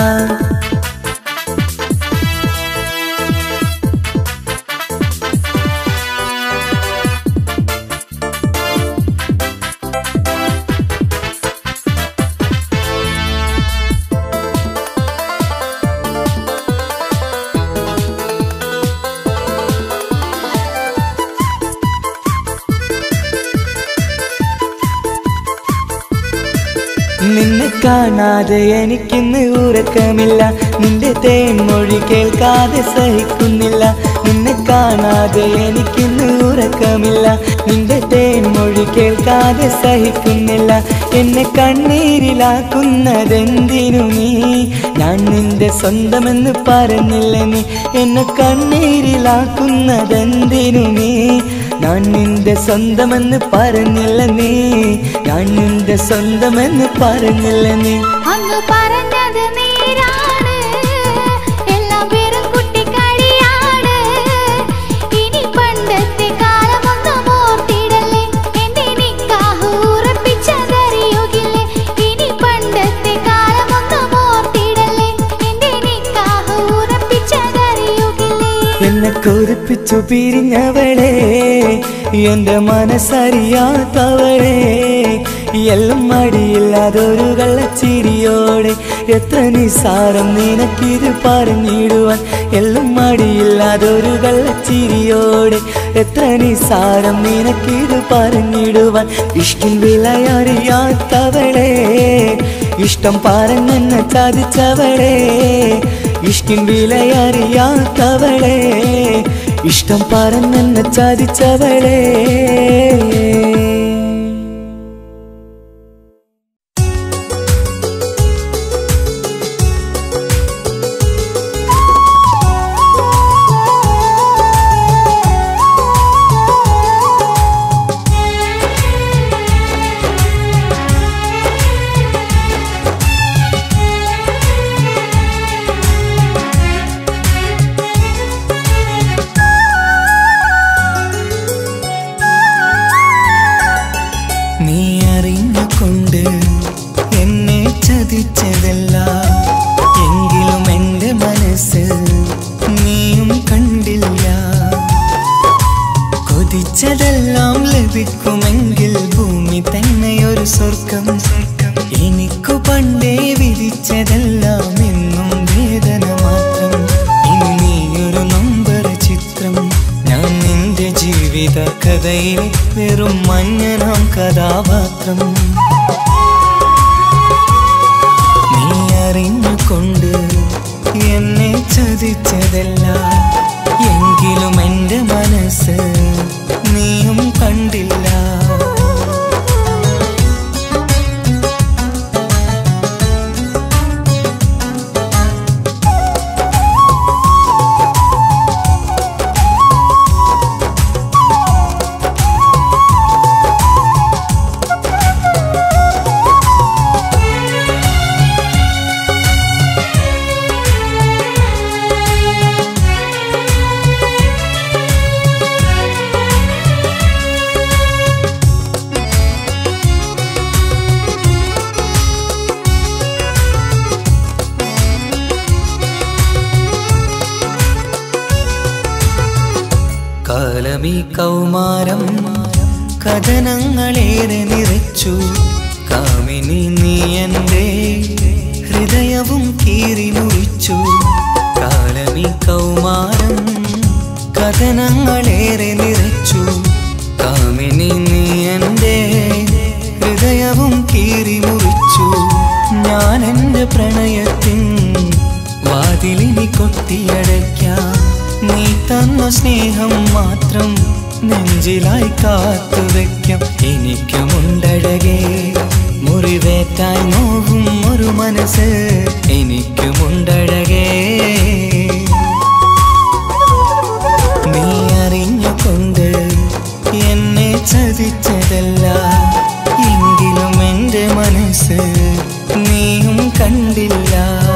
Speaker 5: നിന്നെ കാണാതെ എനിക്കിന്ന് ഉറക്കമില്ല നിന്റെ തേൻമൊഴി കേൾക്കാതെ സഹിക്കുന്നില്ല നിന്നെ കാണാതെ എനിക്കിന്ന് ഉറക്കമില്ല നിന്റെ തേൻമൊഴി കേൾക്കാതെ സഹിക്കുന്നില്ല എന്നെ കണ്ണീരിലാക്കുന്നതെന്തിനു നീ ഞാൻ നിന്റെ സ്വന്തമെന്ന് പറഞ്ഞില്ല നീ എന്നെ കണ്ണീരിലാക്കുന്നതെന്തിനു നീ ഞാൻ നിന്റെ സ്വന്തമെന്ന് പറഞ്ഞില്ല നീ ഞാൻ നിന്റെ സ്വന്തമെന്ന് പറഞ്ഞില്ല നീ
Speaker 8: അങ്ങ് പറഞ്ഞത് നേരാണ് എല്ലാം വെറും കുട്ടിക്കളിയാണ് ഇനി പണ്ടത്തെ കാലമൊന്നും ഓർത്തിടല്ലേ എന്റെ നിക്കാഹ് ഉറപ്പിച്ചതറിയുകില്ലേ ഇനി പണ്ടത്തെ കാലമൊന്നും ഓർത്തിടല്ലേ എന്റെ നിക്കാഹ് ഉറപ്പിച്ചതറിയുകില്ലേ
Speaker 5: എന്നെ കൊതിപ്പിച്ചു പിരിഞ്ഞവളെ എന്റെ മനസ്സറിയാത്തവളെ എല്ലാം മടിയില്ലാതൊരു കള്ളച്ചിരിയോടെ എത്ര നിസാരം നിനക്കിത് പറഞ്ഞിടുവാൻ എല്ലാം മടിയില്ലാതൊരു കള്ളച്ചിരിയോടെ എത്ര നിസാരം നിനക്കിത് പറഞ്ഞിടുവാൻ ഇഷ്ടിൻ വിലയറിയാത്തവളെ ഇഷ്ടം പറഞ്ഞെന്നെ ചതിച്ചവളെ ഇഷ്ടിൻ വിലയറിയാത്തവളെ ഇഷ്ടം പറഞ്ഞെന്നെ ചതിച്ചവളെ കൊതിച്ചതെല്ലാം ലഭിക്കുമെങ്കിൽ ഭൂമി തന്നെയൊരു സ്വർഗം എനിക്കു പണ്ടേ വിധിച്ചതെല്ലാം എന്നും വേദന മാത്രം ഇനി നീയൊരു നമ്പർ ചിത്രം ഞാൻ നിന്റെ ജീവിത കഥയിലെ വെറും മഞ്ഞനാം കഥാപാത്രം നീ അറിഞ്ഞുകൊണ്ട് എന്നെ ചതിച്ചതല്ല എങ്കിലും എൻ്റെ മനസ്സ് നീയും കണ്ടില്ല കാലമീ കൗമാരം കഥനങ്ങളേറെ നിറച്ചു. കാമിനി നീ എൻ്റെ ഹൃദയവും കീറി മുറിച്ചു. കാലമീ കൗമാരം കഥനങ്ങളേറെ നിറച്ചു. കാമിനി നീ എൻ്റെ ഹൃദയവും കീറി മുറിച്ചു. ഞാൻ എൻ്റെ പ്രണയത്തിൻ വാതിലിനി കൊട്ടിയടയ്ക്കാം. നീ തന്ന സ്നേഹം മാത്രം നെഞ്ചിലായി കാത്തുവെക്കാം. എനിക്കുമുണ്ടഴകേ മുറിവേറ്റായി നോവും ഒരു മനസ്സ്. എനിക്കുമുണ്ടഴകേ നീ അറിഞ്ഞുകൊണ്ട് എന്നെ ചതിച്ചതല്ല. എങ്കിലും എൻ്റെ മനസ്സ് നീയും കണ്ടില്ല.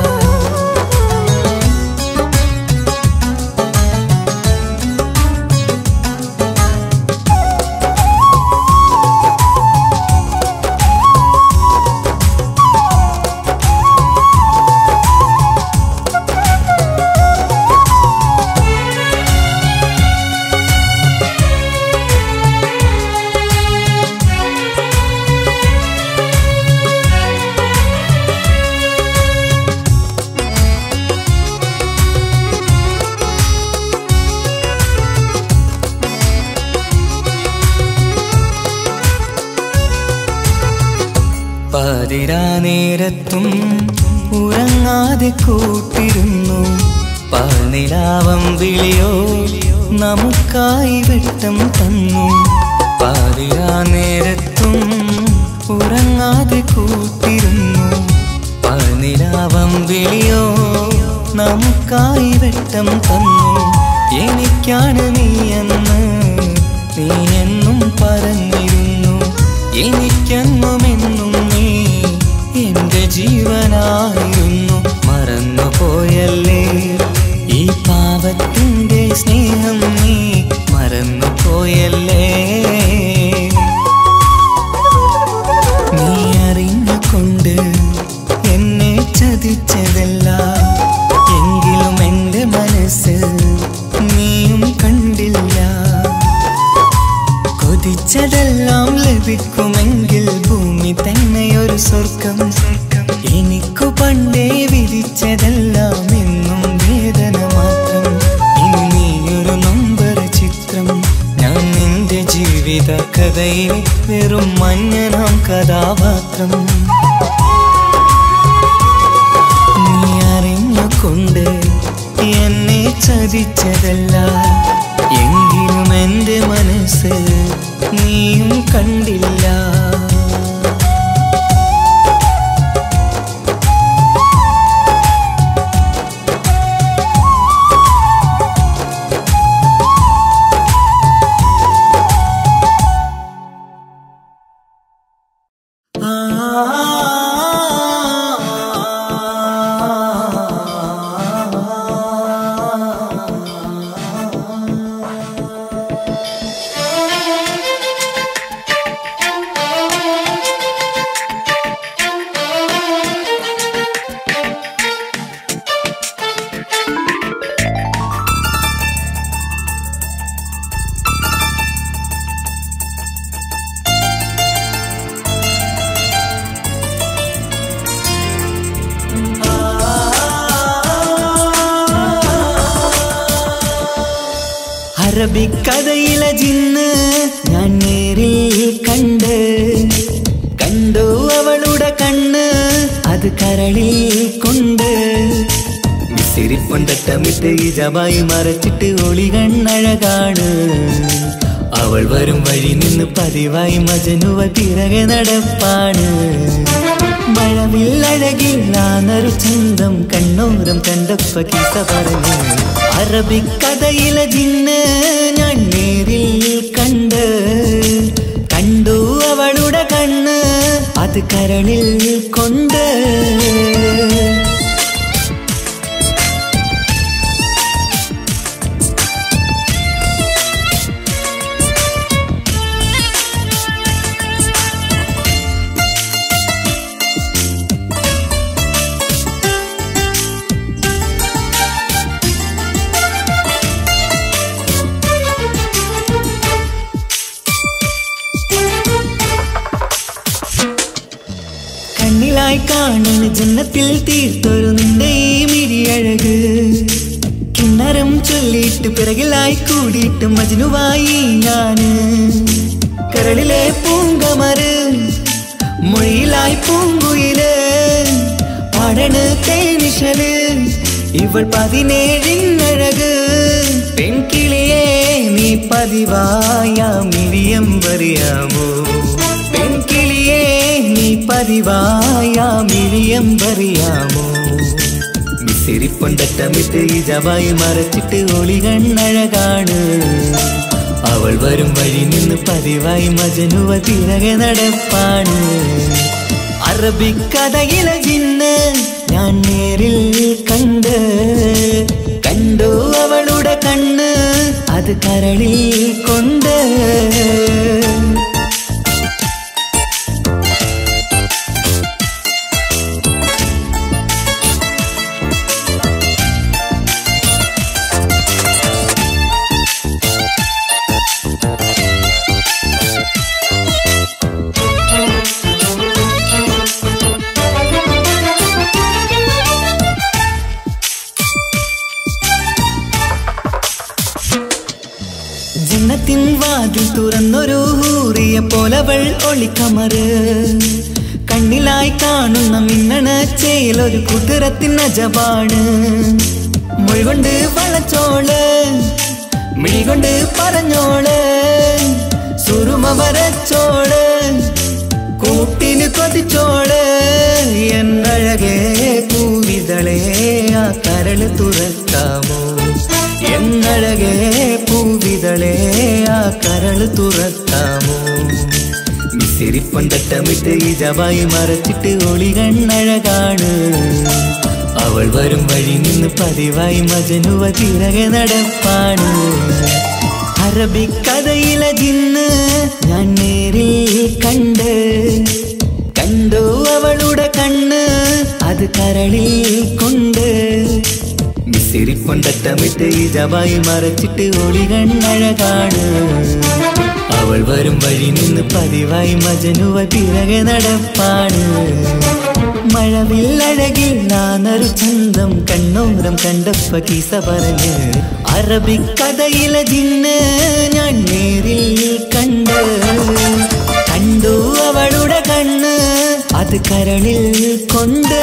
Speaker 5: പാതിരാ നേരത്തും ഉറങ്ങാതെ കൂട്ടിരുന്നു. പാൽനിലാവം വിളിയോ നമുക്കായി വെട്ടം തന്നു. പാതിരാ നേരത്തും ഉറങ്ങാതെ കൂട്ടിരുന്നു. പാൽനിലാവം വിളിയോ നമുക്കായി വെട്ടം തന്നു. എനിക്കാണ് നീയെന്ന് നീ എന്നും പറഞ്ഞിരുന്നു. എനിക്കെന്നുമെന്നും നീ എന്റെ ജീവനായിരുന്നു. മറന്നു പോയല്ലേ ഈ പാവത്തിന്റെ സ്നേഹം. നീ മറന്നു പോയല്ലേ. നീ അറിഞ്ഞുകൊണ്ട് എന്നെ ചതിച്ചതല്ല. എങ്കിലും എൻ്റെ മനസ്സ് നീയും കണ്ടില്ല. കൊതിച്ചതെല്ലാം ലഭിക്കുമെങ്കിൽ ഭൂമി തന്നെയൊരു സ്വർഗം. എനിക്കു പണ്ടേ വിധിച്ചതെല്ലാം എന്നും വേദന മാത്രം. ഇനി നീയൊരു നൊമ്പര ചിത്രം. ഞാൻ നിന്റെ ജീവിത കഥയിലെ വെറും മഞ്ഞനാം കഥാപാത്രം. നീ അറിഞ്ഞുകൊണ്ട് എന്നെ ചതിച്ചതല്ല. എങ്കിലും എൻ്റെ മനസ്സ് നീയും കണ്ടില്ല. അറബിക്കഥയിലെ ജിന്ന് ഞാൻ നേരിൽ കണ്ട്. കണ്ടു അവളുടെ കണ്ണ് അത് കരളിൽ കൊണ്ട്. മിസിരിപ്പൊണ്ടട്ടമിട്ട് ഇജമായി മറച്ചിട്ട് ഒളി കണ്ണഴകാണ്. അവൾ വരും വഴി നിന്ന് പതിവായി മജനുവ പിറകെ നടപ്പാണ്. മഴവില്ലഴകില്ലാന്നൊരു ചന്തം കണ്ണോരം കണ്ടപ്പ കിസ പറഞ്ഞു. അറബിക്കഥയിലെ ജിന്ന് ഞാൻ നേരിൽ കണ്ട്. കണ്ടു അവളുടെ കണ്ണ് അത് കരളിൽ കൊണ്ട്. കണ്ണിലായി കാണണ ജന്നത്തിൽ തീർത്തൊരു നിന്റെ ഈ മിഴിയഴക് കിണ്ണരം ചൊല്ലിയിട്ട് പിറകിലായി കൂടിയിട്ട് മജ്നുവായി ഞാന് കരളിലെ പൂങ്കമര് മൊഴിയിലായി പൂങ്കുയില് പാടണ് തേനിശല് ഇവൾ പതിനേഴിനഴക് പെൺകിളിയെ നീ പതിവായാ മിഴിയം പറയാമോ പെൺകിളിയെ നീ പതിവായാ മിഴിയം പറയാമോ മിസിരിപ്പൊണ്ടട്ടമിട്ട് ഈ ജവായി മറച്ചിട്ട് ഒളി കണ്ണഴകാണ് അവൾ വരും വഴി നിന്ന് പതിവായി മജനുവ തിരകെ നടപ്പാണ് അറബിക്കഥയിലെ ജിന്ന് ഞാൻ നേരിൽ കണ്ട് കണ്ടു അവളുടെ കണ്ണ് അത് കരളിൽ കൊണ്ട് ജന്നത്തിൻ വാതിൽ തുറന്നൊരു ഹൂറിയ പോലവൾ ഒളിക്കമറ് കണ്ണിലായി കാണുന്ന മിന്നണ ചേലൊരു കുതിരത്തിൻ അജപാണ് മൊഴികൊണ്ട് വളച്ചോള് മിഴികൊണ്ട് പറഞ്ഞോള് സുറുമ വരച്ചോള് കൂട്ടിന് കൊതിച്ചോള് എന്നഴകേ പൂവിതളേ ആ കരള് തുറക്കാമോ എന്നഴകേ പൂവിതളേ ആ കരള് തുറക്കാമോ മിസിരിപ്പൊണ്ടട്ടമിട്ട് ഈ ജവായി മറച്ചിട്ട് ഒളി കണ്ണഴകാണ് അവൾ വരും വഴി നിന്ന് പതിവായി മജനുവ തിരകെ നടപ്പാണ് അറബിക്കഥയിലെ ജിന്ന് ഞാൻ നേരിൽ കണ്ട് കണ്ടു അവളുടെ കണ്ണ് അത് കരളിൽ കൊണ്ട് മിസിരിപ്പൊണ്ടട്ടമിട്ട് ഈ ജവായി മറച്ചിട്ട് ഒളി കണ്ണഴകാണ് അവൾ വരും വഴി നിന്ന് പതിവായി മജനുവ തിരകെ നടപ്പാണ് മഴവില്ലഴകിൽ നാനൊരു ചന്തം കണ്ണോരം കണ്ടപ്പ കീസ പറഞ്ഞ് അറബിക്കഥയിലെ ജിന്ന് ഞാൻ നേരിൽ കണ്ട് കണ്ടു അവളുടെ കണ്ണ് അത് കരളിൽ കൊണ്ട്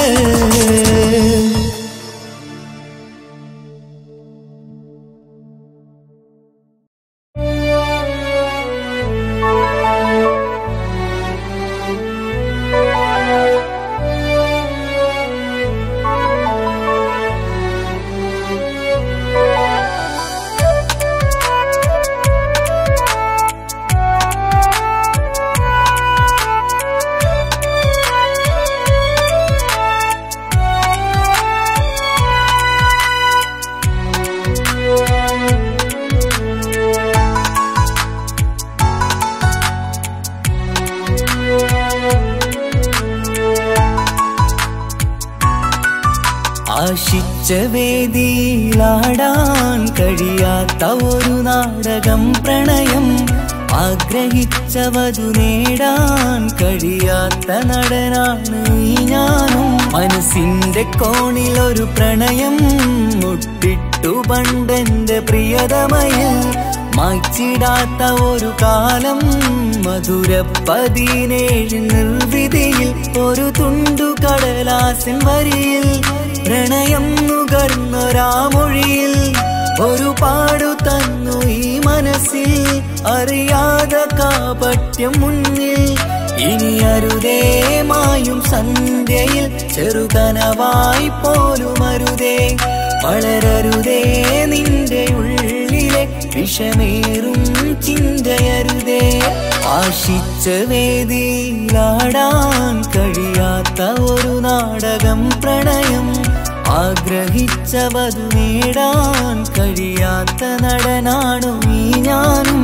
Speaker 5: ആശിച്ച വേദിയിലാടാൻ കഴിയാത്ത ഒരു നാടകം പ്രണയം ആഗ്രഹിച്ചവതു നേടാൻ കഴിയാത്ത നടനാണ് ഈ ഞാനും മനസ്സിന്റെ കോണിലൊരു പ്രണയം മുട്ടിട്ടു പണ്ടെന്റെ പ്രിയതമയിൽ മായ്ച്ചിടാത്ത ഒരു കാലം മധുര പതിനേഴ് നിർവിധിയിൽ ഒരു തുണ്ടു കടലാസിൻ വരിയിൽ പ്രണയം നുകർന്നൊരാമൊഴിയിൽ ഒരു പാടു തന്നു ഈ മനസ്സിൽ അറിയാതെ കാപട്യം മുന്നിൽ ഇനി അരുതേ മായും സന്ധ്യയിൽ ചെറുകനവായി പോലും അരുതേ വളരരുതേ നിന്റെ ഉള്ളിലെ വിഷമേറും ചിന്തയരുതേ ആശിച്ച വേദിയിലാടാൻ കഴിയാത്ത ഒരു നാടകം പ്രണയം ആഗ്രഹിച്ചവതു നേടാൻ കഴിയാത്ത നടനാണു ഈ ഞാനും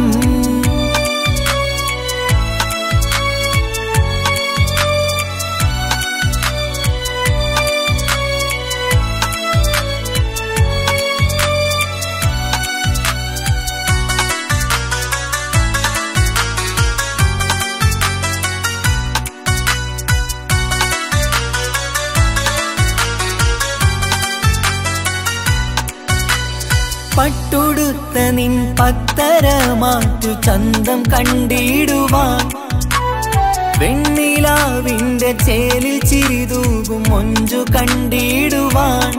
Speaker 5: പട്ടുടുത്ത നിൻ പത്തര മാറ്റു ചന്തം കണ്ടിടുവാൻ വെണ്ണിലാവിന്റെ ചേലിൽ ചിരിതൂകും മൊഞ്ചു കണ്ടിടുവാൻ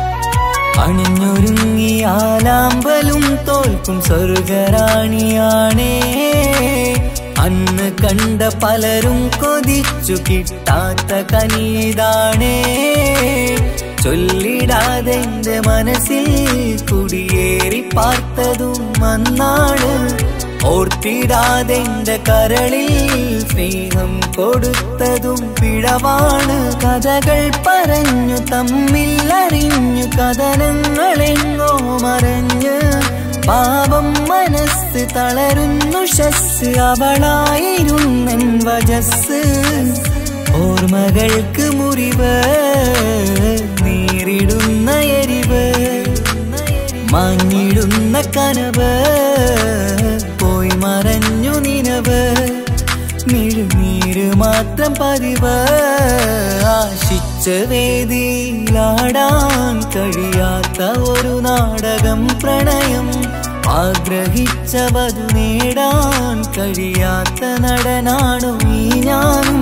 Speaker 5: അണിഞ്ഞൊരുങ്ങിയാലാമ്പലും തോൽക്കും സ്വർഗറാണിയാണേ അന്ന് കണ്ട പലരും കൊതിച്ചു കിട്ടാത്ത കനീതാണേ ചൊല്ലിടാതെ എന്റെ മനസ്സിൽ കുടിയേറി പാർത്തതും അന്നാണ് ഓർത്തിടാതെ എന്റെ കരളിൽ സ്നേഹം കൊടുത്തതും പിഴവാണ് കഥകൾ പറഞ്ഞു തമ്മിൽ അറിഞ്ഞു കഥനങ്ങളെങ്ങോ മറഞ്ഞ് പാപം മനസ്സ് തളരുന്നു ഷസ് അവളായിരുന്നെൻ വജസ് ഓർമ്മകൾക്ക് മുറിവ് നേരിടുന്ന എരിവ് മാഞ്ഞിടുന്ന കനവ് പോയി മറഞ്ഞു നിനവ് മിഴുനീര് മാത്രം പതിവ് ആശിച്ച വേദിയിലാടാൻ കഴിയാത്ത ഒരു നാടകം പ്രണയം ആഗ്രഹിച്ച വധു നേടാൻ കഴിയാത്ത നടനാണു ഈ ഞാനും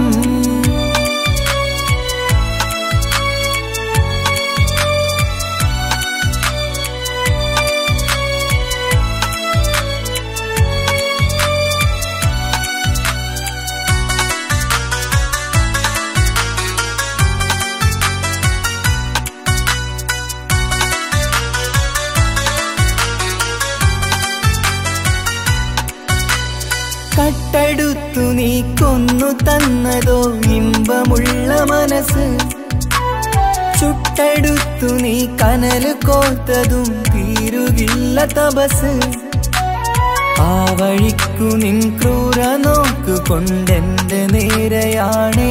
Speaker 5: കട്ടെടുത്തു നീ കൊന്നു തന്നതോ ഇമ്പമുള്ള മനസ്സ് ചുട്ടെടുത്തു നീ കനല് കോത്തതും തീരുകില്ല തപസ് ആ വഴിക്കു നിൻ ക്രൂര നോക്കു കൊണ്ടെന്റെ നേരെയാണേ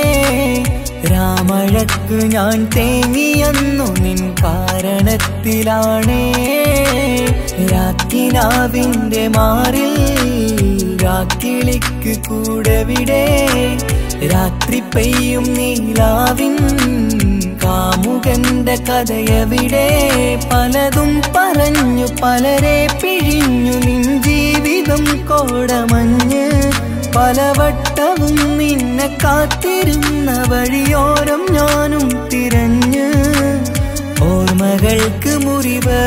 Speaker 5: രാമഴക്ക് ഞാൻ തേങ്ങിയെന്നു നിൻ കാരണത്തിലാണേ രാത്തിനാവിന്റെ മാറിൽ രാക്കിളിക്ക് കൂടെവിടെ രാത്രി പെയ്യും നീലാവിൻ കാമുകന്റെ കഥയവിടെ പലതും പറഞ്ഞു പലരെ പിഴിഞ്ഞു നിൻ ജീവിതം കോടമഞ്ഞ് പലവട്ടവും നിന്നെ കാത്തിരുന്ന വഴിയോരം ഞാനും തിരഞ്ഞ് ഓർമ്മകൾക്ക് മുറിവ്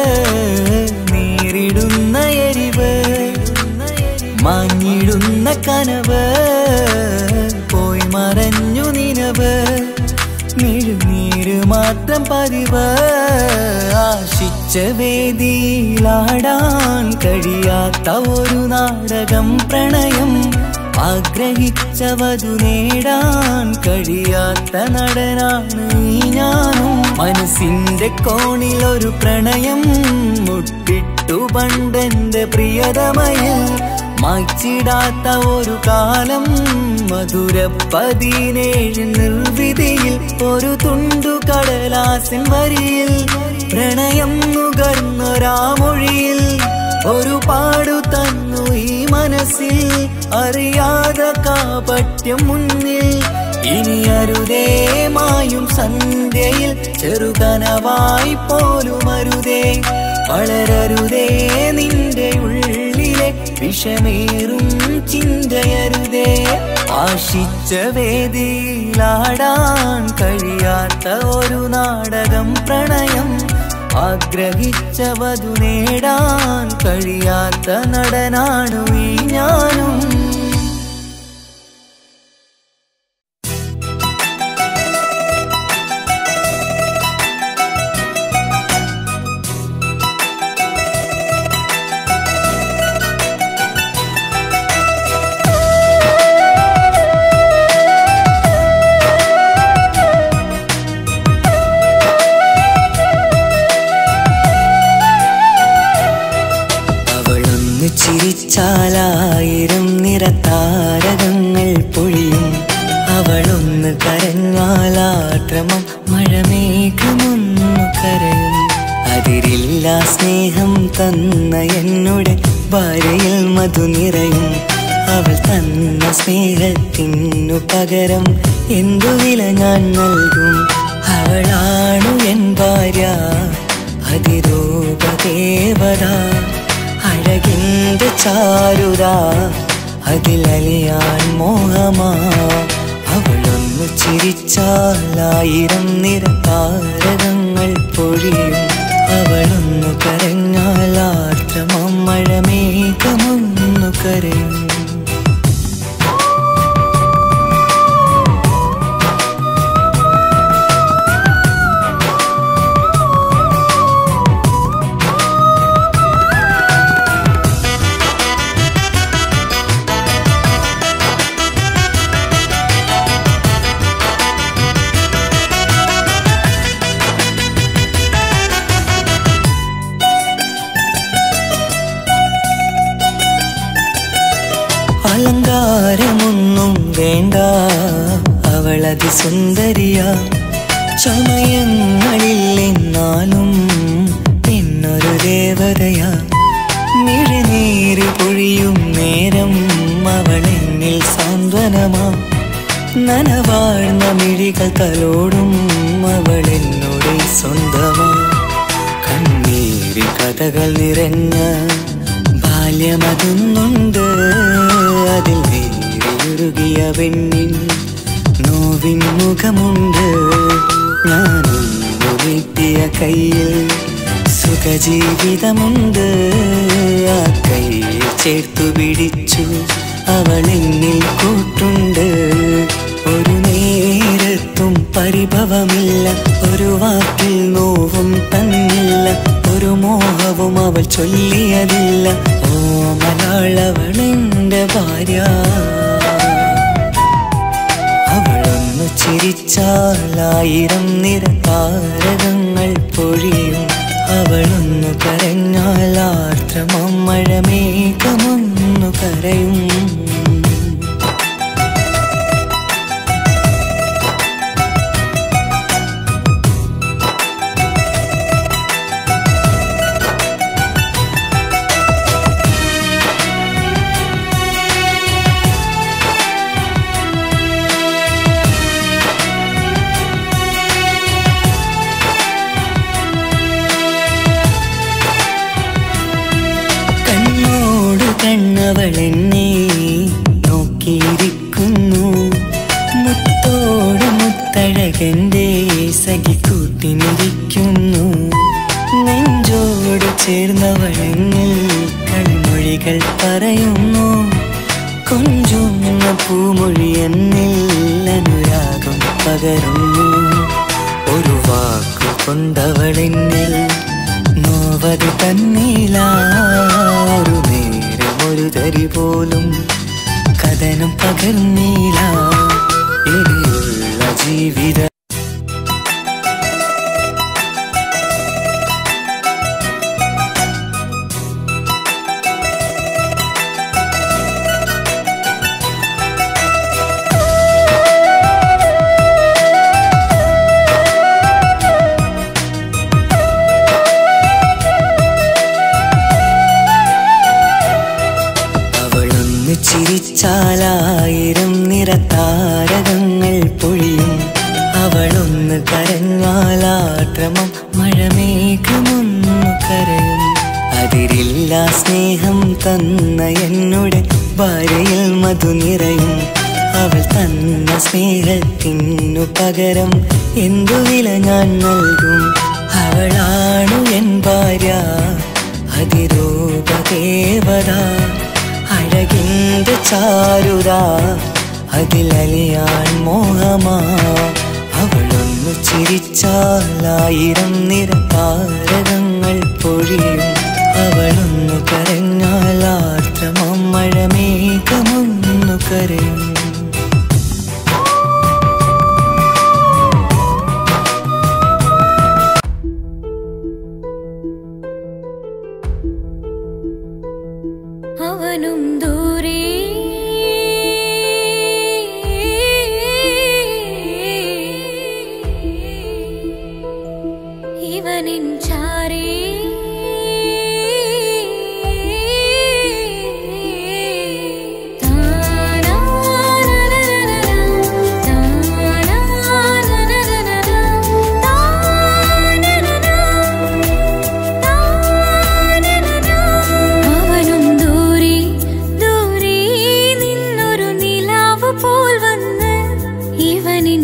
Speaker 5: നേരിടുന്ന എരിവ് മാഞ്ഞിടുന്ന കനവ് പോയി മറഞ്ഞു നിനവ് മിഴുനീര് മാത്രം പതിവ് ആശിച്ച വേദിയിലാടാൻ കഴിയാത്ത ഒരു നാടകം പ്രണയം ആഗ്രഹിച്ച വധു നേടാൻ കഴിയാത്ത നടനാണ് ഈ ഞാനും മനസ്സിന്റെ കോണിൽ ഒരു പ്രണയം മുട്ടിട്ടു പണ്ടെന്റെ പ്രിയതമയിൽ മായ്ച്ചിടാത്ത ഒരു കാലം മധുര പതിനേഴ് നിർവിധിയിൽ ഒരു തുണ്ടു കടലാസിൻ വരിയിൽ പ്രണയം നുകർന്നൊരാമൊഴിയിൽ ഒരു പാടു തന്നു ഈ മനസ്സിൽ അറിയാതെ കാപട്യം മുന്നിൽ ഇനി അരുതേ മായും സന്ധ്യയിൽ ചെറുകനവായി പോലും അരുതേ വളരരുതേ നിന്റെ ഉള്ളിലെ വിഷമേറും ചിന്തയരുതേ ആശിച്ച വേദിയിലാടാൻ കഴിയാത്ത ഒരു നാടകം പ്രണയം ആഗ്രഹിച്ച വധു നേടാൻ കഴിയാത്ത നടനാണു ഈ ഞാനും ചിരിച്ചാലായിരം നിറത്താരകങ്ങൾ പൊഴിയും അവളൊന്ന് കരഞ്ഞാലാക്രമം മഴമേഘമൊന്നു കരയും അതിരില്ല സ്നേഹം തന്ന എന്നോട് ഭാര്യയിൽ മധു നിറയും അവൾ തന്ന സ്നേഹത്തിനു പകരം എന്തു വില ഞാൻ നൽകും അവളാണു എൻ ഭാര്യ അതിരൂപ രൂപദേവത അഴകിൻ്റെ ചാരുത അതിലലിയാൻ മോഹമാ അവളൊന്നു ചിരിച്ചാലായിരം നിറതാരകങ്ങൾ പൊഴിയും അവളൊന്നു കരഞ്ഞാൽ ആർദ്രമം മഴമേഘമൊന്നു കരയും അലങ്കാരമൊന്നും വേണ്ട അവളതി സുന്ദരിയ ചമയങ്ങളിൽ എന്നാലും പിന്നൊരു ദേവതയാ മിഴിനീര് പൊഴിയും നേരം അവളെന്നിൽ സാന്ത്വനമാ നനവാഴ്ന്ന മിഴികൾ തലോടും അവളെന്നോട് സ്വന്തമാ കണ്ണീരി കഥകൾ നിറഞ്ഞ ബാല്യമതൊന്നുണ്ട് അതിൽ നേരിയുരുകിയ പെണ്ണിൻ നോവിൻ മുഖമുണ്ട് ഞാനൊന്നു നീട്ടിയ കയ്യിൽ സുഖജീവിതമുണ്ട് ആ കയ്യിൽ ചേർത്തു പിടിച്ചു അവളെന്നിൽ കൂട്ടുണ്ട് ഒരു നേരത്തും പരിഭവമില്ല ഒരു വാക്കിൽ നോവും തന്നില്ല ഒരു മോഹവും അവൾ ചൊല്ലിയതില്ല ഓ മലയാളവളെന്റെ ഭാര്യ അവളൊന്നു ചിരിച്ചാലായിരം നിറതാരകങ്ങൾ പൊഴിയും അവളൊന്നു കരഞ്ഞാൽ ആർദ്രമം മഴമേഘമൊന്നു കരയും കണ്ണവളെന്നെ നോക്കിയിരിക്കുന്നു മുത്തോട് മുത്തഴകന്റെ സഖിക്കൂട്ടിനിരിക്കുന്നു നെഞ്ചോട് ചേർന്നവളെന്നിൽ കളിമൊഴികൾ പറയുന്നു കൊഞ്ചുന്ന പൂമൊഴി എന്നിൽ അനുരാഗം പകരുന്നു ഒരു വാക്കു കൊണ്ടവളെന്നിൽ നോവത് തന്നില്ല ഒരു നേരം ഒരു തരി പോലും കഥനം പകർന്നില്ല ഇനിയുള്ള ജീവിത ചിരിച്ചാലായിരം നിറതാരകങ്ങൾ പൊഴിയും അവളൊന്ന് കരഞ്ഞാലാദ്രമം മഴമേഘമൊന്നു കരയും അതിരില്ല സ്നേഹം തന്ന എന്നുടെ ഭാര്യയിൽ മധു നിറയും അവൾ തന്ന സ്നേഹത്തിനു പകരം എന്തു വില ഞാൻ നൽകും അവളാണു എൻ ഭാര്യ അതിരൂപദേവത അഴകിൻ്റെ ചാരുത അതിലലിയാൻ മോഹമാ അവളൊന്നു ചിരിച്ചാലായിരം നിറതാരകങ്ങൾ പൊഴിയും അവളൊന്നു കരഞ്ഞാൽ ആർദ്രമം മഴമേഘമൊന്നു കരയും
Speaker 7: അവനും ദൂരെ ഇവൻ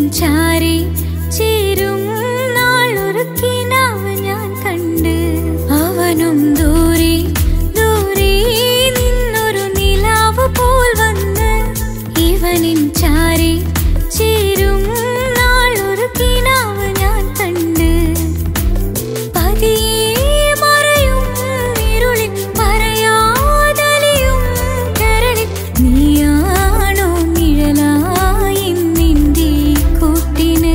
Speaker 8: ചാരി ചേരും നാളൊരു കിനാവ് ഞാൻ കണ്ട്. അവനും ദൂരെ ദൂരെ നിന്നൊരു നിലാവ് പോൽ വന്ന് ഇവനിൻ ചാരി ചേരും നാളൊരു കിനാവ് ഞാൻ കണ്ട്. പതിയെ മറയും ഇരുളിൽ പറയാതലിയും കരളിൽ നീയാണോ നിഴലായി നിന്റെ കൂട്ടിന്.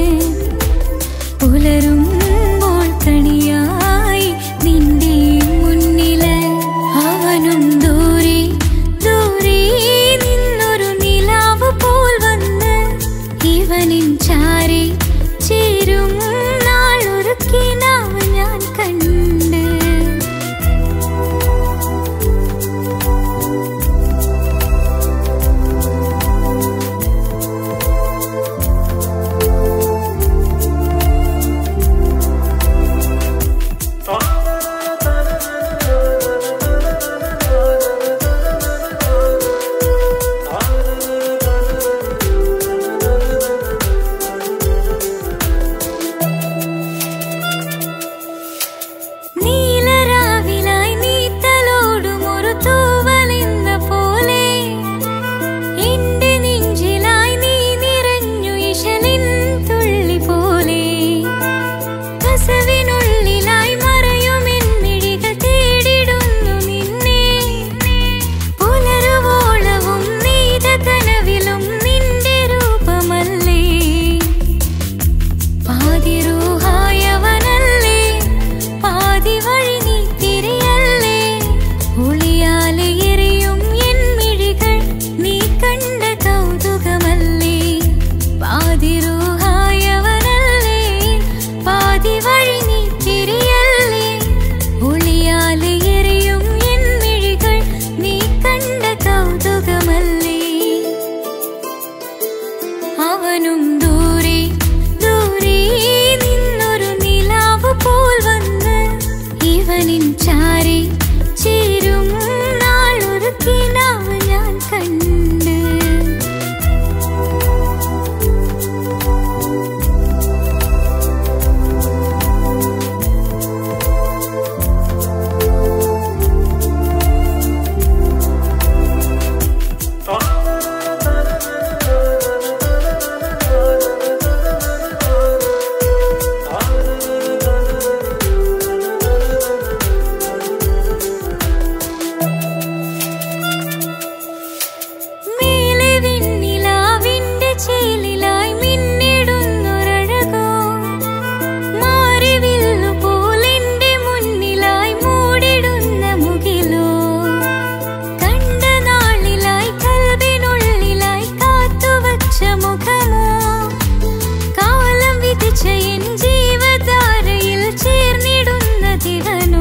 Speaker 8: പുലരുമ്പോൾ കണിയായി നിന്റെ മുന്നില്. അവനും ദൂരെ ദൂരെ നിന്നൊരു നിലാവ് പോൽ വന്ന് ഇവനിൻ ചാരി ചേരും നാളൊരു കിനാവ് ഞാൻ കണ്ട്. നീലരാവിലായി നീ തലോടും ഒരു തൂവലെന്ന പോലെ എന്റെ നെഞ്ചിലായി നീ നിറഞ്ഞു ഇശലിൻ തുള്ളി പോലെ. കസവിനുള്ളിലായി മറയുമെൻ മിഴികൾ തേടിടുന്നു നിന്നെ. പുലരുവോളവും നീത കനവിലും നിന്റെ രൂപമല്ലേ. പാതിരൂഹായവനല്ലേ പാതി വഴി നീ തിരിയല്ലേ. ഒളിയാലെ എറിയും എൻ മിഴികൾ നീ കണ്ട കൗതുകമല്ലേ. പാതിരൂഹായവനല്ലേ പാതി വഴി നീ തിരിയല്ലേ. ഒളിയാലെ എറിയും എൻ മിഴികൾ നീ കണ്ട കൗതുകമല്ലേ. അവനും ദൂരെ ദൂരെ നിന്നൊരു നിലാവ് പോൽ വന്ന് ഇവനിൻ ചാരി ചേരും നാളൊരു കിനാവ് ഞാൻ കണ്ട്. മേലെ വിണ്ണിലാവിന്റെ ചേലിലായി മിന്നിടുന്നൊരഴകോ. മാറിവില്ലു പോലെന്റെ മുന്നിലായി മൂടിടുന്ന മുകിലോ. കണ്ട നാളിലായി കൽബിനുള്ളിലായി കാത്തുവച്ച മുഖമോ. കാലം വിധിച്ച എൻ ജീവധാരയിൽ ചേർന്നിടുന്ന ദിവനോ.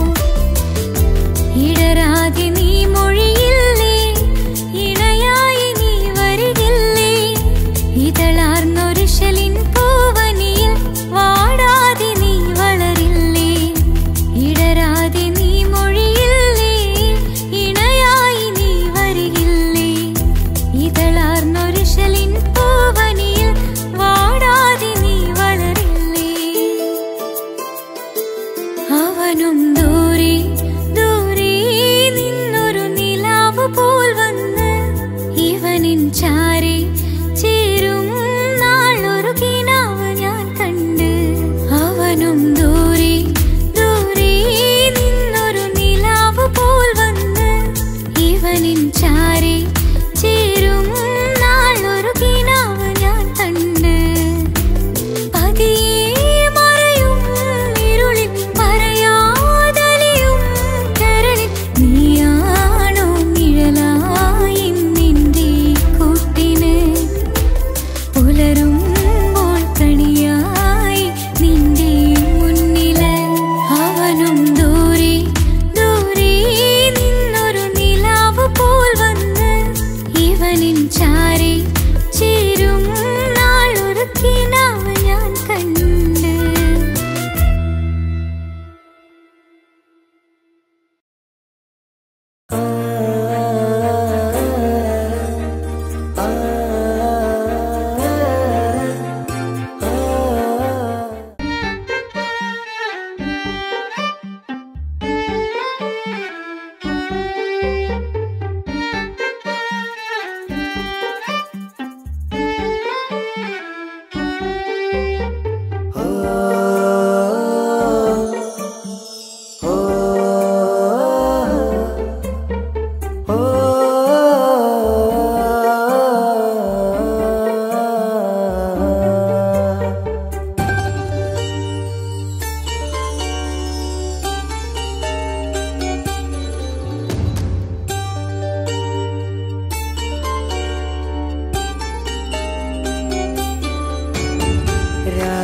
Speaker 8: ഇടരാതെ നീ മൊഴിയില്ലേ ഇണയായി നീ വരികില്ലേ. ഇതളാർന്നൊരിശലിൻ പൂവനിയിൽ വാടാതെ നീ വളരില്ലേ. ഇടരാതെ നീ മൊഴിയില്ലേ ഇണയായി നീ വരികില്ലേ. ഇതളാർന്നൊരിശലിൻ പൂവനിയിൽ വാടാതെ നീ വളരില്ലേ. അവനും ദൂരെ ദൂരെ നിന്നൊരു നിലാവ് പോൽ വന്ന് ഇവനിൻ ചാരി ചേരും നാളൊരു കിനാവ് ഞാൻ കണ്ട്.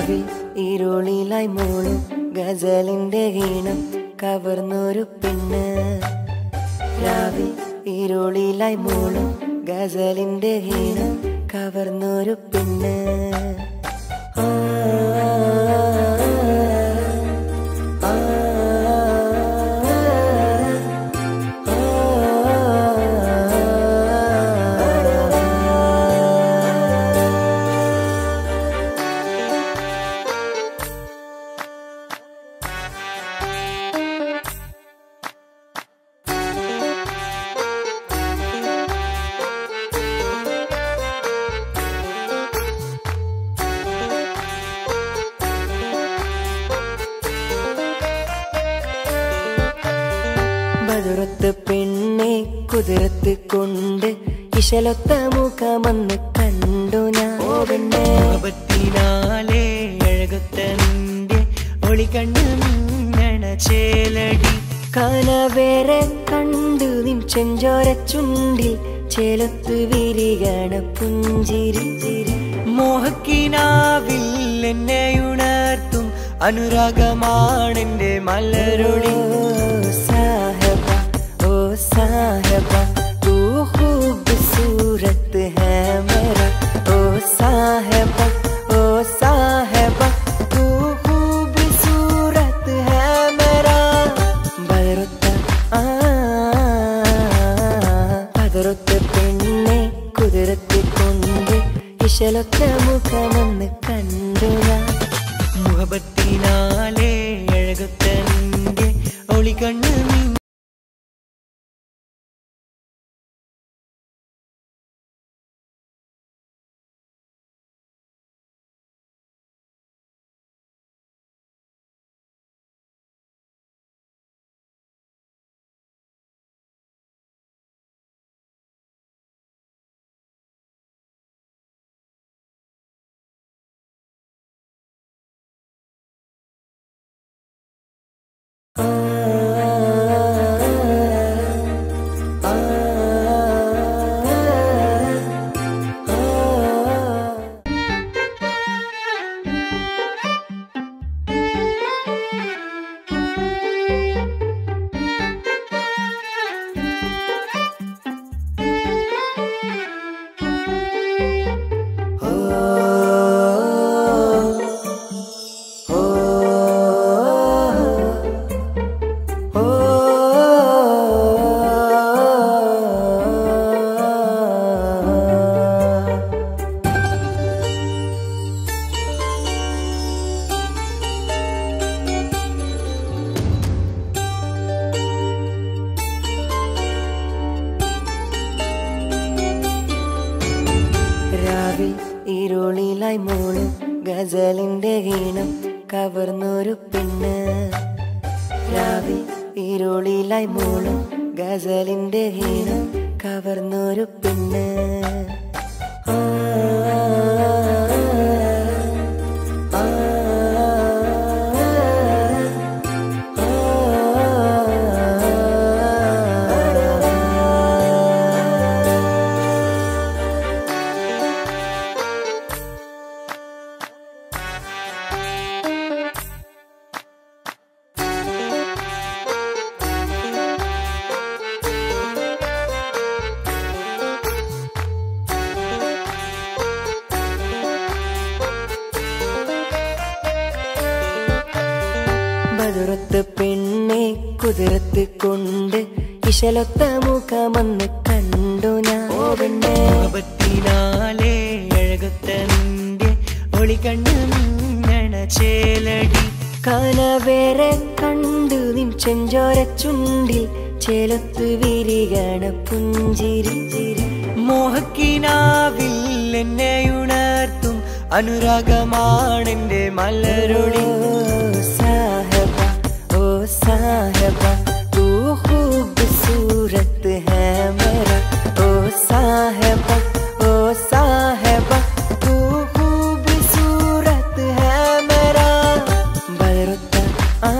Speaker 11: രാവിൽ ഇരുളിലായി മൂളും ഗസലിന്റെ ഈണം കവർന്നൊരു പെണ്ണ് രാവിൽ ഇരുളിലായി മൂളും ഗസലിന്റെ ഈണം കവർന്നൊരു പെണ്ണ് ബദറത്ത് പെണ്ണെ കുതിരത്ത് കൊണ്ട് ഇശലൊത്ത മുഖമെന്ന് കണ്ടു ഞാൻ
Speaker 2: മുഹബത്തിനാലേ അഴകൊത്ത നിന്റെ ഒളി കണ്ണു മിന്നണ ചേലടി
Speaker 11: കനവേറെ കണ്ടു നിൻ ചെഞ്ചോര ചുണ്ടിൽ ചേലത്ത് വിരികണ പുഞ്ചിരി
Speaker 2: മോഹക്കിനാവിൽ എന്നെ ഉണർത്തും അനുരാഗമാണെന്റെ മലരൊളി
Speaker 11: സാഹബ ഓ സാഹബ തൂ ഖൂബ്സൂരത് ഹൈ മേരാ ഓ സാഹബ ഓ സാഹബ തൂ ഖൂബ്സൂരത് ഹൈ മേരാ ബദറുത്ത ആ ബദറുത്ത പെണ്ണെ കുതിരത്ത് കൊണ്ട് ഇശലൊത്ത മുഖമെന്ന് കണ്ടു ഞാൻ
Speaker 2: മുഹബത്തിനാലേ അഴകൊത്ത നിന്റെ ഒളി കണ്ണു
Speaker 11: ഇരുളിലായി മൂളും ഗസലിന്റെ ഈണം കവർന്നൊരു പെണ്ണ് രാവിൽ ഇരുളിലായി മൂളും ഗസലിന്റെ ഈണം കവർന്നൊരു പെണ്ണ് ബദറത്ത് പെണ്ണെ കുതിരത്ത് കൊണ്ട് ഇശലൊത്ത മുഖമെന്ന് കണ്ടു ഞാൻ
Speaker 2: മുഹബത്തിനാലേ അഴകൊത്ത നിന്റെ ഒളി കണ്ണു മിന്നണ ചേലടി
Speaker 11: കനവേറെ കണ്ടു നിൻ ചെഞ്ചോര ചുണ്ടിൽ ചേലത്ത് വിരികണ പുഞ്ചിരി
Speaker 2: മോഹക്കിനാവിൽ എന്നെ ഉണർത്തും അനുരാഗമാണെന്റെ മലരൊളി
Speaker 11: സാഹബ ഓ സാഹബ തൂ ഖൂബ്സൂരത് ഹൈ മേരാ ഓ സാഹബ ഓ സാഹബ തൂ ഖൂബ്സൂരത് ഹൈ മേരാ ബദറുത്ത ആ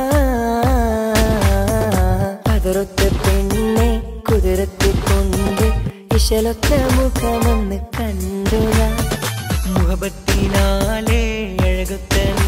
Speaker 11: ബദറുത്ത പെണ്ണെ കുതിരത്ത് കൊണ്ട് ഇശലൊത്ത മുഖമെന്ന് കണ്ടു ഞാൻ
Speaker 2: മുഹബത്തിനാലേ അഴകൊത്ത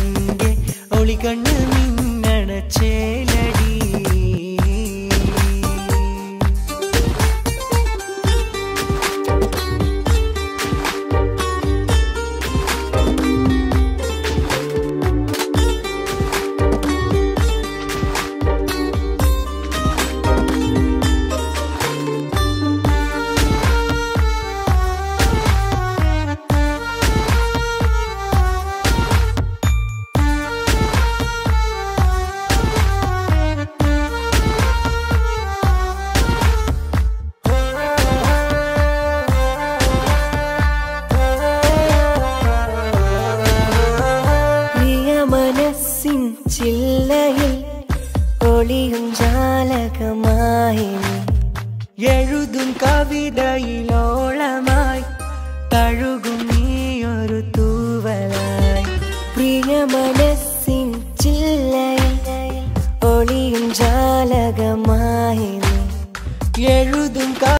Speaker 11: ചില്ലയിൽ ഒളിയും ജാലകമായി എഴുതും കവിതയിലോളമായി തഴുകും നീയൊരു തൂവലായി പ്രിയ മനസ്സിൻ ചില്ലയിൽ ഒളിയും ജാലകമായി എഴുതും